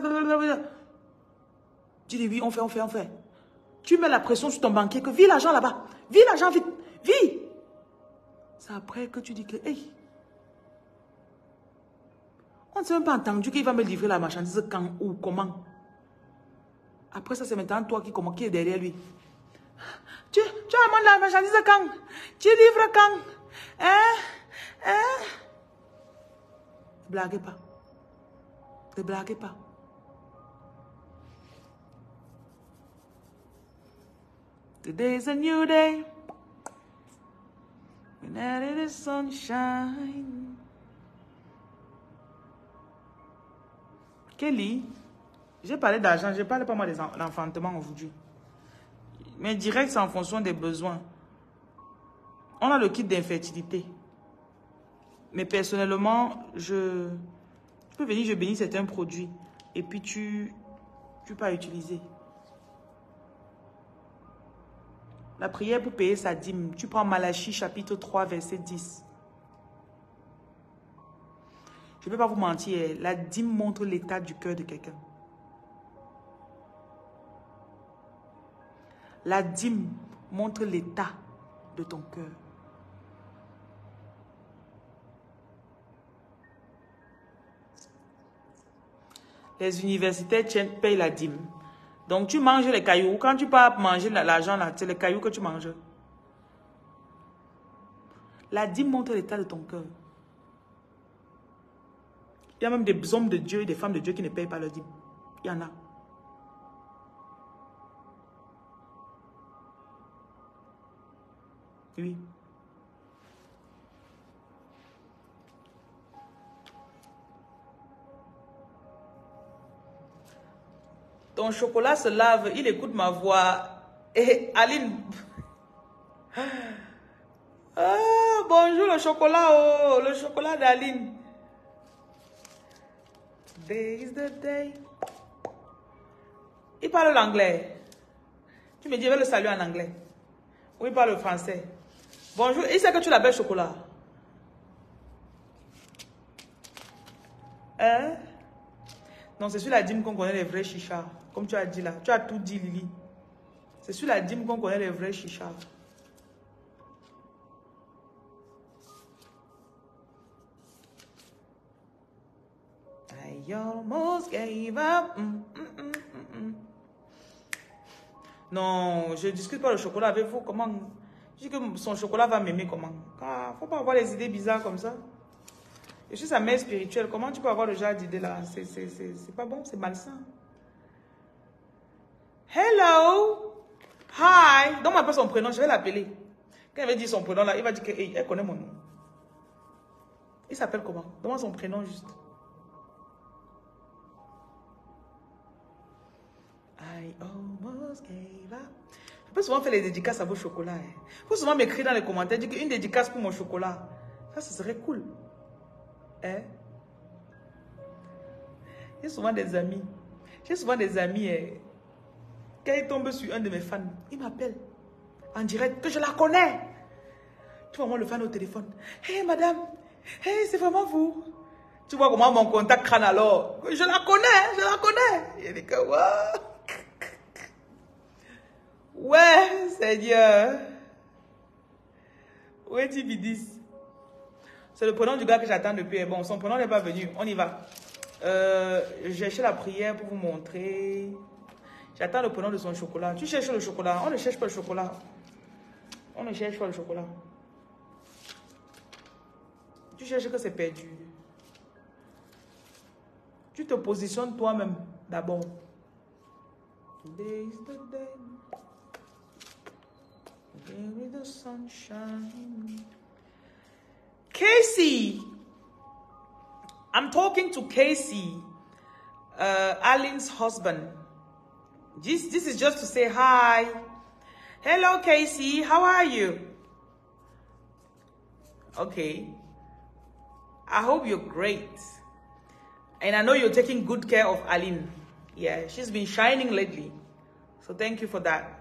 Tu dis oui, on fait. Tu mets la pression sur ton banquier que vis l'argent là-bas. Vis l'argent vite. Vis. C'est après que tu dis que, hey, on ne s'est même pas entendu qu'il va me livrer la marchandise quand ou comment. Après ça, c'est maintenant toi qui est derrière lui. Tu amènes la marchandise quand? Tu livres quand? Ne blaguez pas. Ne blaguez pas. Today's a new day. When out the sunshine. Kelly, j'ai parlé d'argent, je ne parle pas moi d'enfantement aujourd'hui. Mais direct, c'est en fonction des besoins. On a le kit d'infertilité. Mais personnellement, tu peux venir, je bénis certains produits. Et puis tu peux pas utiliser. La prière pour payer sa dîme. Tu prends Malachie chapitre 3 verset 10. Je ne vais pas vous mentir. La dîme montre l'état du cœur de quelqu'un. La dîme montre l'état de ton cœur. Les universitaires payent la dîme. Donc, tu manges les cailloux. Quand tu pars manger l'argent, c'est les cailloux que tu manges. La dîme montre l'état de ton cœur. Il y a même des hommes de Dieu et des femmes de Dieu qui ne payent pas leur dîme. Il y en a. Oui. Ton chocolat se lave, il écoute ma voix. Et Aline. Ah, bonjour le chocolat, oh, le chocolat d'Aline. Today is the day. Il parle l'anglais. Tu me dis, je vais le saluer en anglais. Oui, il parle le français. Bonjour, il sait que tu l'appelles chocolat. Hein? Non, c'est sur la dîme qu'on connaît les vrais chichards. Comme tu as dit là. Tu as tout dit, Lily. C'est sur la dîme qu'on connaît les vrais chichards. I almost gave up. Non, je ne discute pas le chocolat avec vous. Comment? Je dis que son chocolat va m'aimer comment? Il ne faut pas avoir les idées bizarres comme ça. Je suis sa mère spirituelle. Comment tu peux avoir le genre d'idée là? C'est pas bon, c'est malsain. Hello! Hi! Donne-moi pas son prénom, je vais l'appeler. Quand elle va dire son prénom là, il va dire que hey, elle connaît mon nom. Il s'appelle comment? Donne-moi son prénom juste. I almost gave up. Je peux souvent faire les dédicaces à vos chocolats. Il faut souvent m'écrire dans les commentaires, dire qu'une dédicace pour mon chocolat. Ça, ce serait cool. Hein? J'ai souvent des amis. Quand il tombe sur un de mes fans, il m'appelle en direct, que je la connais. Tu vois moi le fan au téléphone. Hey madame, hey c'est vraiment vous. Tu vois comment mon contact crâne alors. Je la connais. Il dit que ouais. Ouais, Seigneur. Ouais, Tibidis. C'est le prénom du gars que j'attends depuis. Bon, son prénom n'est pas venu. On y va. J'ai cherché la prière pour vous montrer. J'attends le preneur de son chocolat. Tu cherches le chocolat. On ne cherche pas le chocolat. On ne cherche pas le chocolat. Tu cherches que c'est perdu. Tu te positionnes toi-même d'abord. Today is the day. There is the sunshine. Casey. I'm talking to Casey, Alin's husband. This is just to say hi. Hello, Casey. How are you? Okay. I hope you're great. And I know you're taking good care of Aline. Yeah, she's been shining lately. So thank you for that.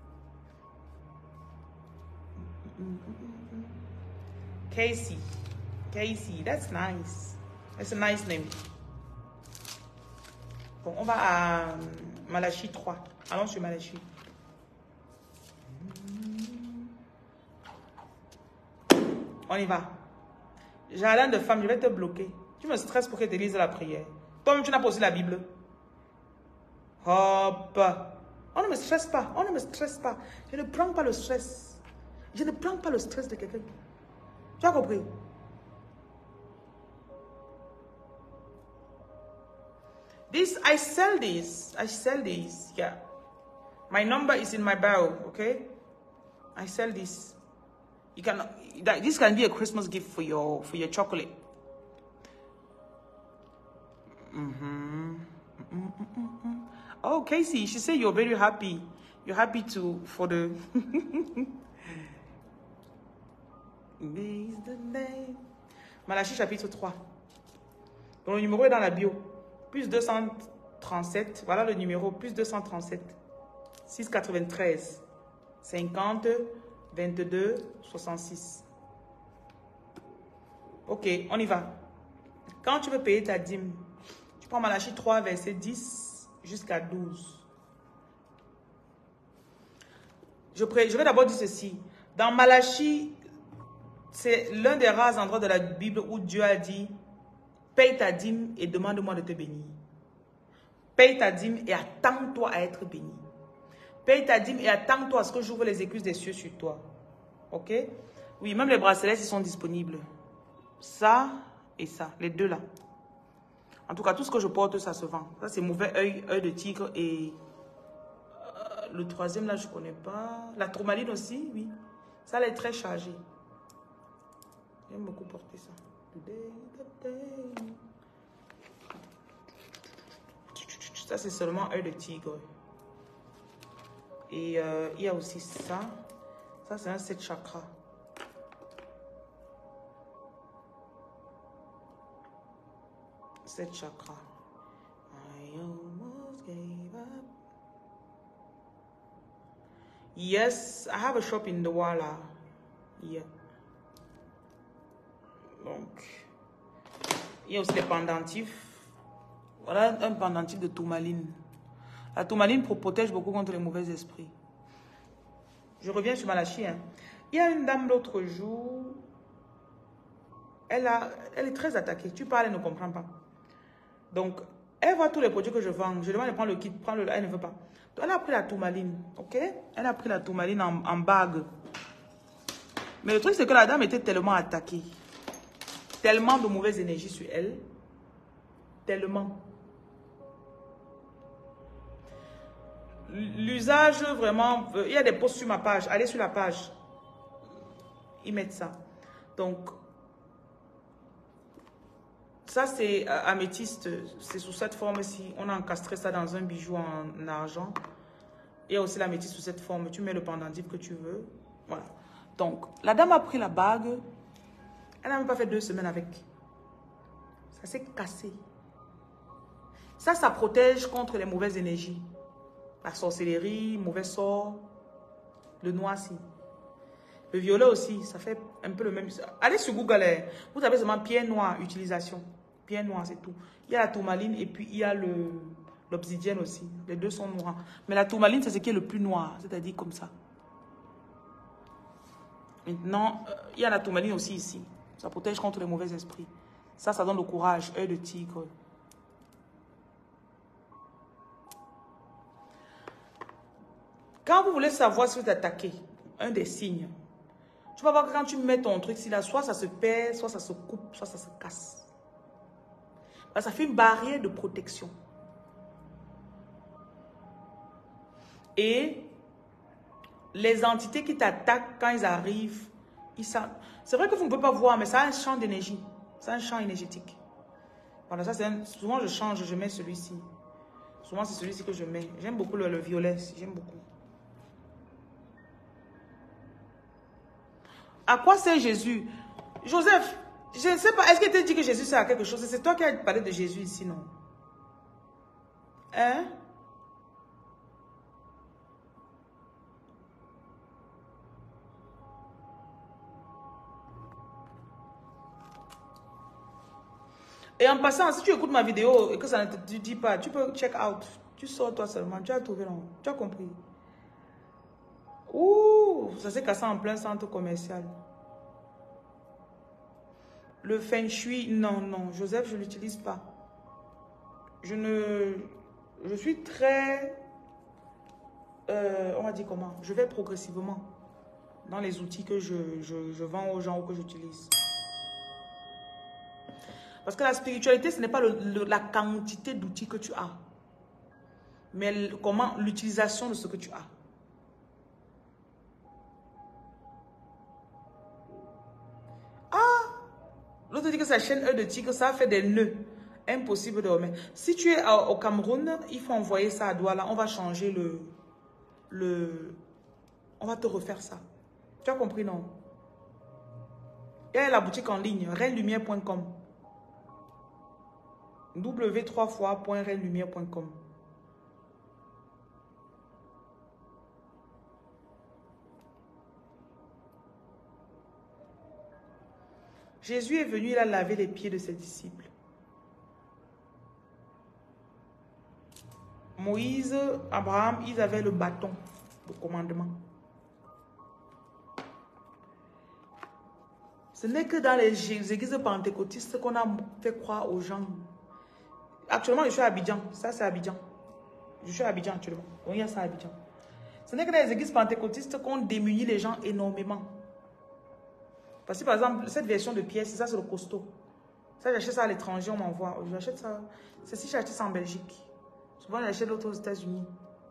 Casey. Casey, that's nice. That's a nice name. Bon, on va à Malachie 3. Allons sur Malachie. On y va. Jardin de femme, je vais te bloquer. Tu me stresses pour que tu lises la prière. Toi-même, tu n'as pas aussi la Bible. Hop. On ne me stresse pas. On ne me stresse pas. Je ne prends pas le stress. Je ne prends pas le stress de quelqu'un. Tu as compris? I sell this. Yeah. My number is in my bio, okay? I sell this. This can be a Christmas gift for your chocolate. Oh, Casey, she said you're very happy. You're happy for the... Malachie chapitre 3. Donc le numéro est dans la bio. Plus 237. Voilà le numéro. Plus 237. 693. 50. 22. 66. Ok, on y va. Quand tu veux payer ta dîme, tu prends Malachie 3, verset 10 jusqu'à 12. Je vais d'abord dire ceci. Dans Malachie, c'est l'un des rares endroits de la Bible où Dieu a dit: paye ta dîme et demande-moi de te bénir. Paye ta dîme et attends-toi à être béni. Paye ta dîme et attends-toi à ce que j'ouvre les écluses des cieux sur toi. Ok? Oui, même les bracelets, ils sont disponibles. Ça et ça, les deux là. En tout cas, tout ce que je porte, ça se vend. Ça, c'est mauvais œil de tigre. Et le troisième là, je ne connais pas. La tourmaline aussi, oui. Ça, elle est très chargée. J'aime beaucoup porter ça. Ça, c'est seulement œil de tigre. Et il y a aussi ça. Ça, c'est un 7 chakras. Sept chakras. I almost gave up. Yes, I have a shop in Douala. Yeah. Donc, il y a aussi les pendentifs. Voilà un pendentif de tourmaline. La tourmaline protège beaucoup contre les mauvais esprits. Je reviens sur Malachie. Hein. Il y a une dame l'autre jour. Elle est très attaquée. Tu parles, elle ne comprend pas. Donc, elle voit tous les produits que je vends. Je demande de prendre le kit, elle ne veut pas. Donc, elle a pris la tourmaline, ok? Elle a pris la tourmaline en bague. Mais le truc, c'est que la dame était tellement attaquée. Tellement de mauvaises énergies sur elle. Tellement. L'usage, vraiment, il y a des posts sur ma page. Allez sur la page. Ils mettent ça. Donc, ça, c'est améthyste. C'est sous cette forme-ci. On a encastré ça dans un bijou en argent. Il y a aussi l'améthyste sous cette forme. Tu mets le pendentif que tu veux. Voilà. Donc, la dame a pris la bague. Elle n'a même pas fait 2 semaines avec. Ça s'est cassé. Ça protège contre les mauvaises énergies. La sorcellerie, mauvais sort. Le noir-ci. Le violet aussi, ça fait un peu le même. Allez sur Google, vous avez seulement pierre noire, utilisation. Pierre noire, c'est tout. Il y a la tourmaline et puis il y a l'obsidienne aussi. Les deux sont noirs. Mais la tourmaline, c'est ce qui est le plus noir, c'est-à-dire comme ça. Maintenant, il y a la tourmaline aussi ici. Ça protège contre les mauvais esprits. Ça donne le courage, œil de tigre. Quand vous voulez savoir si vous êtes attaqué, un des signes, tu vas voir que quand tu mets ton truc ici, là, soit ça se perd, soit ça se coupe, soit ça se casse. Ça fait une barrière de protection. Et les entités qui t'attaquent, quand ils arrivent, c'est vrai que vous ne pouvez pas voir, mais ça a un champ d'énergie. C'est un champ énergétique. Voilà, ça souvent je change, je mets celui-ci. Souvent c'est celui-ci que je mets. J'aime beaucoup le violet, j'aime beaucoup. À quoi sert Jésus? Joseph, je ne sais pas, est-ce qu'il t'a dit que Jésus sert à quelque chose? C'est toi qui as parlé de Jésus ici, non? Hein? Et en passant, si tu écoutes ma vidéo et que ça ne te dit pas, tu peux check out. Tu sors toi seulement, tu as trouvé, non? Tu as compris? Ouh, ça s'est cassé en plein centre commercial. Le feng shui, non, non, Joseph, je ne l'utilise pas. Je suis très, on va dire comment, je vais progressivement dans les outils que je vends aux gens ou que j'utilise. Parce que la spiritualité, ce n'est pas la quantité d'outils que tu as, mais comment l'utilisation de ce que tu as. L'autre dit que sa chaîne œil de tigre, ça fait des nœuds. Impossible de remettre. Si tu es au Cameroun, il faut envoyer ça à Douala. On va changer on va te refaire ça. Tu as compris, non? Il y a la boutique en ligne, reinelumière.com. w3fois.reinelumière.com. Jésus est venu, il a lavé les pieds de ses disciples. Moïse, Abraham, ils avaient le bâton de commandement. Ce n'est que dans les églises pentecôtistes qu'on a fait croire aux gens. Actuellement, je suis à Abidjan. Ça, c'est Abidjan. Je suis à Abidjan actuellement. Donc, il y a ça à Abidjan. Ce n'est que dans les églises pentecôtistes qu'on démunit les gens énormément. Parce que, par exemple, cette version de pièce, ça, c'est le costaud. Ça, j'achète ça à l'étranger, on m'envoie. J'achète ça. C'est si j'achète ça en Belgique. Souvent, j'achète l'autre aux États-Unis.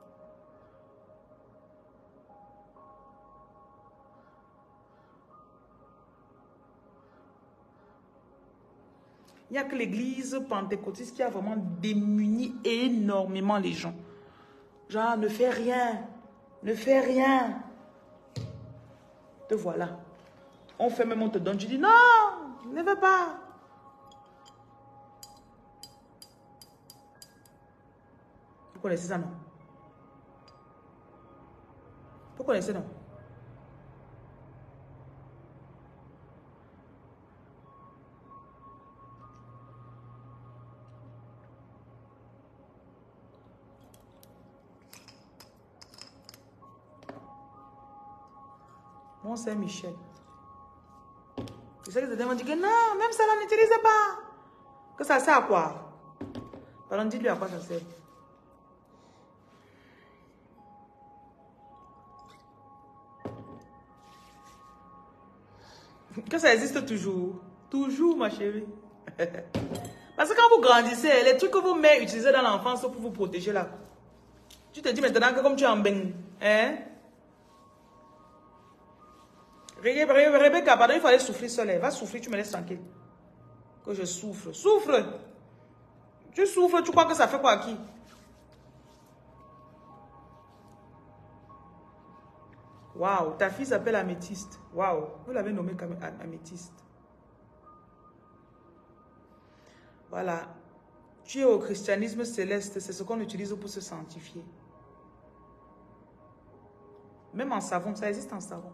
Il n'y a que l'église pentecôtiste qui a vraiment démuni énormément les gens. Genre, ne fais rien. Ne fais rien. Te voilà. On fait même, on te donne. Tu dis, non, ne veux pas. Vous connaissez ça, non? Vous connaissez, non? Mon Saint-Michel. Je sais que certains m'ont dit que non, même ça, on n'utilise pas. Que ça sert à quoi? Pardon, dites-lui à quoi ça sert. Que ça existe toujours. Toujours, ma chérie. Parce que quand vous grandissez, les trucs que vous mettez utilisés dans l'enfance pour vous protéger là. Tu te dis maintenant que comme tu es en bain, hein? Rebecca, pardon, il fallait souffrir seul. Va souffrir, tu me laisses tranquille. Que je souffre. Souffre. Tu souffres, tu crois que ça fait quoi à qui? Waouh, ta fille s'appelle Améthyste. Waouh, vous l'avez nommée comme Améthyste. Voilà. Tu es au christianisme céleste, c'est ce qu'on utilise pour se sanctifier. Même en savon, ça existe en savon.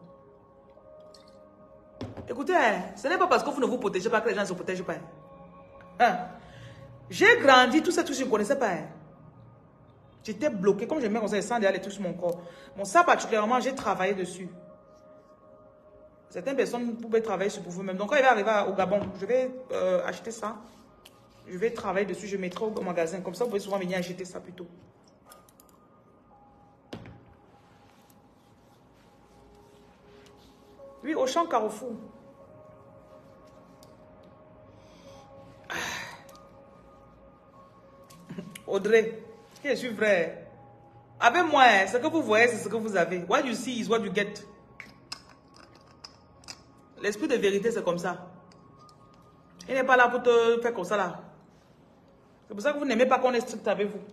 Écoutez, ce n'est pas parce que vous ne vous protégez pas que les gens ne se protègent pas. Hein? J'ai grandi, tout ça, tout ça, je ne connaissais pas. Hein? J'étais bloqué, comme je mets comme ça, les sangs derrière les trucs sur mon corps. Mon ça particulièrement, j'ai travaillé dessus. Certaines personnes pouvaient travailler sur pour vous-même. Donc quand il va arriver au Gabon, je vais acheter ça. Je vais travailler dessus, je mettrai au magasin. Comme ça, vous pouvez souvent venir acheter ça plutôt. Oui, au champ Carrefour. Audrey, je suis vrai. Avec moi, ce que vous voyez, c'est ce que vous avez. What you see is what you get. L'esprit de vérité, c'est comme ça. Il n'est pas là pour te faire comme ça là. C'est pour ça que vous n'aimez pas qu'on est strict avec vous.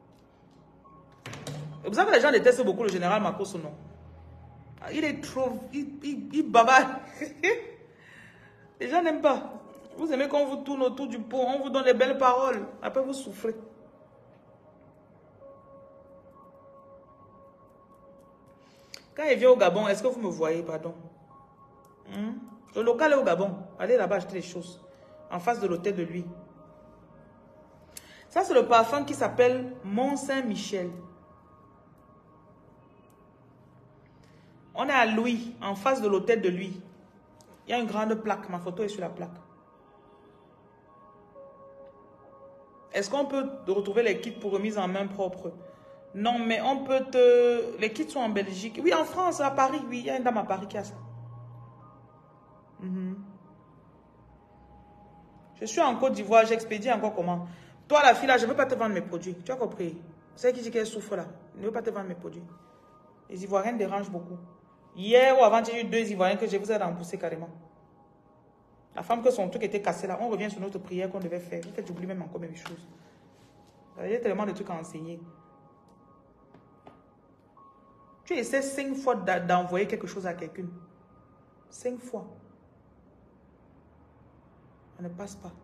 C'est pour ça que les gens détestent beaucoup le général Makosso, non? Il est trop... Il bavarde. Les gens n'aiment pas. Vous aimez qu'on vous tourne autour du pot, on vous donne les belles paroles. Après, vous souffrez. Quand il vient au Gabon, est-ce que vous me voyez, pardon? Le local est au Gabon. Allez là-bas acheter les choses. En face de l'hôtel de lui. Ça, c'est le parfum qui s'appelle Mont-Saint-Michel. On est à Louis, en face de l'hôtel de lui. Il y a une grande plaque. Ma photo est sur la plaque. Est-ce qu'on peut retrouver les kits pour remise en main propre? Non, mais on peut te... Les kits sont en Belgique. Oui, en France, à Paris, oui. Il y a une dame à Paris qui a ça. Je suis en Côte d'Ivoire, j'expédie encore comment? Toi, la fille là, je ne veux pas te vendre mes produits. Tu as compris? C'est qui dit qu'elle souffre là. Je ne veux pas te vendre mes produits. Les Ivoiriens dérangent beaucoup. Hier ou avant, j'ai eu 2 Ivoiriens que je vous ai remboursé carrément. La femme que son truc était cassé là, on revient sur notre prière qu'on devait faire. En fait, j'oublie même encore mes choses. Il y a tellement de trucs à enseigner. Tu essaies 5 fois d'envoyer quelque chose à quelqu'un. 5 fois. Ça ne passe pas.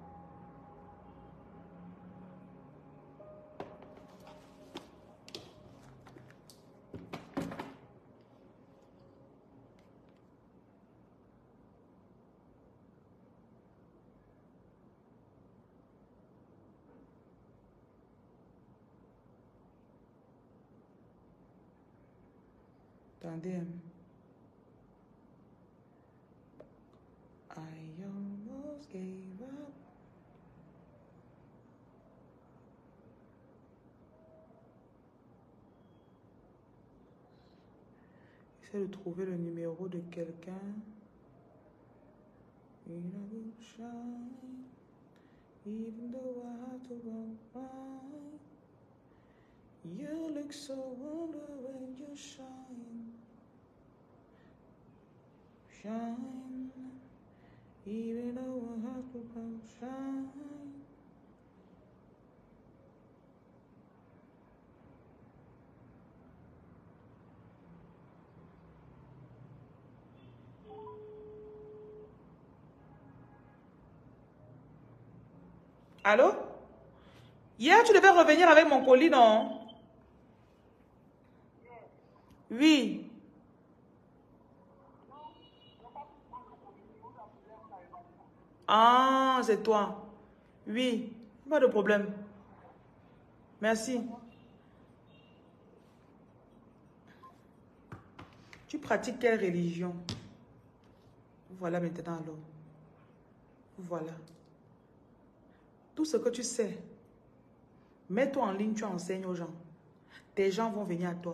Attendez. I almost gave up. J'essaie de trouver le numéro de quelqu'un. Even though I have to run by, you look so wonder when you shine. Shine, even though I have to run, shine. Allô? Hier, tu devais revenir avec mon colis, non? Oui. Ah, c'est toi. Oui, pas de problème. Merci. Tu pratiques quelle religion? Voilà maintenant alors. Voilà. Tout ce que tu sais, mets-toi en ligne, tu enseignes aux gens. Tes gens vont venir à toi.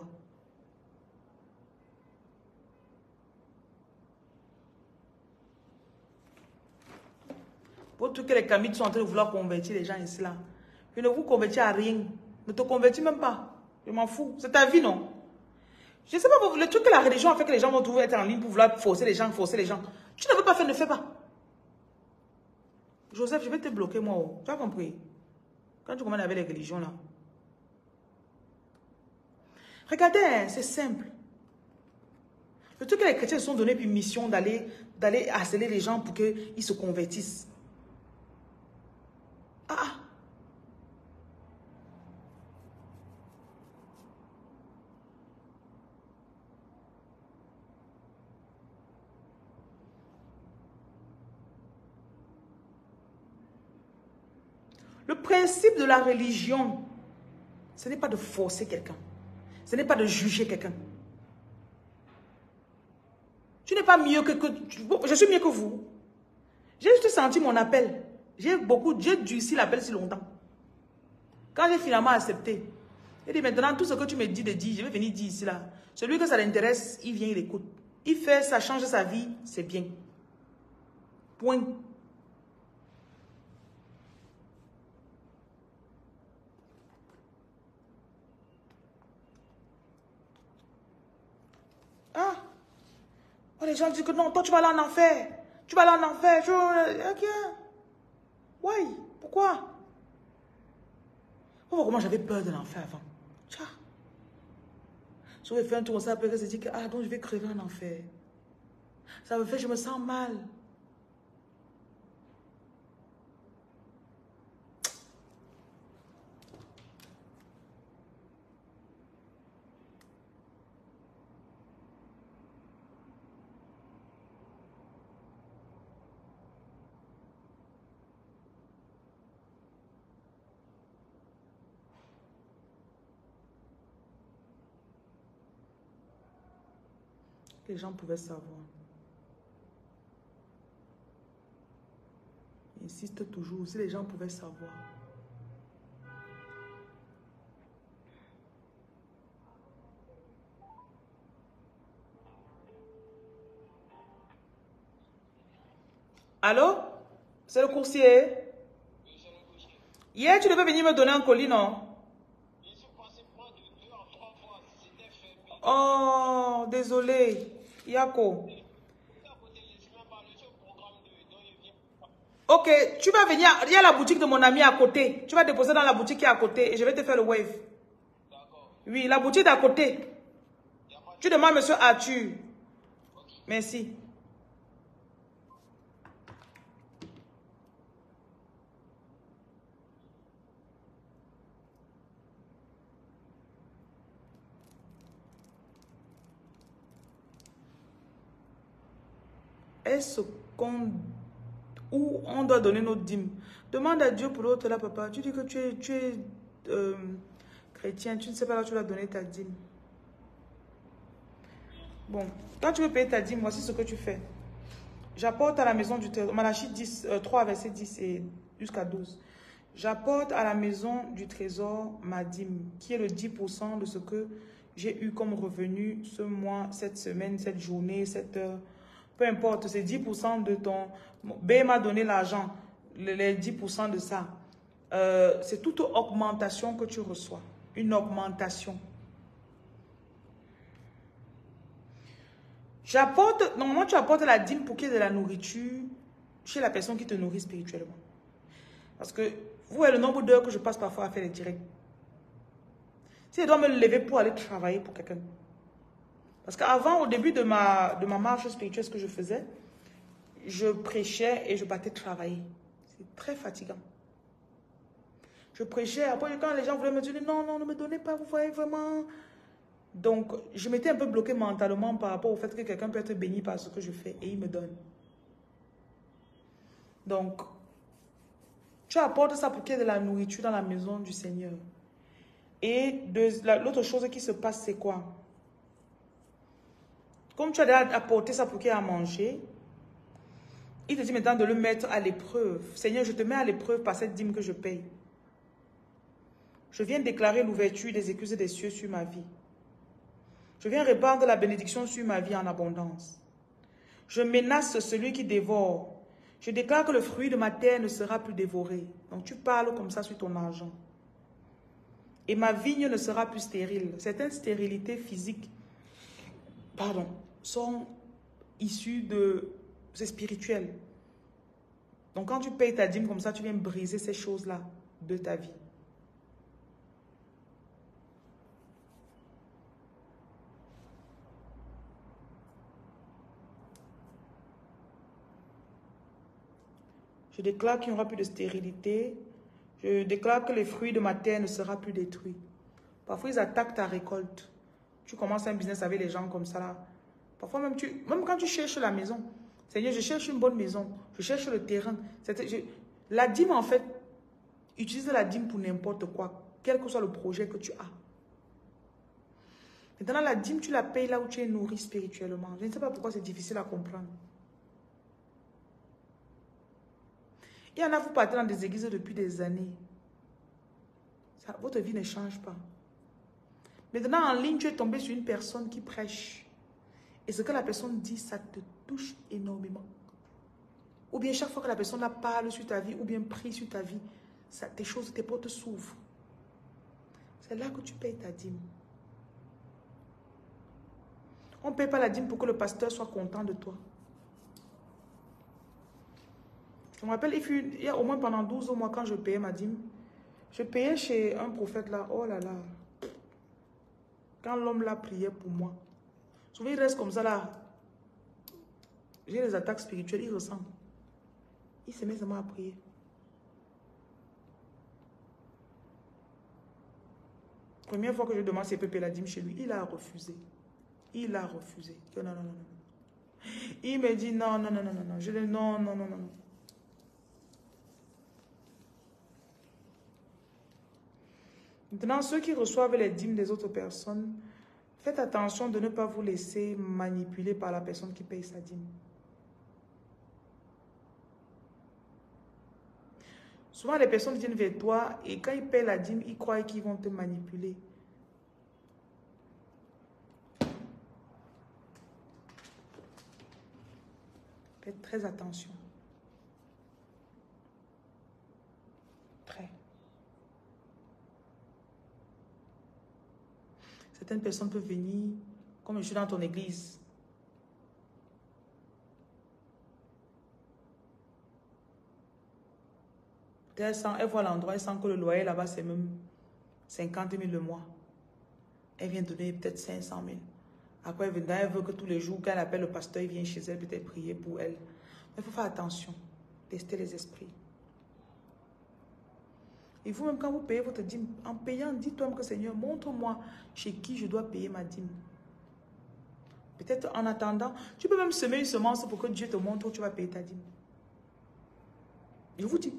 Pour tout que les Kamites sont en train de vouloir convertir les gens ici là. Je ne vous convertis à rien. Ne te convertis même pas. Je m'en fous. C'est ta vie, non? Je ne sais pas, le truc que la religion a fait que les gens vont trouver être en ligne pour vouloir forcer les gens, Tu ne veux pas faire, ne fais pas. Joseph, je vais te bloquer moi. Oh. Tu as compris? Quand tu commences avec les religions là. Regardez, hein, c'est simple. Le truc que les chrétiens se sont donné une mission d'aller harceler les gens pour qu'ils se convertissent. Ah! Le principe de la religion, ce n'est pas de forcer quelqu'un. Ce n'est pas de juger quelqu'un. Tu n'es pas mieux que... Je suis mieux que vous. J'ai juste senti mon appel. J'ai dû ici l'appel si longtemps. Quand j'ai finalement accepté, j'ai dit maintenant tout ce que tu me dis de dire, je vais venir dire ici là. Celui que ça l'intéresse, il vient, il écoute. Il fait, ça change sa vie, c'est bien. Point. Ah. Oh, les gens disent que non, toi tu vas aller en enfer. Tu vas aller en enfer. Ok. Ouais. Pourquoi? Oh, comment j'avais peur de l'enfer avant. Tcha. J'aurais fait un tour comme ça, après, elle se dit que, ah, donc je vais crever en enfer. Ça me fait, je me sens mal. Les gens pouvaient savoir. J'insiste toujours, si les gens pouvaient savoir. Allô? C'est le coursier? Hier, tu devais venir me donner un colis, non? Oh, désolé. Yako. Ok, tu vas venir. Il y a la boutique de mon ami à côté. Tu vas déposer dans la boutique qui est à côté et je vais te faire le wave. Oui, la boutique d'à côté. Tu demandes monsieur Arthur. Merci. Est-ce qu'on... Où on doit donner notre dîme? Demande à Dieu pour l'autre là, papa. Tu dis que tu es chrétien. Tu ne sais pas là où tu dois donner ta dîme. Bon, quand tu veux payer ta dîme, voici ce que tu fais. J'apporte à la maison du trésor. Malachie 10, 3, verset 10 et jusqu'à 12. J'apporte à la maison du trésor ma dîme, qui est le 10% de ce que j'ai eu comme revenu ce mois, cette semaine, cette journée, cette heure. Peu importe, c'est 10% de ton... B m'a donné l'argent, les 10% de ça. C'est toute augmentation que tu reçois. Une augmentation. J'apporte... Normalement, tu apportes la dîme pour qu'il y ait de la nourriture chez la personne qui te nourrit spirituellement. Parce que, vous voyez le nombre d'heures que je passe parfois à faire les directs. Si je dois me lever pour aller travailler pour quelqu'un. Parce qu'avant, au début de ma marche spirituelle, ce que je faisais, je prêchais et je partais travailler. C'est très fatigant. Je prêchais, après quand les gens voulaient me dire, non, non, ne me donnez pas, vous voyez vraiment. Donc, je m'étais un peu bloqué mentalement par rapport au fait que quelqu'un peut être béni par ce que je fais et il me donne. Donc, tu apportes ça pour qu'il y ait de la nourriture dans la maison du Seigneur. Et l'autre chose qui se passe, c'est quoi? Comme tu as déjà apporté ça pour qu'il y ait à manger, il te dit maintenant de le mettre à l'épreuve. Seigneur, je te mets à l'épreuve par cette dîme que je paye. Je viens déclarer l'ouverture des écluses des cieux sur ma vie. Je viens répandre la bénédiction sur ma vie en abondance. Je menace celui qui dévore. Je déclare que le fruit de ma terre ne sera plus dévoré. Donc tu parles comme ça sur ton argent. Et ma vigne ne sera plus stérile. Certaines stérilités physiques, sont issues de... C'est spirituel. Donc quand tu payes ta dîme comme ça, tu viens briser ces choses-là de ta vie. Je déclare qu'il n'y aura plus de stérilité. Je déclare que les fruits de ma terre ne seront plus détruits. Parfois, ils attaquent ta récolte. Tu commences un business avec les gens comme ça là. Parfois, même quand tu cherches la maison, Seigneur, je cherche une bonne maison. Je cherche le terrain. La dîme, en fait, utilise la dîme pour n'importe quoi. Quel que soit le projet que tu as. Maintenant, la dîme, tu la payes là où tu es nourri spirituellement. Je ne sais pas pourquoi c'est difficile à comprendre. Il y en a, vous partez dans des églises depuis des années. Votre vie ne change pas. Maintenant, en ligne, tu es tombé sur une personne qui prêche. Et ce que la personne dit, ça te touche énormément. Ou bien chaque fois que la personne la parle sur ta vie, ou bien prie sur ta vie, ça, tes choses, tes portes s'ouvrent. C'est là que tu payes ta dîme. On ne paye pas la dîme pour que le pasteur soit content de toi. Je me rappelle, il y a au moins pendant 12 mois, quand je payais ma dîme, je payais chez un prophète là, oh là là. Quand l'homme là priait pour moi, souvent il reste comme ça là. J'ai des attaques spirituelles, il ressent. Il se met seulement à prier. Première fois que je demande s'il peut payer la dîme chez lui, il a refusé. Il a refusé. Non, non, non, non. Il me dit non, non, non, non, non, non. Je dis non, non, non, non, non. Maintenant, ceux qui reçoivent les dîmes des autres personnes, faites attention de ne pas vous laisser manipuler par la personne qui paye sa dîme. Souvent, les personnes viennent vers toi et quand ils payent la dîme, ils croient qu'ils vont te manipuler. Faites très attention. Très. Certaines personnes peuvent venir, comme je suis dans ton église. Elle voit l'endroit, elle sent que le loyer là-bas, c'est même 50 000 le mois. Elle vient donner peut-être 500 000. Après, elle veut que tous les jours, quand elle appelle le pasteur, il vient chez elle, peut-être prier pour elle. Mais il faut faire attention. Tester les esprits. Et vous-même, quand vous payez votre dîme, en payant, dites-toi que Seigneur, montre-moi chez qui je dois payer ma dîme. Peut-être en attendant, tu peux même semer une semence pour que Dieu te montre où tu vas payer ta dîme. Je vous dis.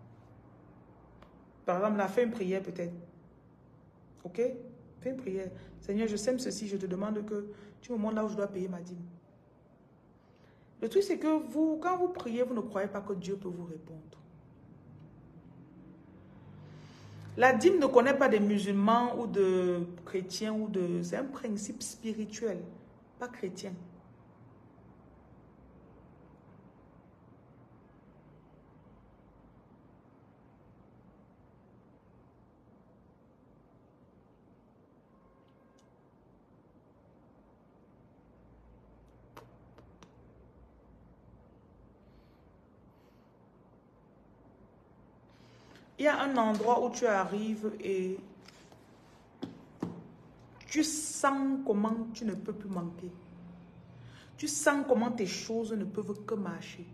Par exemple, là, fais une prière peut-être. Ok? Fais une prière. Seigneur, je sème ceci, je te demande que tu me montres là où je dois payer ma dîme. Le truc, c'est que vous, quand vous priez, vous ne croyez pas que Dieu peut vous répondre. La dîme ne connaît pas des musulmans ou de chrétiens ou de... C'est un principe spirituel, pas chrétien. Il y a un endroit où tu arrives et tu sens comment tu ne peux plus manquer. Tu sens comment tes choses ne peuvent que marcher.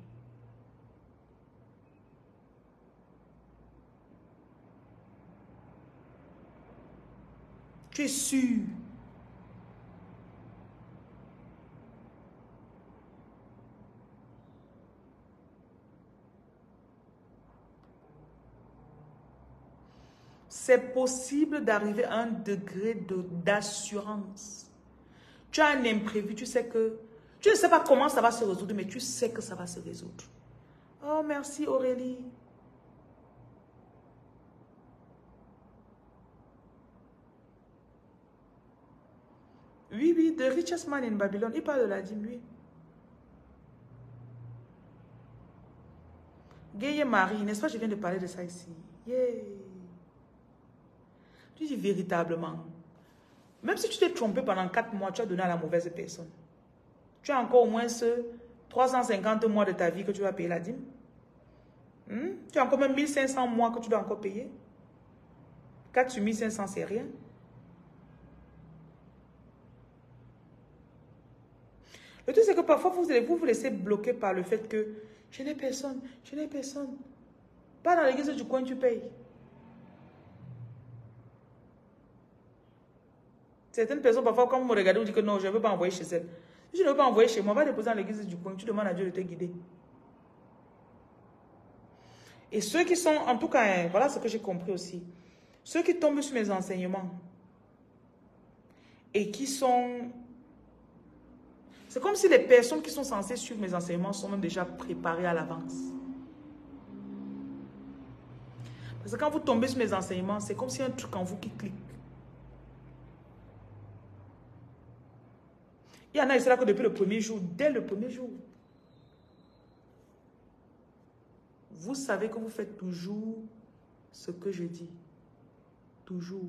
Tu es sûr. C'est possible d'arriver à un degré d'assurance. Tu as un imprévu, tu sais que... Tu ne sais pas comment ça va se résoudre, mais tu sais que ça va se résoudre. Oh, merci Aurélie. Oui, oui, The Richest Man in Babylon. Il parle de la dîme, oui. Gay et Marie, n'est-ce pas, je viens de parler de ça ici. Yeah. Tu dis véritablement, même si tu t'es trompé pendant 4 mois, tu as donné à la mauvaise personne. Tu as encore au moins 350 mois de ta vie que tu vas payer la dîme. Tu as encore même 1500 mois que tu dois encore payer. 4 sur 1500, c'est rien. Le truc, c'est que parfois, vous vous laissez bloquer par le fait que je n'ai personne, je n'ai personne. Pas dans l'église du coin, tu payes. Certaines personnes, parfois, quand vous me regardez, vous dites que non, je ne veux pas envoyer chez elle. Si je ne veux pas envoyer chez moi, va déposer dans l'église du coin. Tu demandes à Dieu de te guider. Et ceux qui sont, en tout cas, voilà ce que j'ai compris aussi. Ceux qui tombent sur mes enseignements et qui sont... C'est comme si les personnes qui sont censées suivre mes enseignements sont même déjà préparées à l'avance. Parce que quand vous tombez sur mes enseignements, c'est comme s'il y a un truc en vous qui clique. Il y en a ici là que depuis le premier jour, dès le premier jour, vous savez que vous faites toujours ce que je dis. Toujours.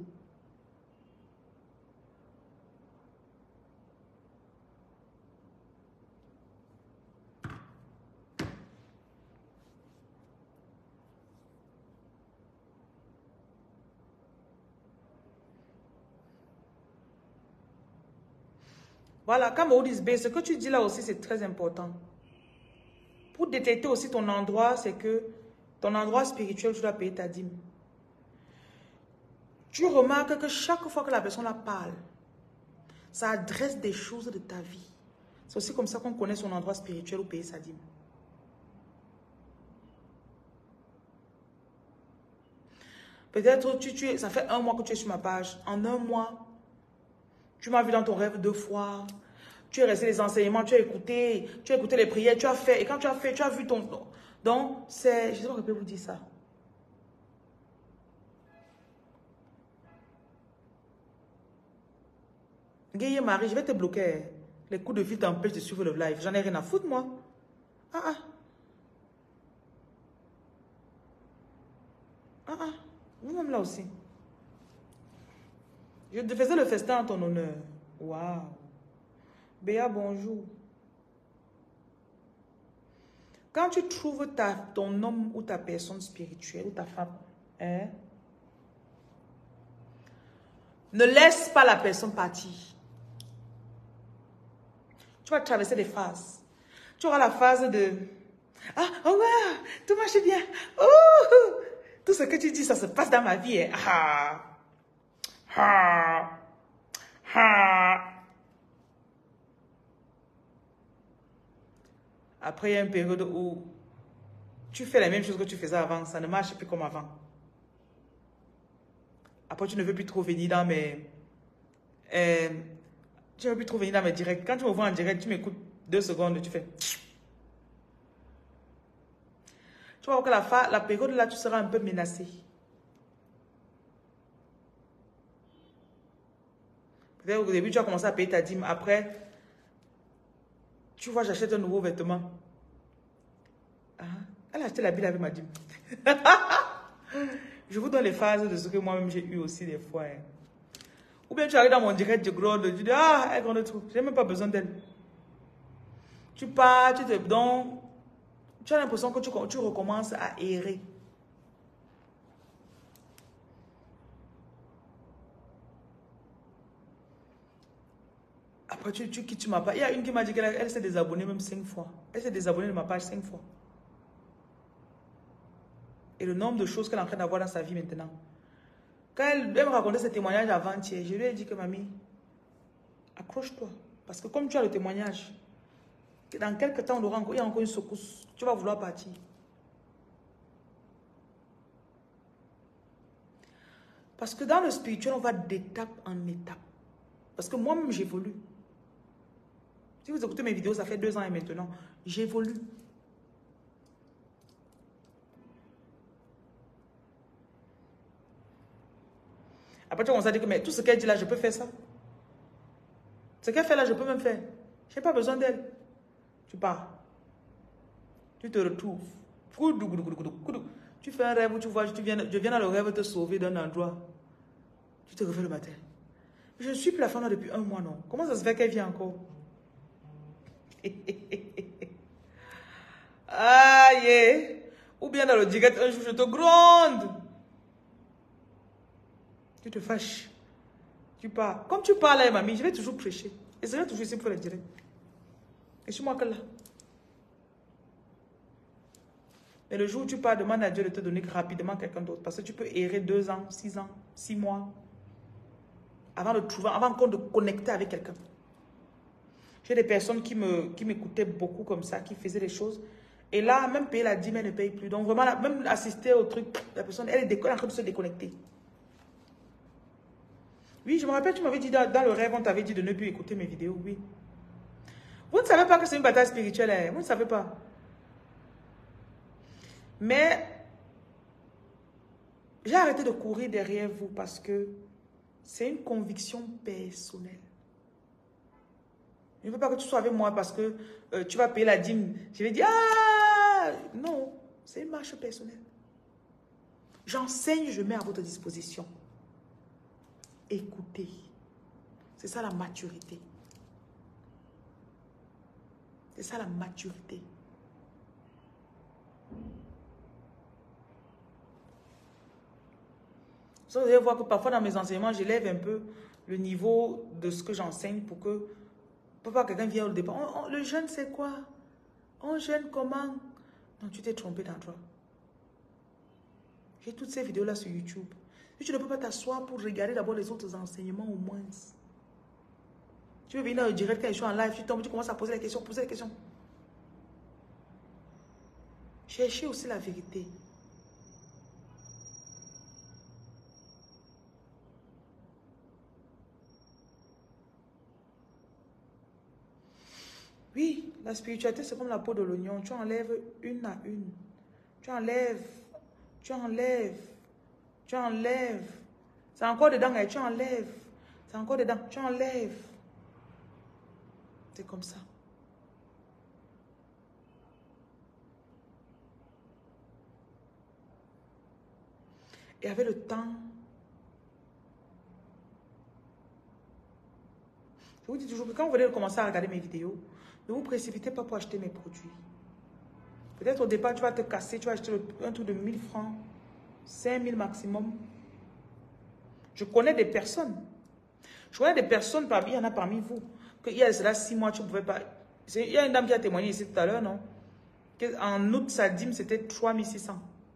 Voilà, comme Maudis B, ce que tu dis là aussi, c'est très important. Pour détecter aussi ton endroit, c'est que ton endroit spirituel, tu dois payer ta dîme. Tu remarques que chaque fois que la personne la parle, ça adresse des choses de ta vie. C'est aussi comme ça qu'on connaît son endroit spirituel ou payer sa dîme. Peut-être ça fait 1 mois que tu es sur ma page. En 1 mois, tu m'as vu dans ton rêve 2 fois. Tu es resté les enseignements, tu as écouté les prières, tu as fait. Et quand tu as fait, tu as vu ton... Donc, c'est... Je sais pas que je peux vous dire ça. Guillaume Marie, je vais te bloquer. Les coups de fil t'empêchent de suivre le live. J'en ai rien à foutre, moi. Vous-même là aussi. Je te faisais le festin en ton honneur. Waouh. Béa, bonjour. Quand tu trouves ton homme ou ta personne spirituelle ou ta femme, hein, ne laisse pas la personne partir. Tu vas traverser des phases. Tu auras la phase de... Ah, oh ouais, tout marche bien. Oh, tout ce que tu dis, ça se passe dans ma vie. Hein. Après, il y a une période où tu fais la même chose que tu faisais avant. Ça ne marche plus comme avant. Après, tu ne veux plus trop venir dans mes... tu ne veux plus trop venir dans mes directs. Quand tu me vois en direct, tu m'écoutes 2 secondes, tu fais... Tu vas voir que la période là, tu seras un peu menacé. Peut-être au début, tu vas commencer à payer ta dîme. Après, tu vois, j'achète un nouveau vêtement. Elle a acheté la bille avec ma dîme. Je vous donne les phases de ce que moi-même j'ai eu aussi des fois. Hein. Ou bien tu arrives dans mon direct, je gronde, tu dis, ah, elle gronde trop. Je n'ai même pas besoin d'elle. Tu pars, donc, tu as l'impression que tu recommences à errer. Après, tu quittes ma page. Il y a une qui m'a dit qu'elle s'est désabonnée même 5 fois. Elle s'est désabonnée de ma page 5 fois. Et le nombre de choses qu'elle est en train d'avoir dans sa vie maintenant. Quand elle me racontait ce témoignage avant-hier, je lui ai dit que mamie, accroche-toi. Parce que comme tu as le témoignage, dans quelques temps, il y a encore une secousse. Tu vas vouloir partir. Parce que dans le spirituel, on va d'étape en étape. Parce que moi-même, j'évolue. Si vous écoutez mes vidéos, ça fait 2 ans et maintenant, j'évolue. Après, tu commences à dire que mais tout ce qu'elle dit là, je peux faire ça. Ce qu'elle fait là, je peux même faire. Je n'ai pas besoin d'elle. Tu pars. Tu te retrouves. Tu fais un rêve où tu vois, je viens dans le rêve te sauver d'un endroit. Tu te réveilles le matin. Je ne suis plus la femme là depuis 1 mois, non. Comment ça se fait qu'elle vient encore? Aïe. Ou bien dans le direct, un jour, je te gronde. Tu te fâches. Tu pars. Comme tu parles là, mamie, je vais toujours prêcher. Et je serai toujours ici pour le direct. Et c'est moi que là. Mais le jour où tu pars, demande à Dieu de te donner rapidement quelqu'un d'autre. Parce que tu peux errer 2 ans, 6 ans, 6 mois. Avant de trouver, avant encore de connecter avec quelqu'un. J'ai des personnes qui m'écoutaient beaucoup comme ça, qui faisaient des choses. Et là, même payer la dîme, elle ne paye plus. Donc vraiment, même assister au truc, la personne, elle est en train de se déconnecter. Oui, je me rappelle, tu m'avais dit dans le rêve, on t'avait dit de ne plus écouter mes vidéos, oui. Vous ne savez pas que c'est une bataille spirituelle, hein? Vous ne savez pas. Mais j'ai arrêté de courir derrière vous parce que c'est une conviction personnelle. Je ne veux pas que tu sois avec moi parce que tu vas payer la dîme. Je vais dire, ah, non, c'est une marche personnelle. J'enseigne, je mets à votre disposition. Écoutez. C'est ça la maturité. C'est ça la maturité. Vous allez voir que parfois dans mes enseignements, j'élève un peu le niveau de ce que j'enseigne pour que pas quelqu'un vienne au départ. Le jeûne, c'est quoi? On jeûne comment? Non, tu t'es trompé dans toi. J'ai toutes ces vidéos-là sur YouTube. Si tu ne peux pas t'asseoir pour regarder d'abord les autres enseignements au moins. Tu veux venir dans le direct quand je suis en live, tu tombes, tu commences à poser les questions, Cherchez aussi la vérité. Oui, la spiritualité, c'est comme la peau de l'oignon. Tu enlèves une à une. Tu enlèves. Tu enlèves. Tu enlèves. C'est encore dedans, tu enlèves. C'est encore dedans, tu enlèves. C'est comme ça. Et avec le temps, je vous dis toujours que quand vous allez commencer à regarder mes vidéos, ne vous précipitez pas pour acheter mes produits. Peut-être au départ, tu vas te casser, tu vas acheter un truc de 1000 francs, 5000 maximum. Je connais des personnes. Je connais des personnes, il y en a parmi vous, qu'il y a cela 6 mois, tu ne pouvais pas. Il y a une dame qui a témoigné ici tout à l'heure, non? En août, sa dîme, c'était 3600.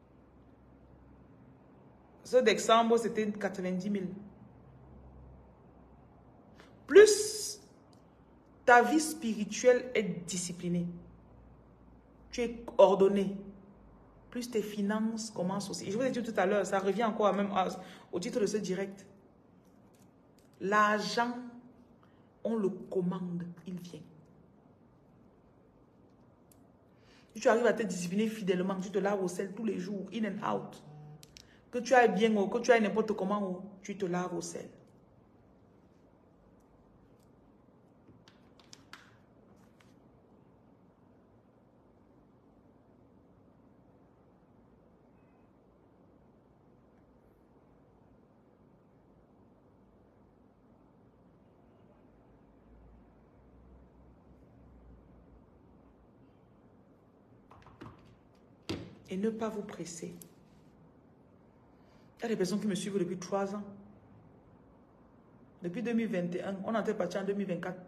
Ceux d'Exambo, c'était 90 000. Plus ta vie spirituelle est disciplinée, tu es ordonné, plus tes finances commencent aussi. Et je vous ai dit tout à l'heure, ça revient encore même au titre de ce direct. L'argent, on le commande, il vient. Si tu arrives à te discipliner fidèlement, tu te laves au sel tous les jours, in and out. Que tu ailles bien ou que tu ailles n'importe comment, tu te laves au sel. Et ne pas vous presser. Il y a des personnes qui me suivent depuis 3 ans. Depuis 2021, on était parti en 2024.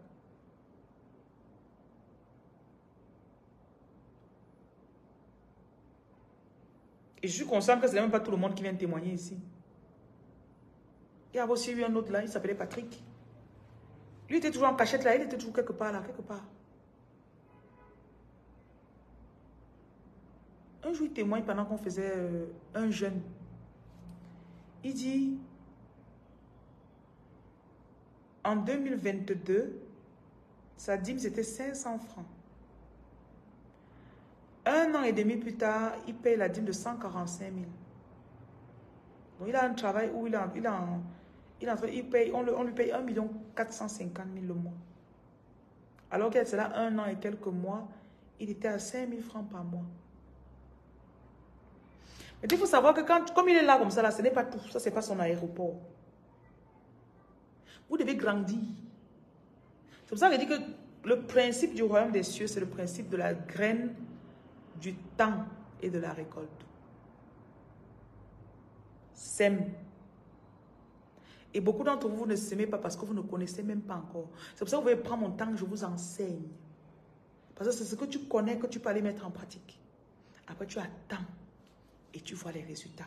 Et je suis consciente que ce n'est même pas tout le monde qui vient témoigner ici. Il y a aussi eu un autre là, il s'appelait Patrick. Lui était toujours en cachette là, il était toujours quelque part là, quelque part. Un jour, il témoigne pendant qu'on faisait un jeûne. Il dit, en 2022, sa dîme c'était 500 francs. 1 an et demi plus tard, il paye la dîme de 145 000. Donc, il a un travail où on lui paye 1 450 000 le mois. Alors qu'il y a cela 1 an et quelques mois, il était à 5 000 francs par mois. Mais il faut savoir que comme il est là comme ça, là, ce n'est pas tout. Ça, ce n'est pas son aéroport. Vous devez grandir. C'est pour ça que je dis que le principe du royaume des cieux, c'est le principe de la graine, du temps et de la récolte. Sème. Et beaucoup d'entre vous ne s'aimez pas parce que vous ne connaissez même pas encore. C'est pour ça que vous pouvez prendre mon temps, je vous enseigne. Parce que c'est ce que tu connais que tu peux aller mettre en pratique. Après, tu attends et tu vois les résultats.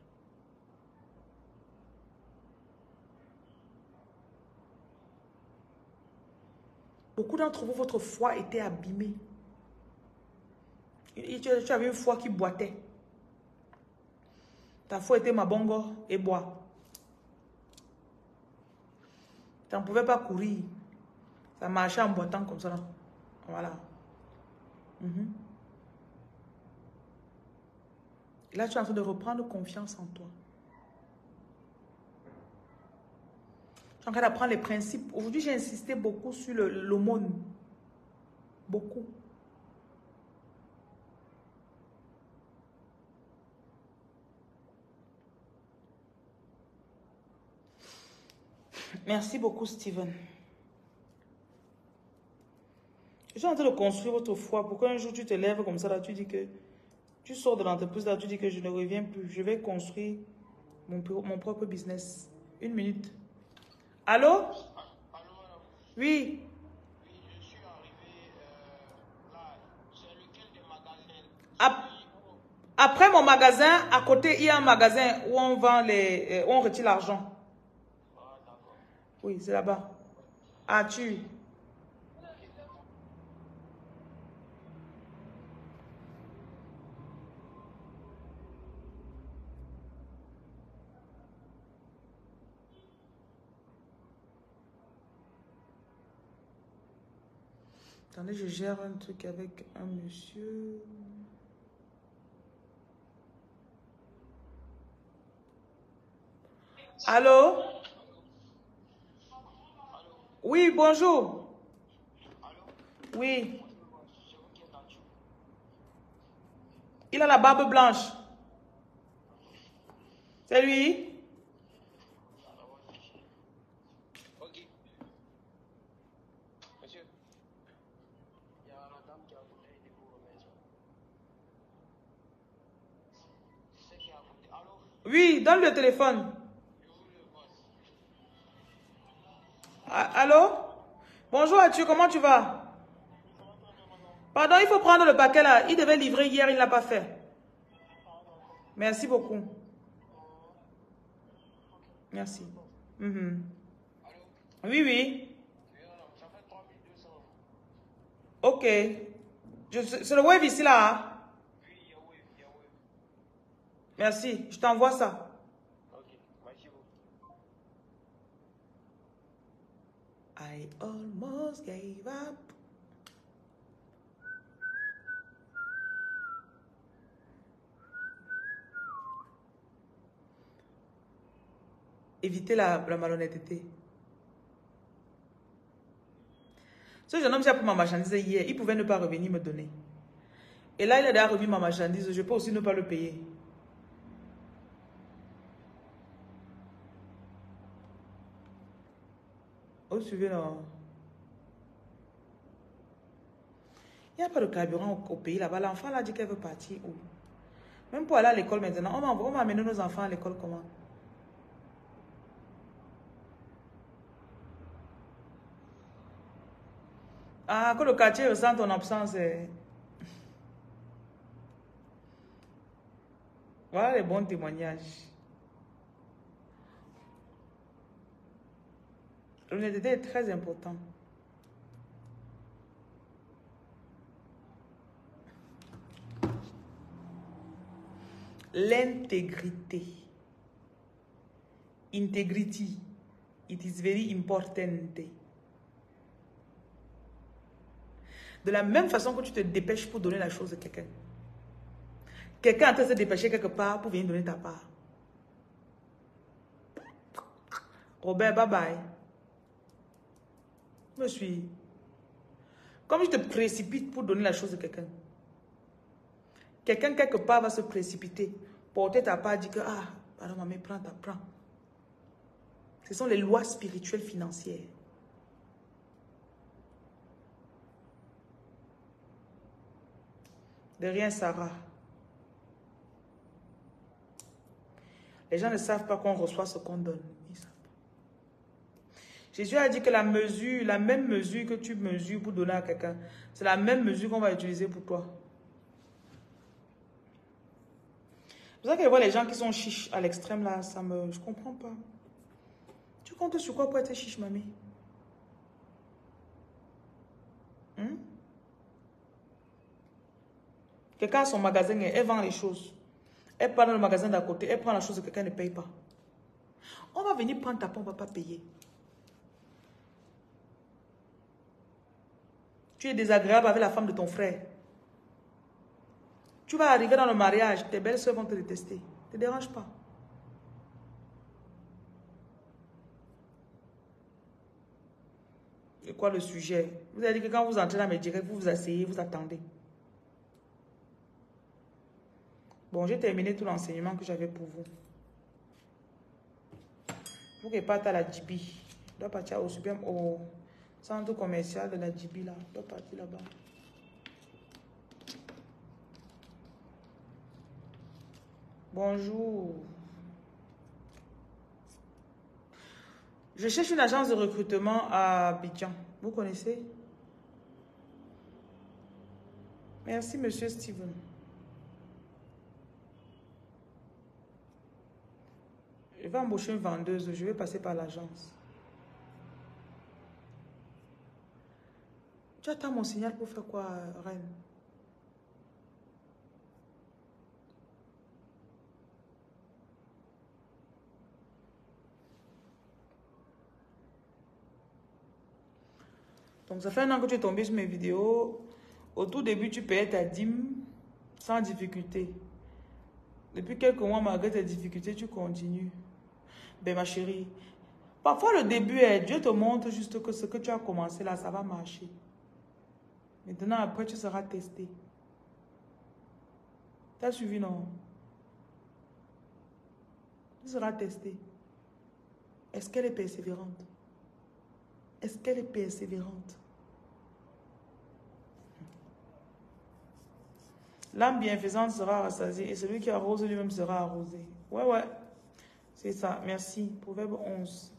Beaucoup d'entre vous, votre foi était abîmée. Tu avais une foi qui boitait. Ta foi était mabongo et bois. Tu n'en pouvais pas courir. Ça marchait en boitant comme ça. Là. Voilà. Et là, tu es en train de reprendre confiance en toi. Je suis en train d'apprendre les principes. Aujourd'hui, j'ai insisté beaucoup sur l'aumône. Beaucoup. Merci beaucoup, Steven. Je suis en train de construire votre foi pour qu'un jour tu te lèves comme ça, là, tu dis que tu sors de l'entreprise, là, tu dis que je ne reviens plus. Je vais construire mon propre business. Une minute. Allô? Allô, madame. Oui. Oui, je suis arrivé là. C'est lequel des magasins? Ap- Après mon magasin, à côté, il y a un magasin où on vend où on retire l'argent. Ah, d'accord. Oui, c'est là-bas. Ah, tu. Attendez, je gère un truc avec un monsieur. Allô? Oui, bonjour. Allô? Oui. C'est vous qui êtes là-dessus? Il a la barbe blanche. C'est lui? Ok. Monsieur, il y a la dame qui a voulu aider pour remettre. C'est qui a voulu. Allô? Oui, donne le téléphone. Je vous le passe. Allô? Bonjour, Athieu, comment tu vas? Pardon, il faut prendre le paquet là. Il devait livrer hier, il ne l'a pas fait. Merci beaucoup. Merci. Mhm. Allô? Oui, oui. Ça fait 3200. Ok. C'est le wave ici là. Hein? Oui, il y a wave, il y a wave. Merci, je t'envoie ça. Ok, merci beaucoup. I almost gave up. Éviter la malhonnêteté. Ce jeune homme qui a pris ma marchandise hier, il pouvait ne pas revenir me donner. Et là, il a déjà remis ma marchandise, je peux aussi ne pas le payer. Vous suivez là? Il n'y a pas de carburant au pays là-bas. L'enfant là dit qu'elle veut partir où? Même pour aller à l'école maintenant, on va amener nos enfants à l'école comment? Ah, que le quartier ressent ton absence. Voilà les bons témoignages. L'honnêteté est très important. L'intégrité. Integrity. It is very important. De la même façon que tu te dépêches pour donner la chose à quelqu'un. Quelqu'un est en train de se dépêcher quelque part pour venir donner ta part. Robert, bye bye. Je me suis. Comme je te précipite pour donner la chose à quelqu'un. Quelqu'un quelque part va se précipiter. Porter ta part, dire que, ah, pardon, maman, prends. Ce sont les lois spirituelles financières. De rien, Sarah. Les gens ne savent pas qu'on reçoit ce qu'on donne. Ils savent pas. Jésus a dit que la même mesure que tu mesures pour donner à quelqu'un, c'est la même mesure qu'on va utiliser pour toi. C'est pour ça que je vois les gens qui sont chiches à l'extrême là, je ne comprends pas. Tu comptes sur quoi pour être chiche, mamie? Quelqu'un a son magasin, elle vend les choses. Elle part dans le magasin d'à côté, elle prend la chose que quelqu'un ne paye pas. On va venir prendre ta part, on ne va pas payer. Tu es désagréable avec la femme de ton frère. Tu vas arriver dans le mariage, tes belles soeurs vont te détester. Ne te dérange pas. quoi le sujet. Vous avez dit que quand vous entrez dans mes directs, vous vous asseyez, vous attendez. Bon, j'ai terminé tout l'enseignement que j'avais pour vous. Vous qui partez à la Djibi. Je dois partir au centre commercial de la Djibi là. Je dois partir là-bas. Bonjour. Je cherche une agence de recrutement à Abidjan. Vous connaissez? Merci, monsieur Steven. Je vais embaucher une vendeuse. Je vais passer par l'agence. Tu attends mon signal pour faire quoi, Reine? Donc, ça fait un an que tu es tombé sur mes vidéos. Au tout début, tu payais ta dîme sans difficulté. Depuis quelques mois, malgré tes difficultés, tu continues. Ben, ma chérie, parfois le début, Dieu te montre juste que ce que tu as commencé là, ça va marcher. Maintenant, après, tu seras testé. Tu as suivi, non? Tu seras testé. Est-ce qu'elle est persévérante? Est-ce qu'elle est persévérante? L'âme bienfaisante sera rassasiée et celui qui arrose lui-même sera arrosé. Ouais, ouais. C'est ça. Merci. Proverbe 11.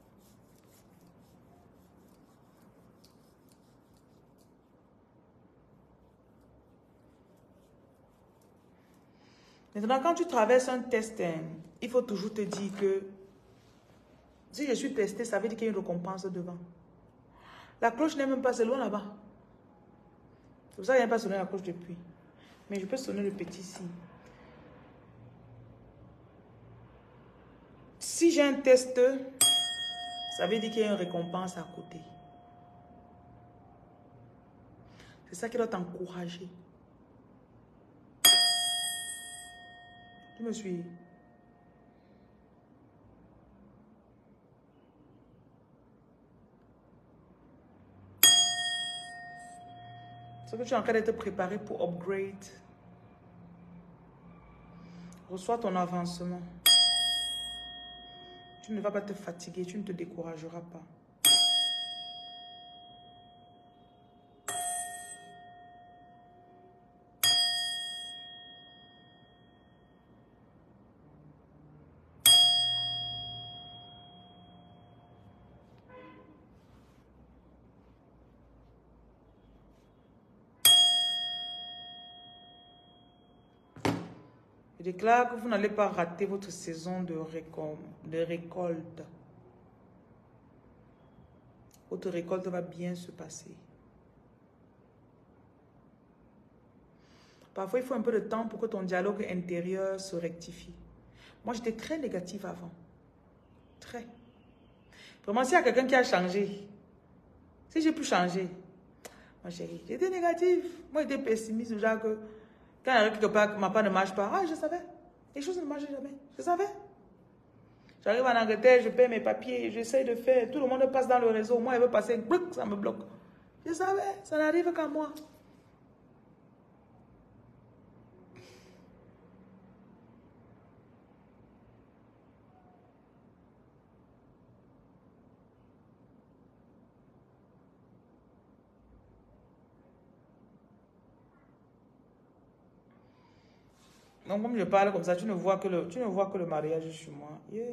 Maintenant, quand tu traverses un test, il faut toujours te dire que si je suis testé, ça veut dire qu'il y a une récompense devant. La cloche n'est même pas, c'est loin là-bas. C'est pour ça qu'il n'y a pas sonné la cloche depuis. Mais je peux sonner le petit signe. Si j'ai un test, ça veut dire qu'il y a une récompense à côté. C'est ça qui doit t'encourager. Tu me suis? C'est que tu es en train d'être préparé pour upgrade. Reçois ton avancement. Tu ne vas pas te fatiguer, tu ne te décourageras pas. Je déclare que vous n'allez pas rater votre saison de récolte. Votre récolte va bien se passer. Parfois, il faut un peu de temps pour que ton dialogue intérieur se rectifie. Moi, j'étais très négative avant. Très. Vraiment, s'il y a quelqu'un qui a changé, si j'ai pu changer, ma chérie, j'étais négative. Moi, j'étais pessimiste, genre que quand il y a quelque part que ma part ne marche pas, ah, je savais. Les choses ne marchent jamais. Je savais. J'arrive en Angleterre, je paie mes papiers, j'essaie de faire. Tout le monde passe dans le réseau. Moi, elle veut passer, ça me bloque. Je savais, ça n'arrive qu'à moi. Donc, comme je parle comme ça, tu ne vois que le mariage chez moi. Yeah.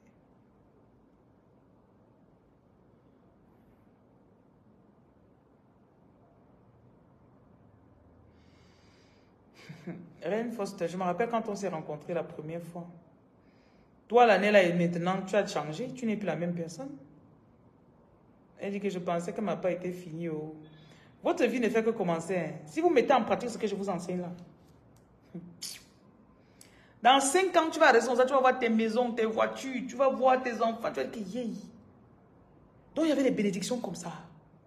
Reine Foster, je me rappelle quand on s'est rencontrés la première fois. Toi, l'année là et maintenant, tu as changé. Tu n'es plus la même personne. Elle dit que je pensais que ma part était finie. Oh. Votre vie ne fait que commencer. Hein. Si vous mettez en pratique ce que je vous enseigne là. Dans 5 ans, tu vas rester comme ça, tu vas voir tes maisons, tes voitures, tu vas voir tes enfants, tu vas dire que yeah. Donc il y avait des bénédictions comme ça.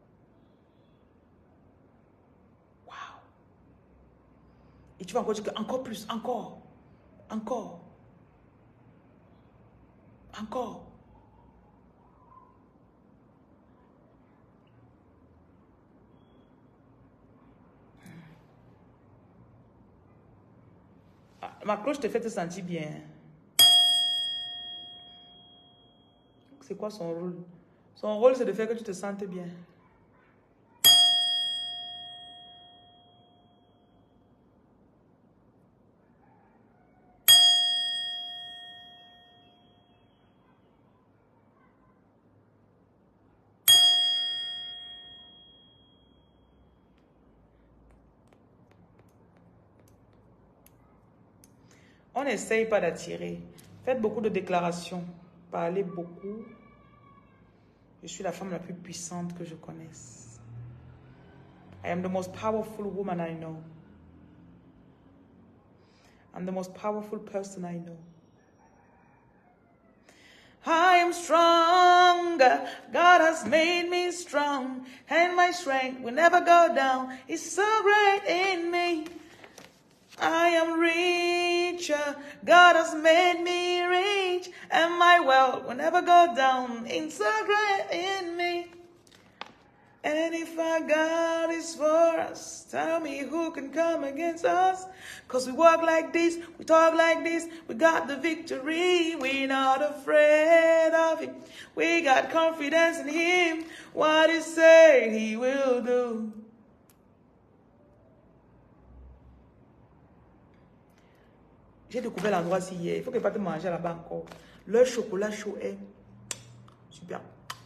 Waouh. Et tu vas encore dire que encore plus, encore. Ah, ma cloche te fait te sentir bien. C'est quoi son rôle? Son rôle, c'est de faire que tu te sentes bien. On n'essaye pas d'attirer. Faites beaucoup de déclarations. Parlez beaucoup. Je suis la femme la plus puissante que je connaisse. I am the most powerful woman I know. I'm the most powerful person I know. I am strong. God has made me strong. And my strength will never go down. It's so great in me. I am rich. God has made me rich. And my wealth will never go down. It's so great in me. And if our God is for us, tell me who can come against us? Cause we walk like this, we talk like this, we got the victory, we're not afraid of him. We got confidence in him, what he say he will do. J'ai découvert l'endroit ici hier, il faut que pas te manger là-bas encore. Le chocolat chaud est super.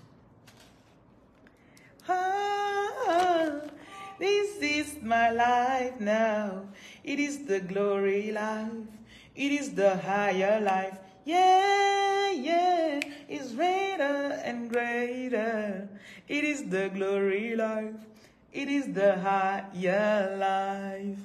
This is my life now. It is the glory life. It is the higher life. Yeah, yeah. It's greater and greater. It is the glory life. It is the higher life.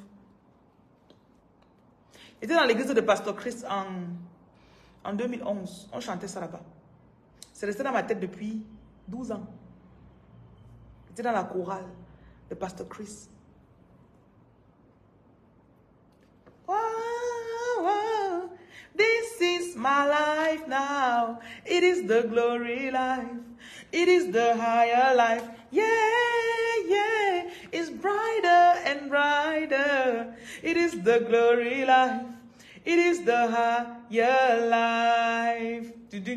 J'étais dans l'église de Pasteur Chris en 2011. On chantait ça là-bas. C'est resté dans ma tête depuis 12 ans. J'étais dans la chorale de Pasteur Chris. Wow, wow. This is my life now. It is the glory life. It is the higher life. Yeah, yeah. It's brighter and brighter. It is the glory life. It is the higher life.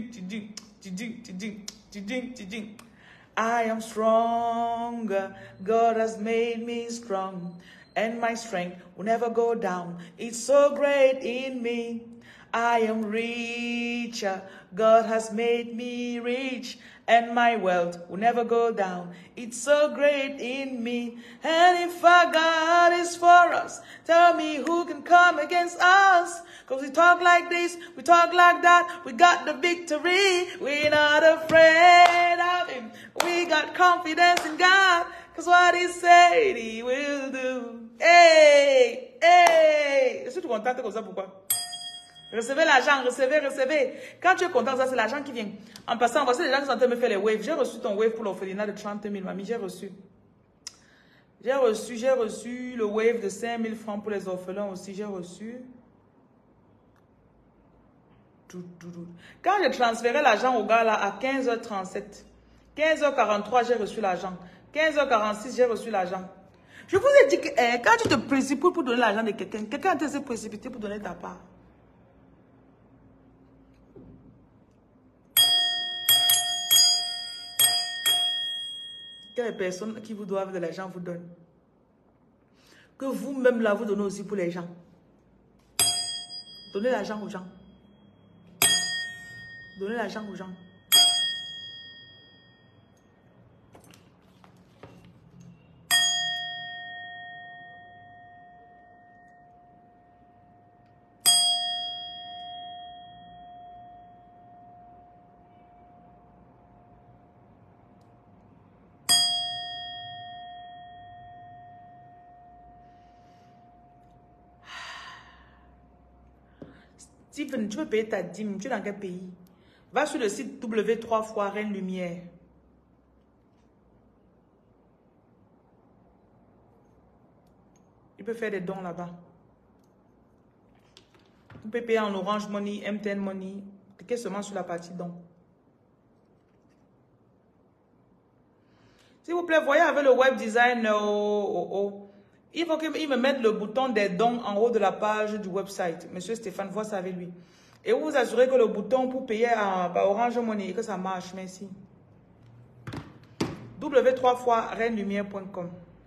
I am strong. God has made me strong. And my strength will never go down. It's so great in me. I am rich. God has made me rich. And my wealth will never go down. It's so great in me. And if our God is for us, tell me who can come against us? Because we talk like this, we talk like that, we got the victory. We're not afraid of him. We got confidence in God. Because what he said he will do. Hey, hey. Est-ce que tu es content comme ça? Pourquoi? Recevez l'argent, recevez, recevez. Quand tu es content, ça c'est l'argent qui vient. En passant, voici les gens qui sont en train de me faire les waves. J'ai reçu ton wave pour l'orphelinat de 30 000, mamie. J'ai reçu. J'ai reçu le wave de 5 000 francs pour les orphelins aussi. J'ai reçu. Quand j'ai transféré l'argent au gars là à 15h37, 15h43, j'ai reçu l'argent. 15h46, j'ai reçu l'argent. Je vous ai dit que quand tu te précipites pour donner l'argent de quelqu'un, quelqu'un te s'est précipité pour donner ta part. Que les personnes qui vous doivent de l'argent vous donnent. Que vous-même là, vous donnez aussi pour les gens. Donnez l'argent aux gens. Donnez l'argent aux gens. Stephen, tu veux payer ta dîme, tu es dans quel pays? Va sur le site W3 fois Reine Lumière. Tu peux faire des dons là-bas. Tu peux payer en Orange Money, MTN Money. Cliquez seulement sur la partie dons. S'il vous plaît, voyez avec le web design. Il faut qu'il me mette le bouton des dons en haut de la page du website. Monsieur Stéphane, vois ça avec lui. Et vous vous assurez que le bouton pour payer par Orange Money, que ça marche. Merci. w3fois-reinelumière.com.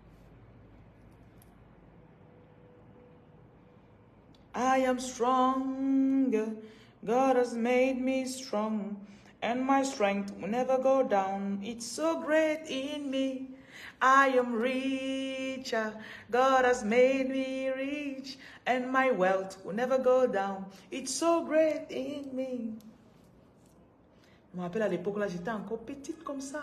I am strong. God has made me strong. And my strength will never go down. It's so great in me. I am rich. God has made me rich. And my wealth will never go down. It's so great in me. Je me rappelle à l'époque là, j'étais encore petite comme ça.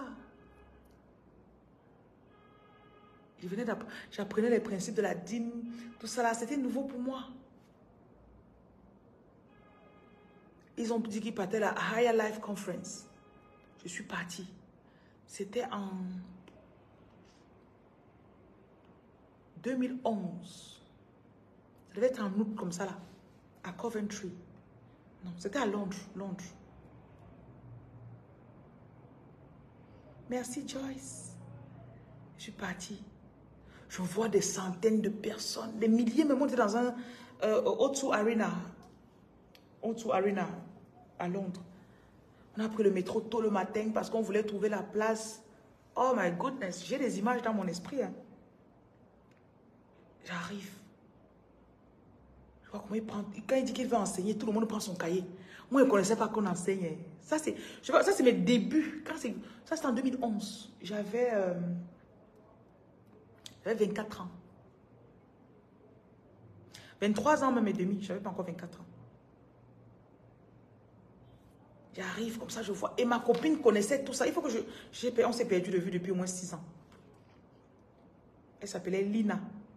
J'apprenais les principes de la dîme. Tout ça là, c'était nouveau pour moi. Ils ont dit qu'ils partaient à la Higher Life Conference. Je suis partie. C'était en 2011. Ça devait être en août comme ça là. À Coventry. Non, c'était à Londres. Londres. Merci Joyce. Je suis partie. Je vois des centaines de personnes. Des milliers me montent dans un O2 Arena. O2 Arena à Londres. On a pris le métro tôt le matin parce qu'on voulait trouver la place. Oh my goodness, j'ai des images dans mon esprit. Hein. J'arrive. Je vois comment il prend. Quand il dit qu'il veut enseigner, tout le monde prend son cahier. Moi, je ne connaissais pas qu'on enseignait. Ça, c'est mes débuts. Ça, c'était en 2011. J'avais 24 ans. 23 ans même et demi. Je n'avais pas encore 24 ans. J'arrive comme ça, je vois. Et ma copine connaissait tout ça. Il faut que on s'est perdu de vue depuis au moins 6 ans. Elle s'appelait Lina.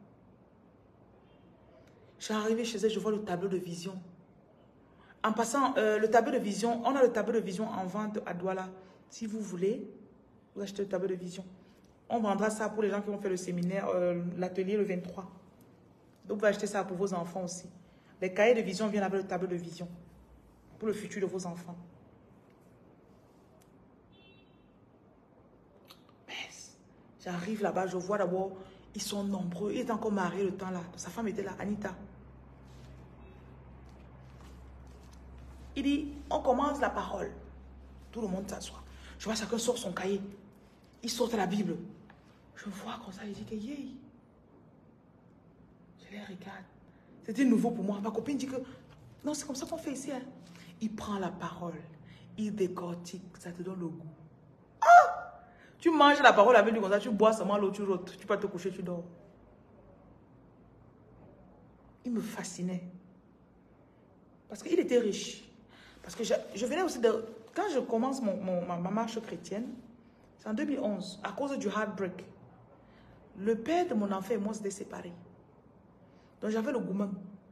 Je suis arrivée chez elle, je vois le tableau de vision. En passant, le tableau de vision, on a le tableau de vision en vente à Douala. Si vous voulez, vous achetez le tableau de vision. On vendra ça pour les gens qui vont faire le séminaire, l'atelier le 23. Donc, vous achetez ça pour vos enfants aussi. Les cahiers de vision viennent avec le tableau de vision. Pour le futur de vos enfants. J'arrive là-bas, je vois d'abord, ils sont nombreux. Il est encore marié le temps là. Sa femme était là, Anita. Il dit, on commence la parole. Tout le monde s'assoit. Je vois chacun sort son cahier. Il sort la Bible. Je vois comme ça, il dit que yay. Je les regarde. C'était nouveau pour moi. Ma copine dit que, non, c'est comme ça qu'on fait ici. Hein. Il prend la parole. Il décortique. Ça te donne le goût. Ah! Tu manges la parole avec lui comme ça, tu bois seulement l'eau, tu rotes. Tu peux te coucher, tu dors. Il me fascinait. Parce qu'il était riche. Parce que je venais aussi de... Quand je commence ma marche chrétienne, c'est en 2011, à cause du heartbreak. Le père de mon enfant et moi, s'étaient séparés. Donc j'avais le gourmand.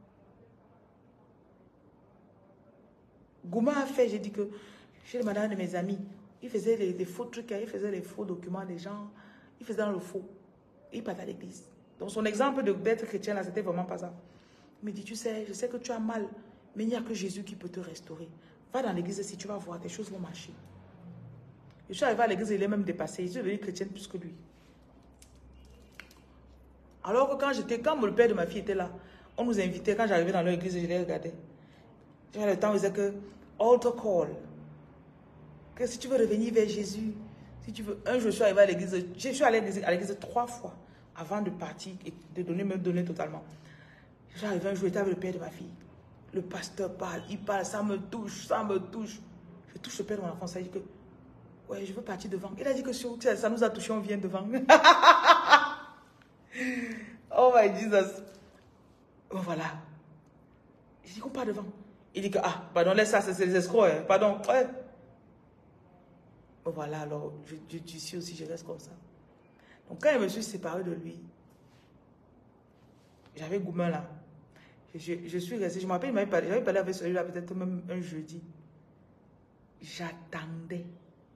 Gourmand a fait, j'ai dit que chez les madames de mes amis, il faisait des faux trucs, il faisait les faux documents des gens, il faisait dans le faux. Et il partait à l'église. Donc son exemple d'être chrétien, là, c'était vraiment pas ça. Il me dit, tu sais, je sais que tu as mal, mais il n'y a que Jésus qui peut te restaurer. Va dans l'église si tu vas voir, tes choses vont marcher. Je suis arrivé à l'église, il est même dépassé. Je suis devenue chrétienne plus que lui. Alors que quand le père de ma fille était là, on nous invitait, quand j'arrivais dans leur église, je les regardais. J'avais le temps, on disait que altar call. Que si tu veux revenir vers Jésus, si tu veux, un jour je suis arrivé à l'église, je suis allé à l'église 3 fois avant de partir et de me donner totalement. Je suis arrivé un jour, j'étais avec le père de ma fille. Le pasteur parle, il parle, ça me touche, ça me touche. Je touche le père de mon enfant, ça dit que, ouais, je veux partir devant. Il a dit que ça nous a touché, on vient devant. Oh my Jesus. Bon, voilà. Je dis qu'on part devant. Il dit que, ah, pardon, laisse ça, c'est les escrocs, hein. Pardon, ouais. Bon, voilà, alors, je suis aussi, je reste comme ça. Donc, quand je me suis séparée de lui, j'avais Goumin là. Je suis restée, je me rappelle, j'avais parlé avec celui-là peut-être même un jeudi. J'attendais.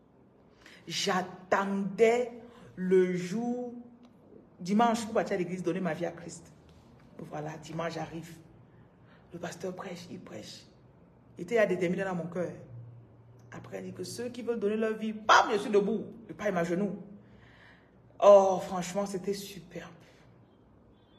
J'attendais le jour, dimanche, pour partir à l'église, donner ma vie à Christ. Voilà, dimanche, j'arrive. Le pasteur prêche, il prêche. Il était déterminé dans mon cœur. Après, il dit que ceux qui veulent donner leur vie, bam, je suis debout. Je paille ma genou. Oh, franchement, c'était superbe.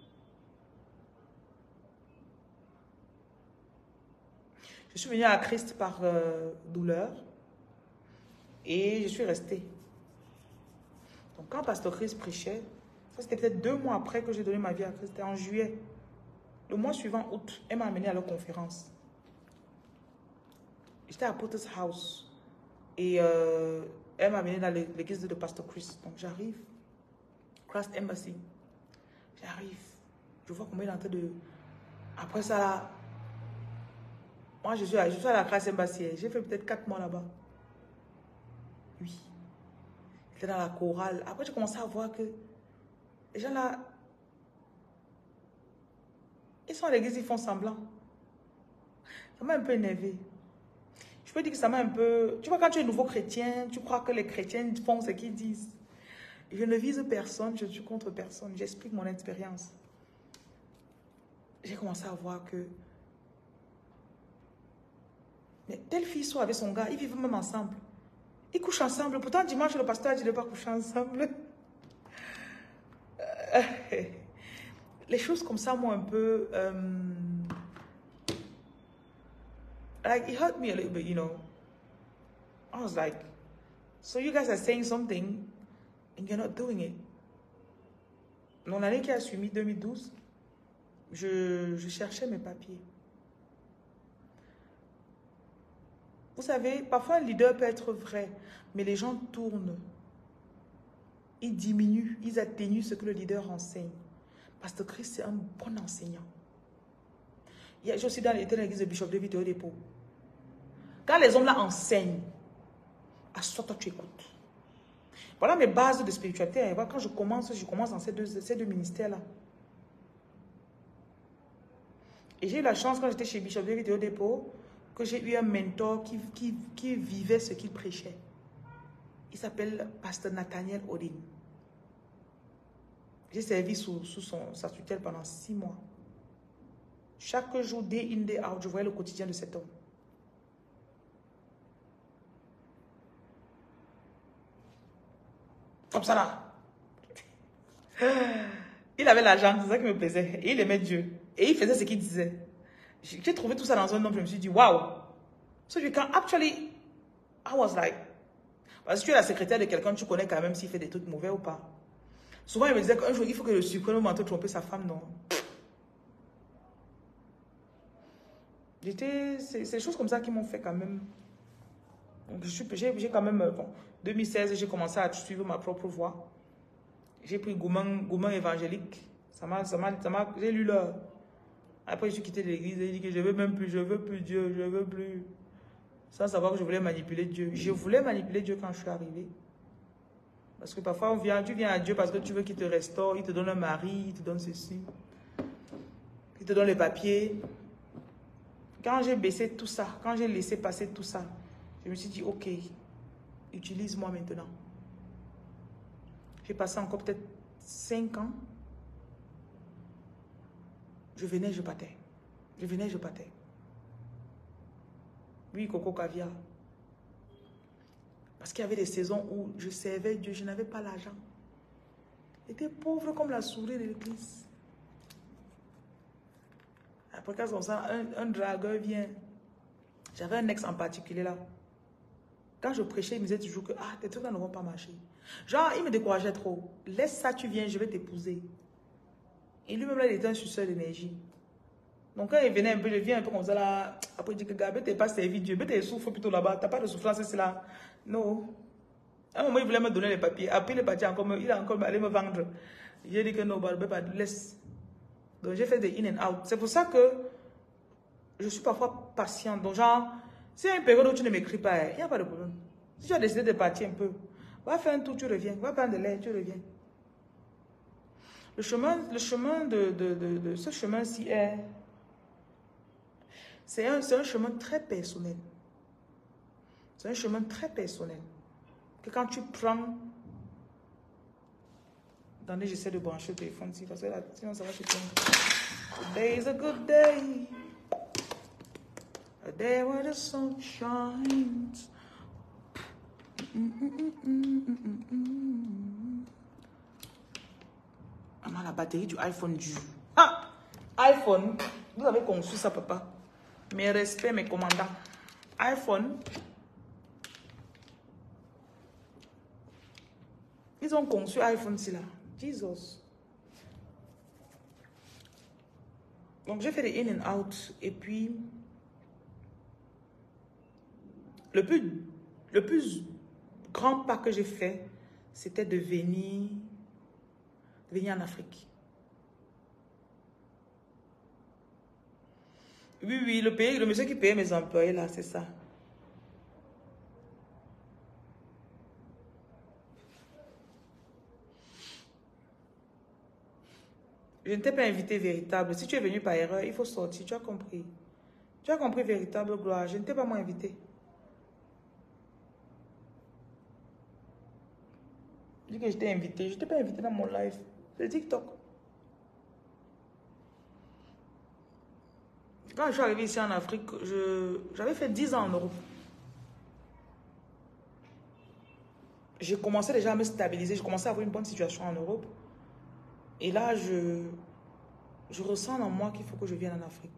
Je suis venue à Christ par douleur et je suis restée. Donc quand Pasteur Christ prêchait, ça c'était peut-être 2 mois après que j'ai donné ma vie à Christ, c'était en juillet. Le mois suivant, août, elle m'a amenée à leur conférence. J'étais à Potter's House et elle m'a amenée dans l'église de Pasteur Christ. Donc j'arrive, Christ Embassy, j'arrive, je vois comment il est en train de... Après ça, là, moi je suis à la Christ Embassy, j'ai fait peut-être 4 mois là-bas. Oui. J'étais dans la chorale. Après j'ai commencé à voir que les gens là, ils sont à l'église, ils font semblant. Ça m'a un peu énervé. Je peux dire que ça m'a un peu... Tu vois, quand tu es nouveau chrétien, tu crois que les chrétiens font ce qu'ils disent. Je ne vise personne, je suis contre personne. J'explique mon expérience. J'ai commencé à voir que... Mais telle fille soit avec son gars, ils vivent même ensemble. Ils couchent ensemble. Pourtant, dimanche, le pasteur a dit de ne pas coucher ensemble. Les choses comme ça m'ont un peu... like, it hurt me a little bit, you know. I was like, so you guys are saying something and you're not doing it. Dans l'année qui a suivi, 2012, je cherchais mes papiers. Vous savez, parfois un leader peut être vrai, mais les gens tournent. Ils diminuent, ils atténuent ce que le leader enseigne. Parce que Christ, c'est un bon enseignant. J'ai aussi dans l'église de Bishop David au dépôt. Quand les hommes là enseignent, à ce toi tu écoutes. Voilà mes bases de spiritualité. Quand je commence dans ces deux ministères-là. Et j'ai eu la chance quand j'étais chez Bishop David au dépôt, que j'ai eu un mentor qui vivait ce qu'il prêchait. Il s'appelle Pasteur Nathaniel Odin. J'ai servi sous sa tutelle pendant 6 mois. Chaque jour, day in, day out, je voyais le quotidien de cet homme. Comme ça là. Il avait l'argent, c'est ça qui me plaisait. Et il aimait Dieu. Et il faisait ce qu'il disait. J'ai trouvé tout ça dans un homme, je me suis dit, waouh. So you can actually, I was like, parce que tu es la secrétaire de quelqu'un, tu connais quand même s'il fait des trucs mauvais ou pas. Souvent, il me disait qu'un jour, il faut que le sucre le manteau tromper sa femme, non. C'est des choses comme ça qui m'ont fait quand même. Donc, j'ai quand même, bon, 2016, j'ai commencé à suivre ma propre voie. J'ai pris Gourmand évangélique. J'ai lu l'heure. Après, je suis quitté l'église et j'ai dit que je veux plus Dieu, je veux plus. Sans savoir que je voulais manipuler Dieu. Je voulais manipuler Dieu quand je suis arrivée. Parce que parfois, tu viens à Dieu parce que tu veux qu'il te restaure, il te donne un mari, il te donne ceci. Il te donne les papiers. Quand j'ai baissé tout ça, quand j'ai laissé passer tout ça, je me suis dit, ok, utilise-moi maintenant. J'ai passé encore peut-être 5 ans. Je venais, je partais. Je venais, je partais. Oui, Coco Caviar. Parce qu'il y avait des saisons où je servais Dieu, je n'avais pas l'argent. J'étais pauvre comme la souris de l'église. Après, quand un dragueur vient, j'avais un ex en particulier là. Quand je prêchais, il me disait toujours que tes trucs là ne vont pas marcher. Genre, il me décourageait trop. Laisse ça, tu viens, je vais t'épouser. Et lui-même là, il était un suceur d'énergie. Donc quand il venait un peu, je viens un peu comme ça là. Après, il dit que Gabriel, tu n'es pas servi Dieu. Mais tu souffres plutôt là-bas. Tu n'as pas de souffrance, c'est là. Non. À un moment, il voulait me donner les papiers. Après, il est parti encore, il a encore allé me vendre. J'ai dit que non, laisse. Donc j'ai fait des in and out. C'est pour ça que je suis parfois patiente. Donc genre, s'il y a une période où tu ne m'écris pas, il n'y a pas de problème. Si tu as décidé de partir un peu, va faire un tour, tu reviens. Va prendre de l'air, tu reviens. Le chemin de ce chemin-ci est... C'est un chemin très personnel. C'est un chemin très personnel. Que quand tu prends... Attendez, j'essaie de brancher le téléphone ici, parce que là, sinon ça va se prendre. Today is a good day. A day where the sun shines. Maman, la batterie du iPhone du... iPhone, vous avez conçu ça, papa. Mes respects, mes commandants. iPhone. Ils ont conçu iPhone, c'est là. Jesus. Donc, j'ai fait des in and out. Et puis, le plus grand pas que j'ai fait, c'était de venir en Afrique. Oui, oui, le monsieur qui payait mes employés, là, c'est ça. Je ne t'ai pas invité véritable. Si tu es venu par erreur, il faut sortir. Tu as compris. Tu as compris véritable gloire. Je ne t'ai pas moi invité. Je dis que je t'ai invité. Je ne t'ai pas invité dans mon live. C'est TikTok. Quand je suis arrivée ici en Afrique, j'avais fait 10 ans en Europe. J'ai commencé déjà à me stabiliser. J'ai commencé à avoir une bonne situation en Europe. Et là, je ressens en moi qu'il faut que je vienne en Afrique.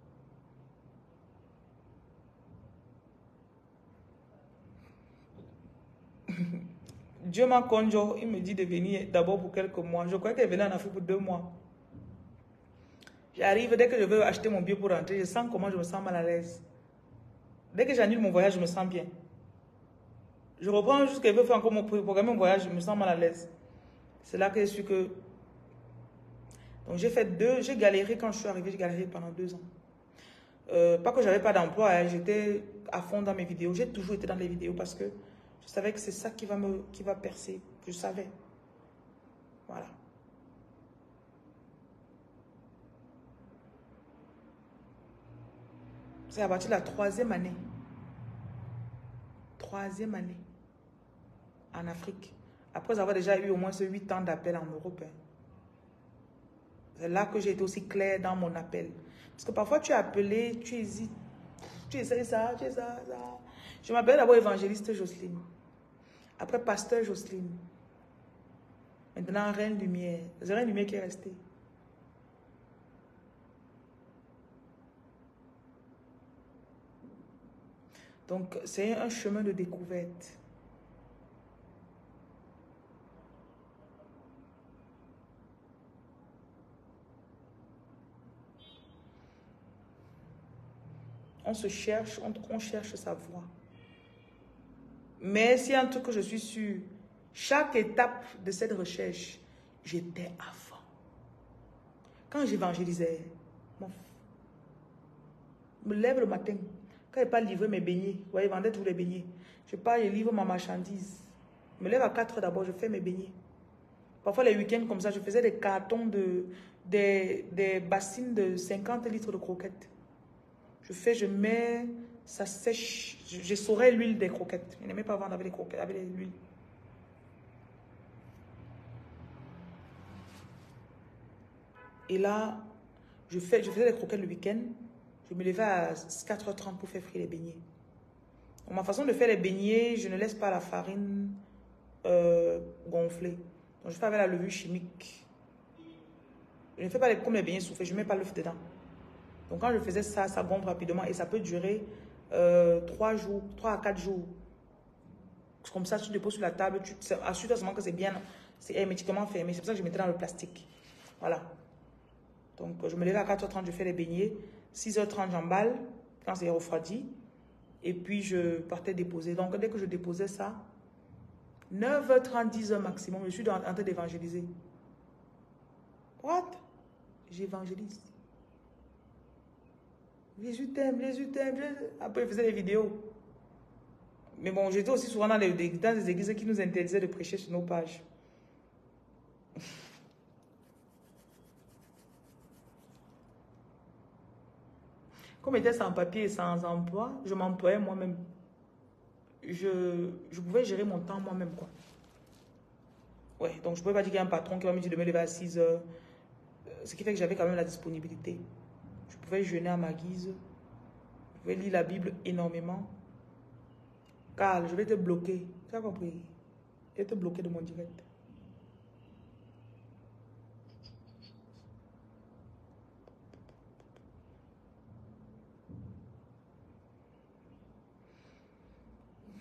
Dieu m'a conjuré, il me dit de venir d'abord pour quelques mois. Je croyais qu'elle venait en Afrique pour 2 mois. J'arrive, dès que je veux acheter mon billet pour rentrer, je sens comment je me sens mal à l'aise. Dès que j'annule mon voyage, je me sens bien. Je reprends juste qu'elle veut faire encore programmer mon voyage, je me sens mal à l'aise. C'est là que je suis que... Donc j'ai galéré quand je suis arrivée, j'ai galéré pendant 2 ans. Pas que j'avais pas d'emploi, hein, j'étais à fond dans mes vidéos. J'ai toujours été dans les vidéos parce que je savais que c'est ça qui va percer. Je savais. Voilà. C'est à partir de la 3e année. 3e année. En Afrique. Après avoir déjà eu au moins 8 ans d'appel en Europe. Hein. C'est là que j'ai été aussi claire dans mon appel. Parce que parfois tu es appelé, tu hésites. Tu essaies ça, tu essaies ça. Je m'appelle d'abord évangéliste Jocelyne. Après pasteur Jocelyne. Maintenant Reine Lumière. C'est Reine Lumière qui est restée. Donc c'est un chemin de découverte. On se cherche, on cherche sa voie. Mais s'il y a un truc que je suis sûre, chaque étape de cette recherche, j'étais à fond. Quand j'évangélisais, je me lève le matin, quand je n'ai pas livré mes beignets, vous voyez, je vendais tous les beignets. Je pars, je livre ma marchandise. Je me lève à 4 heures d'abord, je fais mes beignets. Parfois les week-ends comme ça, je faisais des cartons, des bassines de 50 litres de croquettes. Je mets, ça sèche. J'essorais l'huile des croquettes. Je n'aimais pas vendre avec les croquettes, avec l'huile. Et là, je faisais les croquettes le week-end. Je me levais à 4h30 pour faire frire les beignets. Donc, ma façon de faire les beignets, je ne laisse pas la farine gonfler. Donc, je fais avec la levure chimique. Je ne fais pas comme les beignets soufflés, je ne mets pas l'œuf dedans. Donc, quand je faisais ça, ça gonfle rapidement et ça peut durer 3 à 4 jours. Comme ça, tu déposes sur la table, assure-toi seulement que c'est bien, c'est hermétiquement fermé. C'est pour ça que je mettais dans le plastique. Voilà. Donc, je me levais à 4h30, je fais les beignets. 6h30, j'emballe quand c'est refroidi. Et puis, je partais déposer. Donc, dès que je déposais ça, 9h30, 10h maximum, je suis en train d'évangéliser. What? J'évangélise. Jésus t'aime, Jésus t'aime. Après, je faisais des vidéos. Mais bon, j'étais aussi souvent dans des églises qui nous interdisaient de prêcher sur nos pages. Comme j'étais sans papier et sans emploi, je m'employais moi-même. Je pouvais gérer mon temps moi-même, quoi. Ouais, donc je ne pouvais pas dire qu'il y a un patron qui va me dire de me lever à 6 heures. Ce qui fait que j'avais quand même la disponibilité. Je pouvais jeûner à ma guise. Je pouvais lire la Bible énormément. Carl, je vais te bloquer. Tu as compris? Je vais te bloquer de mon direct.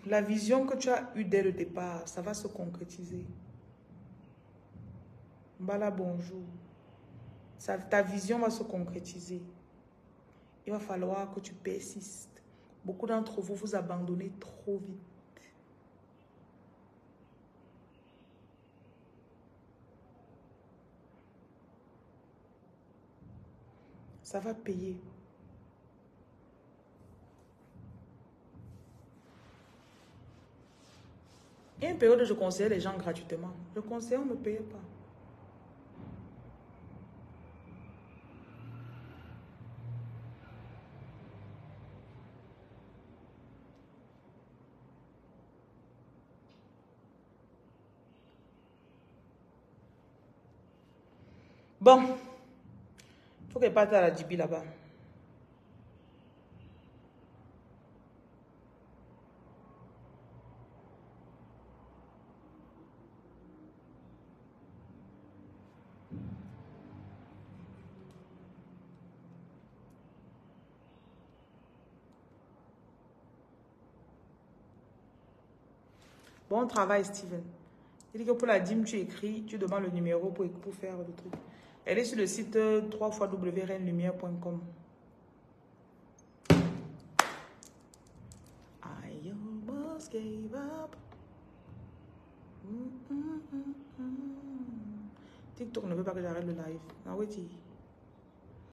La vision que tu as eue dès le départ, ça va se concrétiser. Bala, bonjour. Ta vision va se concrétiser. Il va falloir que tu persistes. Beaucoup d'entre vous, vous abandonnez trop vite. Ça va payer. Il y a une période où je conseillais les gens gratuitement. Je conseillais, on ne me payait pas. Bon, il faut qu'elle parte à la Djibi là-bas. Bon travail, Steven. Il dit que pour la dîme, tu écris, tu demandes le numéro pour faire le truc. Elle est sur le site www.renlumière.com. I almost gave up. TikTok ne veut pas que j'arrête le live. Ah oui,